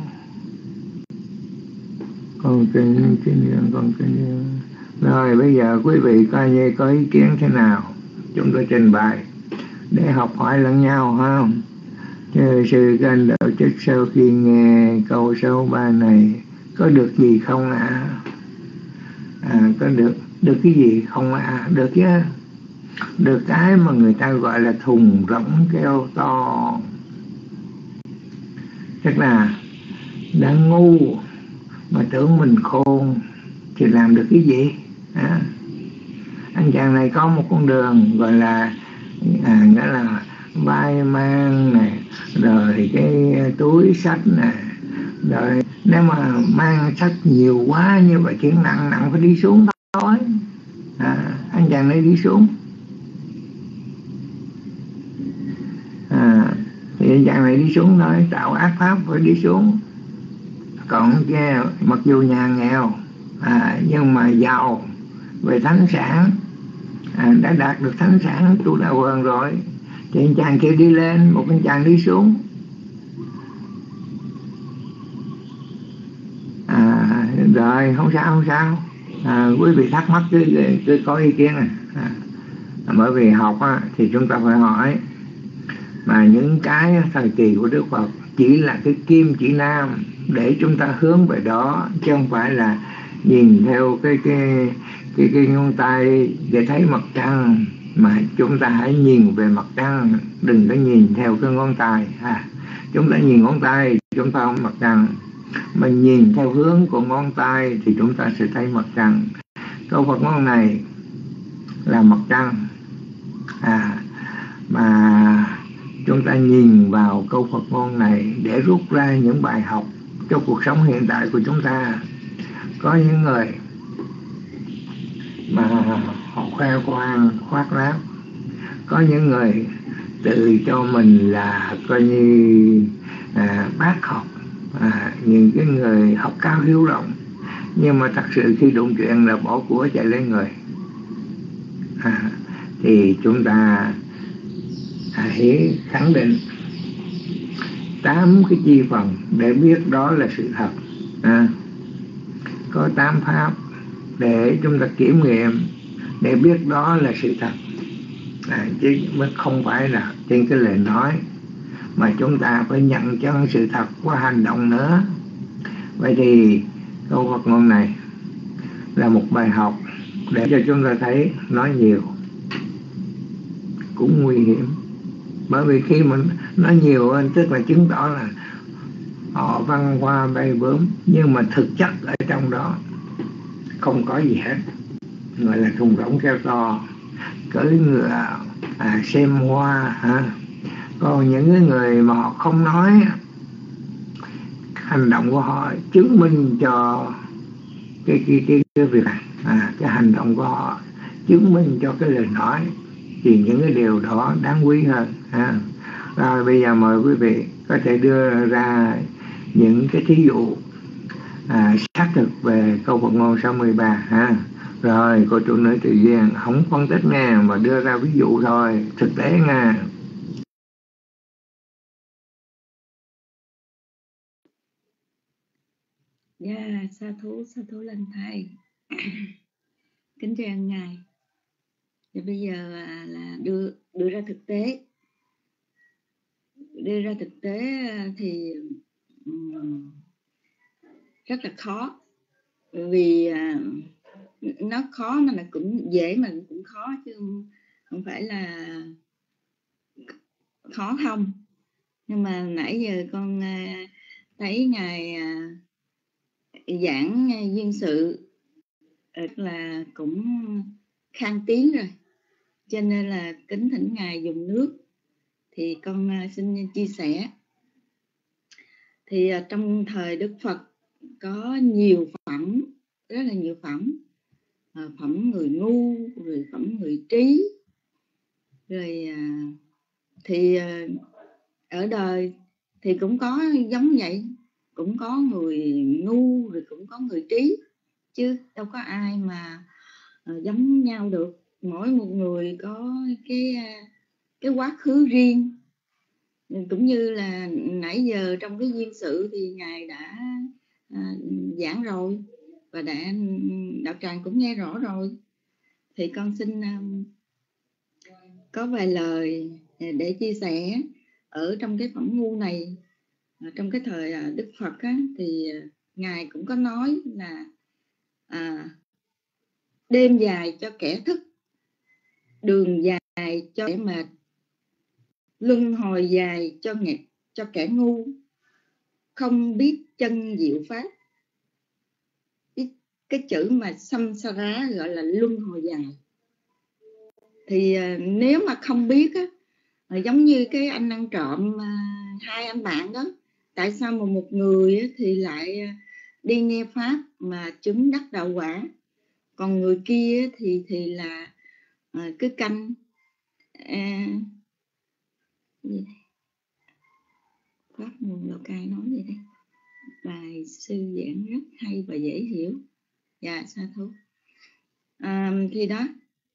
con kính kính dân con kính dân. Rồi bây giờ quý vị coi như có ý kiến thế nào, chúng tôi trình bày để học hỏi lẫn nhau ha. Chứ sư các anh đạo trích sau khi nghe câu số ba này có được gì không ạ? À? À, có được được cái gì không ạ? À? Được chứ. Được cái mà người ta gọi là thùng rỗng kêu to. Tức là đang ngu mà tưởng mình khôn thì làm được cái gì? À, anh chàng này có một con đường gọi là à, nghĩa là vai mang này, rồi cái túi sách này, rồi nếu mà mang sách nhiều quá như vậy chuyện nặng nặng phải đi xuống thôi. À, anh chàng này đi xuống. À, thì anh chàng này đi xuống thôi, tạo ác pháp phải đi xuống. Còn kia mặc dù nhà nghèo à, nhưng mà giàu về thánh sản, à, đã đạt được thánh sản tu đạo vườn rồi, thì anh chàng kia đi lên, một anh chàng đi xuống. À, rồi không sao không sao. À, quý vị thắc mắc cứ, cứ có ý kiến này. À, bởi vì học á, thì chúng ta phải hỏi, mà những cái thời kỳ của Đức Phật chỉ là cái kim chỉ nam để chúng ta hướng về đó, chứ không phải là nhìn theo cái cái cái, cái ngón tay để thấy mặt trăng, mà chúng ta hãy nhìn về mặt trăng, đừng có nhìn theo cái ngón tay. À, chúng ta nhìn ngón tay chúng ta không mặt trăng, mà nhìn theo hướng của ngón tay thì chúng ta sẽ thấy mặt trăng. Câu Phật ngôn này là mặt trăng. À, mà chúng ta nhìn vào câu Phật ngôn này để rút ra những bài học cho cuộc sống hiện tại của chúng ta. Có những người mà họ khoe khoang khoác lác. Có những người tự cho mình là coi như à, bác học, à, những cái người học cao hiếu rộng, nhưng mà thật sự khi đụng chuyện là bỏ của chạy lấy người. À, thì chúng ta hãy khẳng định tám cái chi phần để biết đó là sự thật. À, có tám pháp để chúng ta kiểm nghiệm để biết đó là sự thật. À, chứ không phải là trên cái lời nói, mà chúng ta phải nhận chân sự thật qua hành động nữa. Vậy thì câu Phật ngôn này là một bài học để cho chúng ta thấy nói nhiều cũng nguy hiểm. Bởi vì khi mình nói nhiều tức là chứng tỏ là họ văn hoa bay bướm, nhưng mà thực chất ở trong đó không có gì hết, gọi là thùng rỗng keo to, cưỡi ngựa à, xem hoa hả? Còn những người mà họ không nói, hành động của họ chứng minh cho cái cái cái, cái việc này, à, cái hành động của họ chứng minh cho cái lời nói, thì những cái điều đó đáng quý hơn. À, rồi bây giờ mời quý vị có thể đưa ra những cái thí dụ à, xác thực về câu Phật ngôn sáu mươi ba ha. Rồi cô chủ nữ tự duyên không phân tích nha, mà đưa ra ví dụ thôi, thực tế nha. Dạ, yeah, sa thú, sa thú lành thầy. Kính tri ân Ngài. Và bây giờ là đưa đưa ra thực tế. Đưa ra thực tế thì um, rất là khó. Vì uh, nó khó mà là cũng dễ mà cũng khó, chứ không phải là khó không. Nhưng mà nãy giờ con uh, thấy Ngài uh, giảng uh, duyên sự uh, là cũng khang tiếng rồi, cho nên là kính thỉnh Ngài dùng nước. Thì con uh, xin chia sẻ. Thì uh, trong thời Đức Phật có nhiều phẩm, rất là nhiều phẩm, uh, phẩm người ngu, rồi phẩm người trí, rồi uh, thì uh, ở đời thì cũng có giống vậy, cũng có người ngu rồi cũng có người trí, chứ đâu có ai mà uh, giống nhau được. Mỗi một người có cái uh, cái quá khứ riêng. Cũng như là nãy giờ trong cái duyên sự thì Ngài đã à, giảng rồi, và đã đạo tràng cũng nghe rõ rồi. Thì con xin um, có vài lời để chia sẻ ở trong cái phẩm ngu này. Trong cái thời Đức Phật á, thì Ngài cũng có nói là à, đêm dài cho kẻ thức, đường dài cho kẻ mệt, luân hồi dài cho nghẹt cho kẻ ngu, không biết chân diệu pháp. Cái, cái chữ mà samsara gọi là luân hồi dài. Thì uh, nếu mà không biết á, uh, giống như cái anh ăn trộm, uh, hai anh bạn đó, tại sao mà một người á, thì lại uh, đi nghe pháp mà chứng đắc đạo quả, còn người kia thì thì là uh, cứ canh uh, gì đây? Pháp nguồn Lào Cai nói gì đây? Bài sư giảng rất hay và dễ hiểu. Dạ, sa thú. À, thì đó,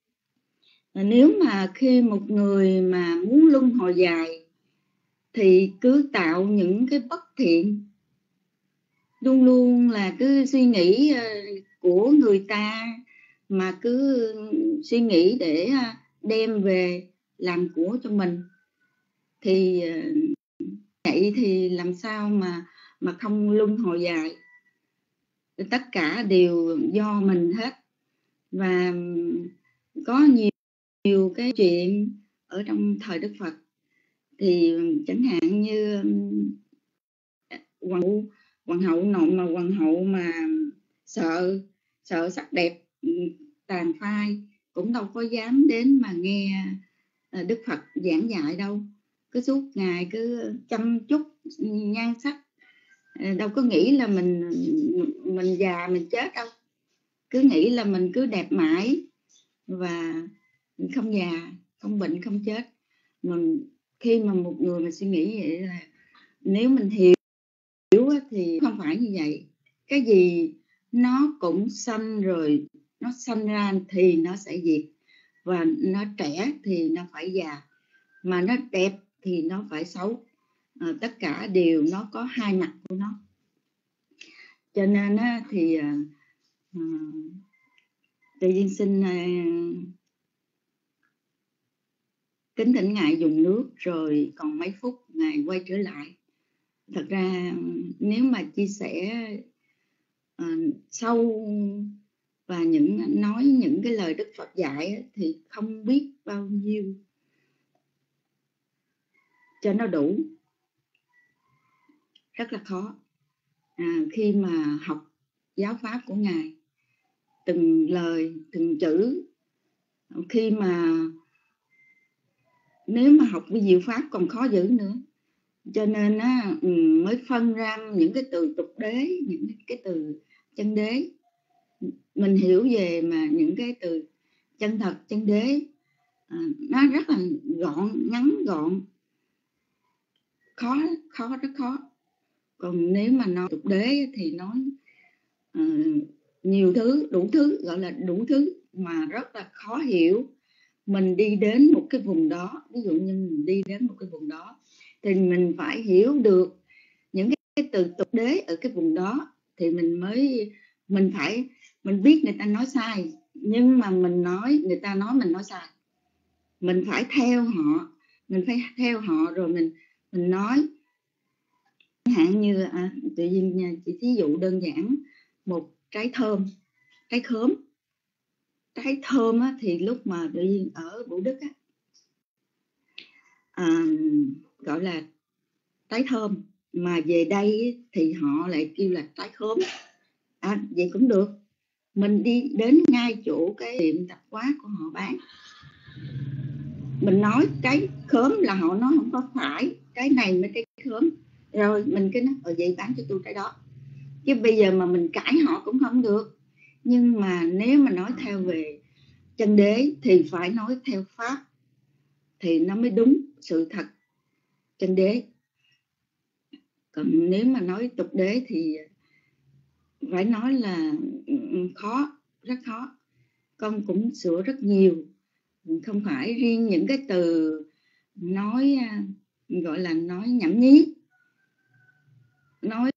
nếu mà khi một người mà muốn luân hồi dài thì cứ tạo những cái bất thiện, luôn luôn là cứ suy nghĩ của người ta, mà cứ suy nghĩ để đem về làm của cho mình, thì vậy thì làm sao mà mà không luân hồi dài. Tất cả đều do mình hết. Và có nhiều, nhiều cái chuyện ở trong thời Đức Phật, thì chẳng hạn như hoàng hậu, hoàng hậu nọ mà hoàng hậu mà sợ sợ sắc đẹp tàn phai cũng đâu có dám đến mà nghe Đức Phật giảng dạy đâu. Cứ suốt ngày cứ chăm chút nhan sắc, đâu có nghĩ là mình mình già mình chết đâu. cứ nghĩ là mình cứ đẹp mãi và mình không già, không bệnh, không chết. Mình khi mà một người mà suy nghĩ vậy là nếu mình hiểu thì không phải như vậy. Cái gì nó cũng sanh rồi, nó sanh ra thì nó sẽ diệt, và nó trẻ thì nó phải già, mà nó đẹp thì nó phải xấu. À, tất cả đều nó có hai mặt của nó. Cho nên á, thì à, Tự Duyên xin à, kính thỉnh Ngài dùng nước, rồi còn mấy phút Ngài quay trở lại. Thật ra nếu mà chia sẻ uh, sâu và những nói những cái lời Đức Phật dạy thì không biết bao nhiêu cho nó đủ, rất là khó. À, khi mà học giáo pháp của Ngài, từng lời từng chữ, khi mà nếu mà học vi diệu pháp còn khó dữ nữa. Cho nên á, mới phân ra những cái từ tục đế, những cái từ chân đế. Mình hiểu về mà những cái từ chân thật, chân đế, à, nó rất là gọn, ngắn gọn, khó, khó, rất khó. Còn nếu mà nói tục đế thì nói uh, nhiều thứ, đủ thứ, gọi là đủ thứ mà rất là khó hiểu. Mình đi đến một cái vùng đó, ví dụ như mình đi đến một cái vùng đó thì mình phải hiểu được những cái từ tục đế ở cái vùng đó, thì mình mới mình phải mình biết người ta nói sai, nhưng mà mình nói người ta nói mình nói sai, mình phải theo họ, mình phải theo họ rồi mình mình nói. Hạn như à, tự nhiên chỉ thí dụ đơn giản một trái thơm, trái khóm, trái thơm á, thì lúc mà tự nhiên ở Vũ Đức á, à, gọi là trái thơm, mà về đây thì họ lại kêu là trái khóm. À, vậy cũng được. Mình đi đến ngay chỗ cái tiệm tạp hóa của họ bán, mình nói trái khóm là họ nói không có phải, cái này mới trái khóm. Rồi mình cái nói ở vậy bán cho tôi cái đó. Chứ bây giờ mà mình cãi họ cũng không được. Nhưng mà nếu mà nói theo về chân đế thì phải nói theo pháp, thì nó mới đúng sự thật chân đế. Còn nếu mà nói tục đế thì phải nói là khó, rất khó. Con cũng sửa rất nhiều, không phải riêng những cái từ nói gọi là nói nhảm nhí, nói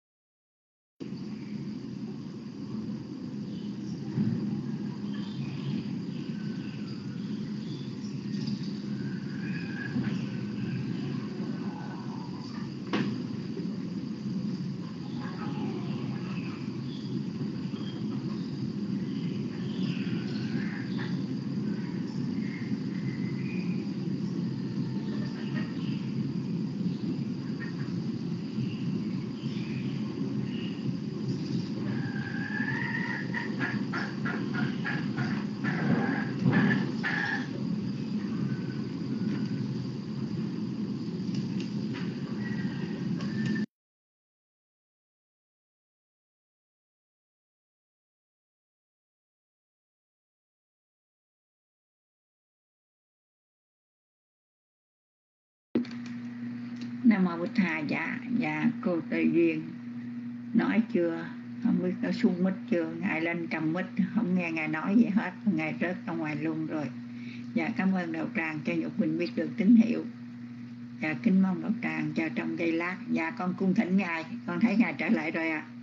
Nam Mô Bụt Thà. Dạ, dạ cô Tự Duyên nói chưa, không biết có xuống mít chưa. Ngài lên cầm mít không nghe Ngài nói gì hết, Ngài rớt ra ngoài luôn rồi. Dạ cảm ơn Đạo Tràng cho Nhục Bình biết được tín hiệu. Dạ kính mong Đạo Tràng chờ trong giây lát. Dạ con cung thỉnh Ngài, con thấy Ngài trở lại rồi ạ. À.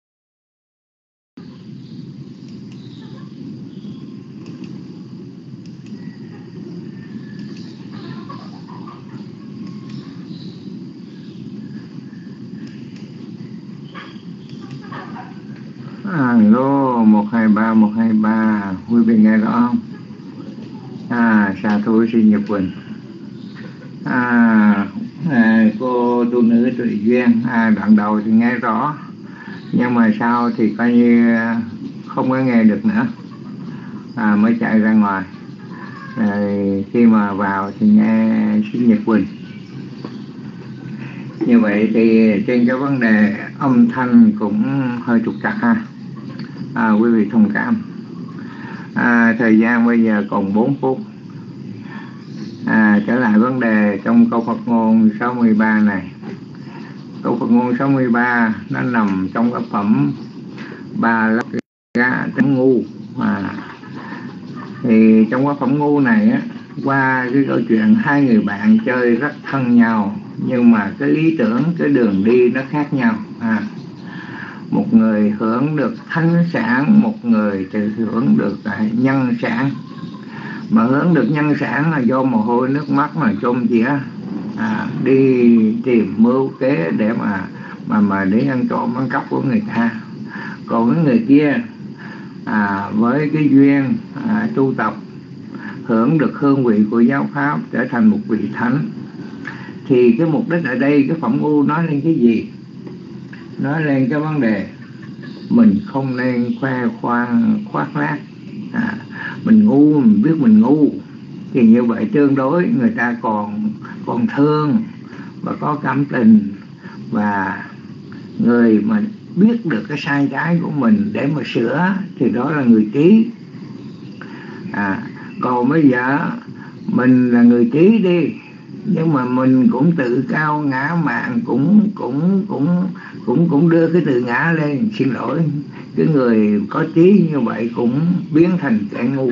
Alo, một hai ba, một hai ba, quý vị nghe rõ không? À, sa thú xin Nhật Quỳnh. À, à, cô tu nữ Tự Duyên, à, đoạn đầu thì nghe rõ, nhưng mà sau thì coi như không có nghe được nữa, à, mới chạy ra ngoài. Rồi khi mà vào thì nghe xin Nhật Quỳnh. Như vậy thì trên cái vấn đề âm thanh cũng hơi trục trặc ha. à, quý vị thông cảm. À, thời gian bây giờ còn bốn phút. À, trở lại vấn đề trong câu Phật ngôn sáu mươi ba này. Câu Phật ngôn sáu mươi ba nó nằm trong cái phẩm Ba La Gá Tính Ngu. À, thì trong cái phẩm ngu này á, qua cái câu chuyện hai người bạn chơi rất thân nhau, nhưng mà cái lý tưởng, cái đường đi nó khác nhau. À, một người hưởng được thánh sản, một người thì hưởng được nhân sản. Mà hưởng được nhân sản là do mồ hôi nước mắt mà chôn chĩa, à, đi tìm mưu kế để mà mà mà để ăn trộm ăn cắp của người ta. Còn cái người kia à, với cái duyên à, tu tập, hưởng được hương vị của giáo pháp, trở thành một vị thánh. Thì cái mục đích ở đây, cái phẩm ngu nói lên cái gì? Nói lên cái vấn đề mình không nên khoe khoang khoác lác. À, mình ngu, mình biết mình ngu, thì như vậy tương đối người ta còn còn thương và có cảm tình, và người mà biết được cái sai trái của mình để mà sửa thì đó là người trí. À, còn bây giờ mình là người trí đi, nhưng mà mình cũng tự cao ngã mạn, cũng cũng cũng cũng cũng đưa cái tự ngã lên. Xin lỗi, cái người có trí như vậy cũng biến thành kẻ ngu.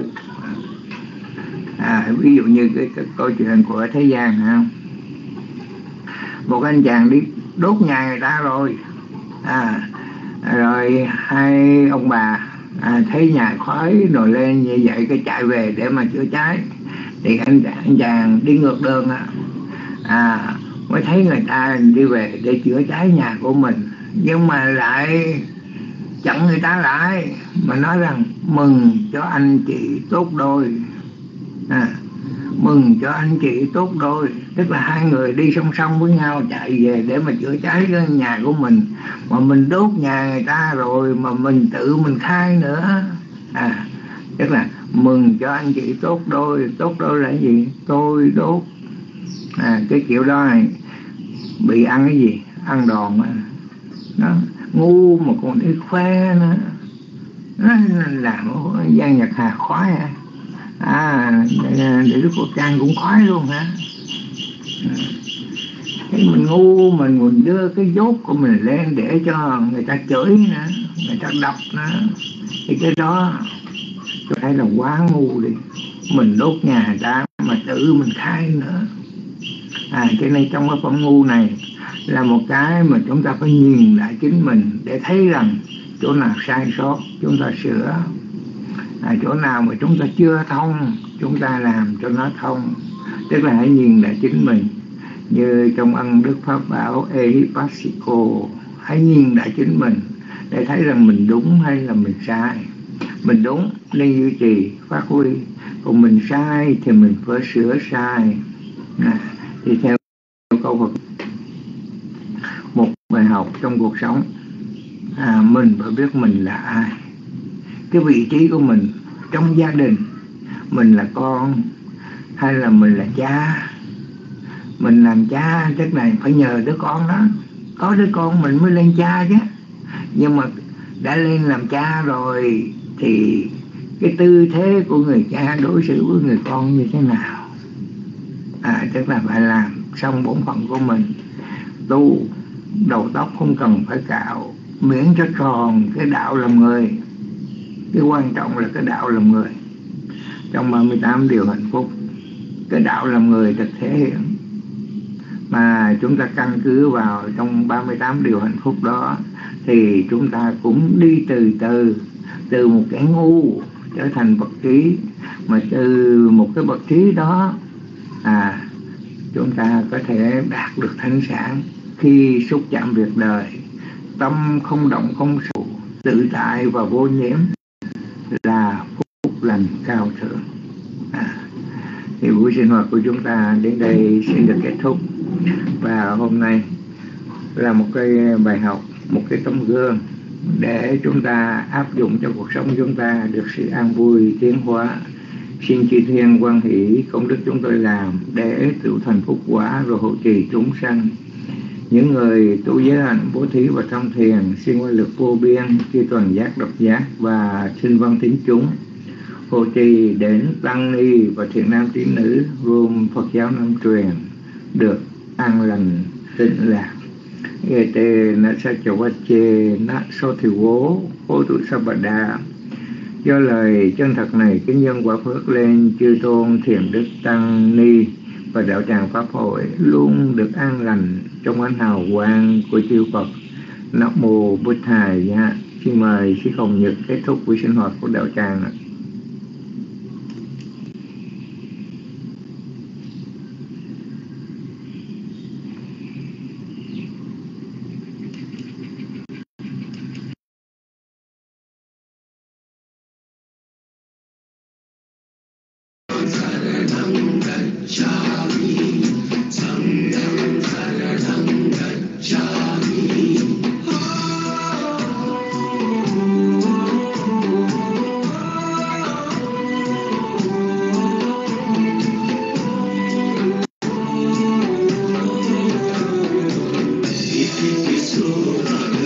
À, ví dụ như cái, cái câu chuyện của thế gian ha, một anh chàng đi đốt nhà người ta rồi, à, rồi hai ông bà à, thấy nhà khói nổi lên như vậy, cái chạy về để mà chữa cháy. Thì anh, anh chàng đi ngược đường á, à, mới thấy người ta đi về để chữa cháy nhà của mình, nhưng mà lại chặn người ta lại mà nói rằng mừng cho anh chị tốt đôi. À, mừng cho anh chị tốt đôi, tức là hai người đi song song với nhau chạy về để mà chữa cháy cái nhà của mình, mà mình đốt nhà người ta rồi mà mình tự mình khai nữa. À, tức là mừng cho anh chị tốt đôi. Tốt đôi là cái gì? Tôi đốt. À, cái kiểu đó này bị ăn cái gì? Ăn đòn. Nó ngu mà còn đi khoe nữa, nó làm gian nhật hà khoái hả? À, để Đức Phật Trang cũng khoái luôn hả? Thế mình ngu, mình còn đưa cái dốt của mình lên để cho người ta chửi nữa, người ta đập nữa, thì cái đó tôi thấy là quá ngu đi. Mình đốt nhà người ta mà tự mình khai nữa. À, cho nên trong cái phẩm ngu này là một cái mà chúng ta phải nhìn lại chính mình để thấy rằng chỗ nào sai sót chúng ta sửa, à, chỗ nào mà chúng ta chưa thông chúng ta làm cho nó thông. Tức là hãy nhìn lại chính mình, như trong ân Đức Pháp bảo Ehipassiko, hãy nhìn lại chính mình để thấy rằng mình đúng hay là mình sai. Mình đúng nên duy trì phát huy, còn mình sai thì mình phải sửa sai. À, thì theo câu Phật, một bài học trong cuộc sống, à, mình phải biết mình là ai, cái vị trí của mình trong gia đình. Mình là con hay là mình là cha? Mình làm cha chắc này phải nhờ đứa con đó, có đứa con mình mới lên cha chứ. Nhưng mà đã lên làm cha rồi thì cái tư thế của người cha đối xử với người con như thế nào? À, tức là phải làm xong bổn phận của mình. Tu đầu tóc không cần phải cạo, miễn cho tròn cái đạo làm người. Cái quan trọng là cái đạo làm người. Trong ba mươi tám điều hạnh phúc, cái đạo làm người được thể hiện. Mà chúng ta căn cứ vào trong ba mươi tám điều hạnh phúc đó, thì chúng ta cũng đi từ từ, từ một cái ngu trở thành bậc trí. Mà từ một cái bậc trí đó, à, chúng ta có thể đạt được thánh sản. Khi xúc chạm việc đời, tâm không động không sầu, tự tại và vô nhiễm là phúc lành cao thượng. À, thì buổi sinh hoạt của chúng ta đến đây sẽ được kết thúc. Và hôm nay là một cái bài học, một cái tấm gương để chúng ta áp dụng cho cuộc sống chúng ta được sự an vui tiến hóa. Xin chư thiên quan hỷ công đức chúng tôi làm để tự thành phúc quả, rồi hộ trì chúng sanh. Những người tu giới hạnh, bố thí và thông thiền, siêng qua lực vô biên, chư toàn giác, độc giác và sinh văn tín chúng, hộ trì đến tăng ni và thiện nam tín nữ gồm Phật giáo Nam truyền được an lành tịnh lạc. Ê tê na sa chà vát chê na so thị vố hô tụ sa bà đà. Do lời chân thật này, kính nhân quả phước lên chư tôn thiền đức tăng ni và đạo tràng pháp hội luôn được an lành trong ánh hào quang của chư Phật. Nam mô Bụt Thầy. Xin mời Sư Hồng Nhật kết thúc buổi sinh hoạt của đạo tràng. Iti piso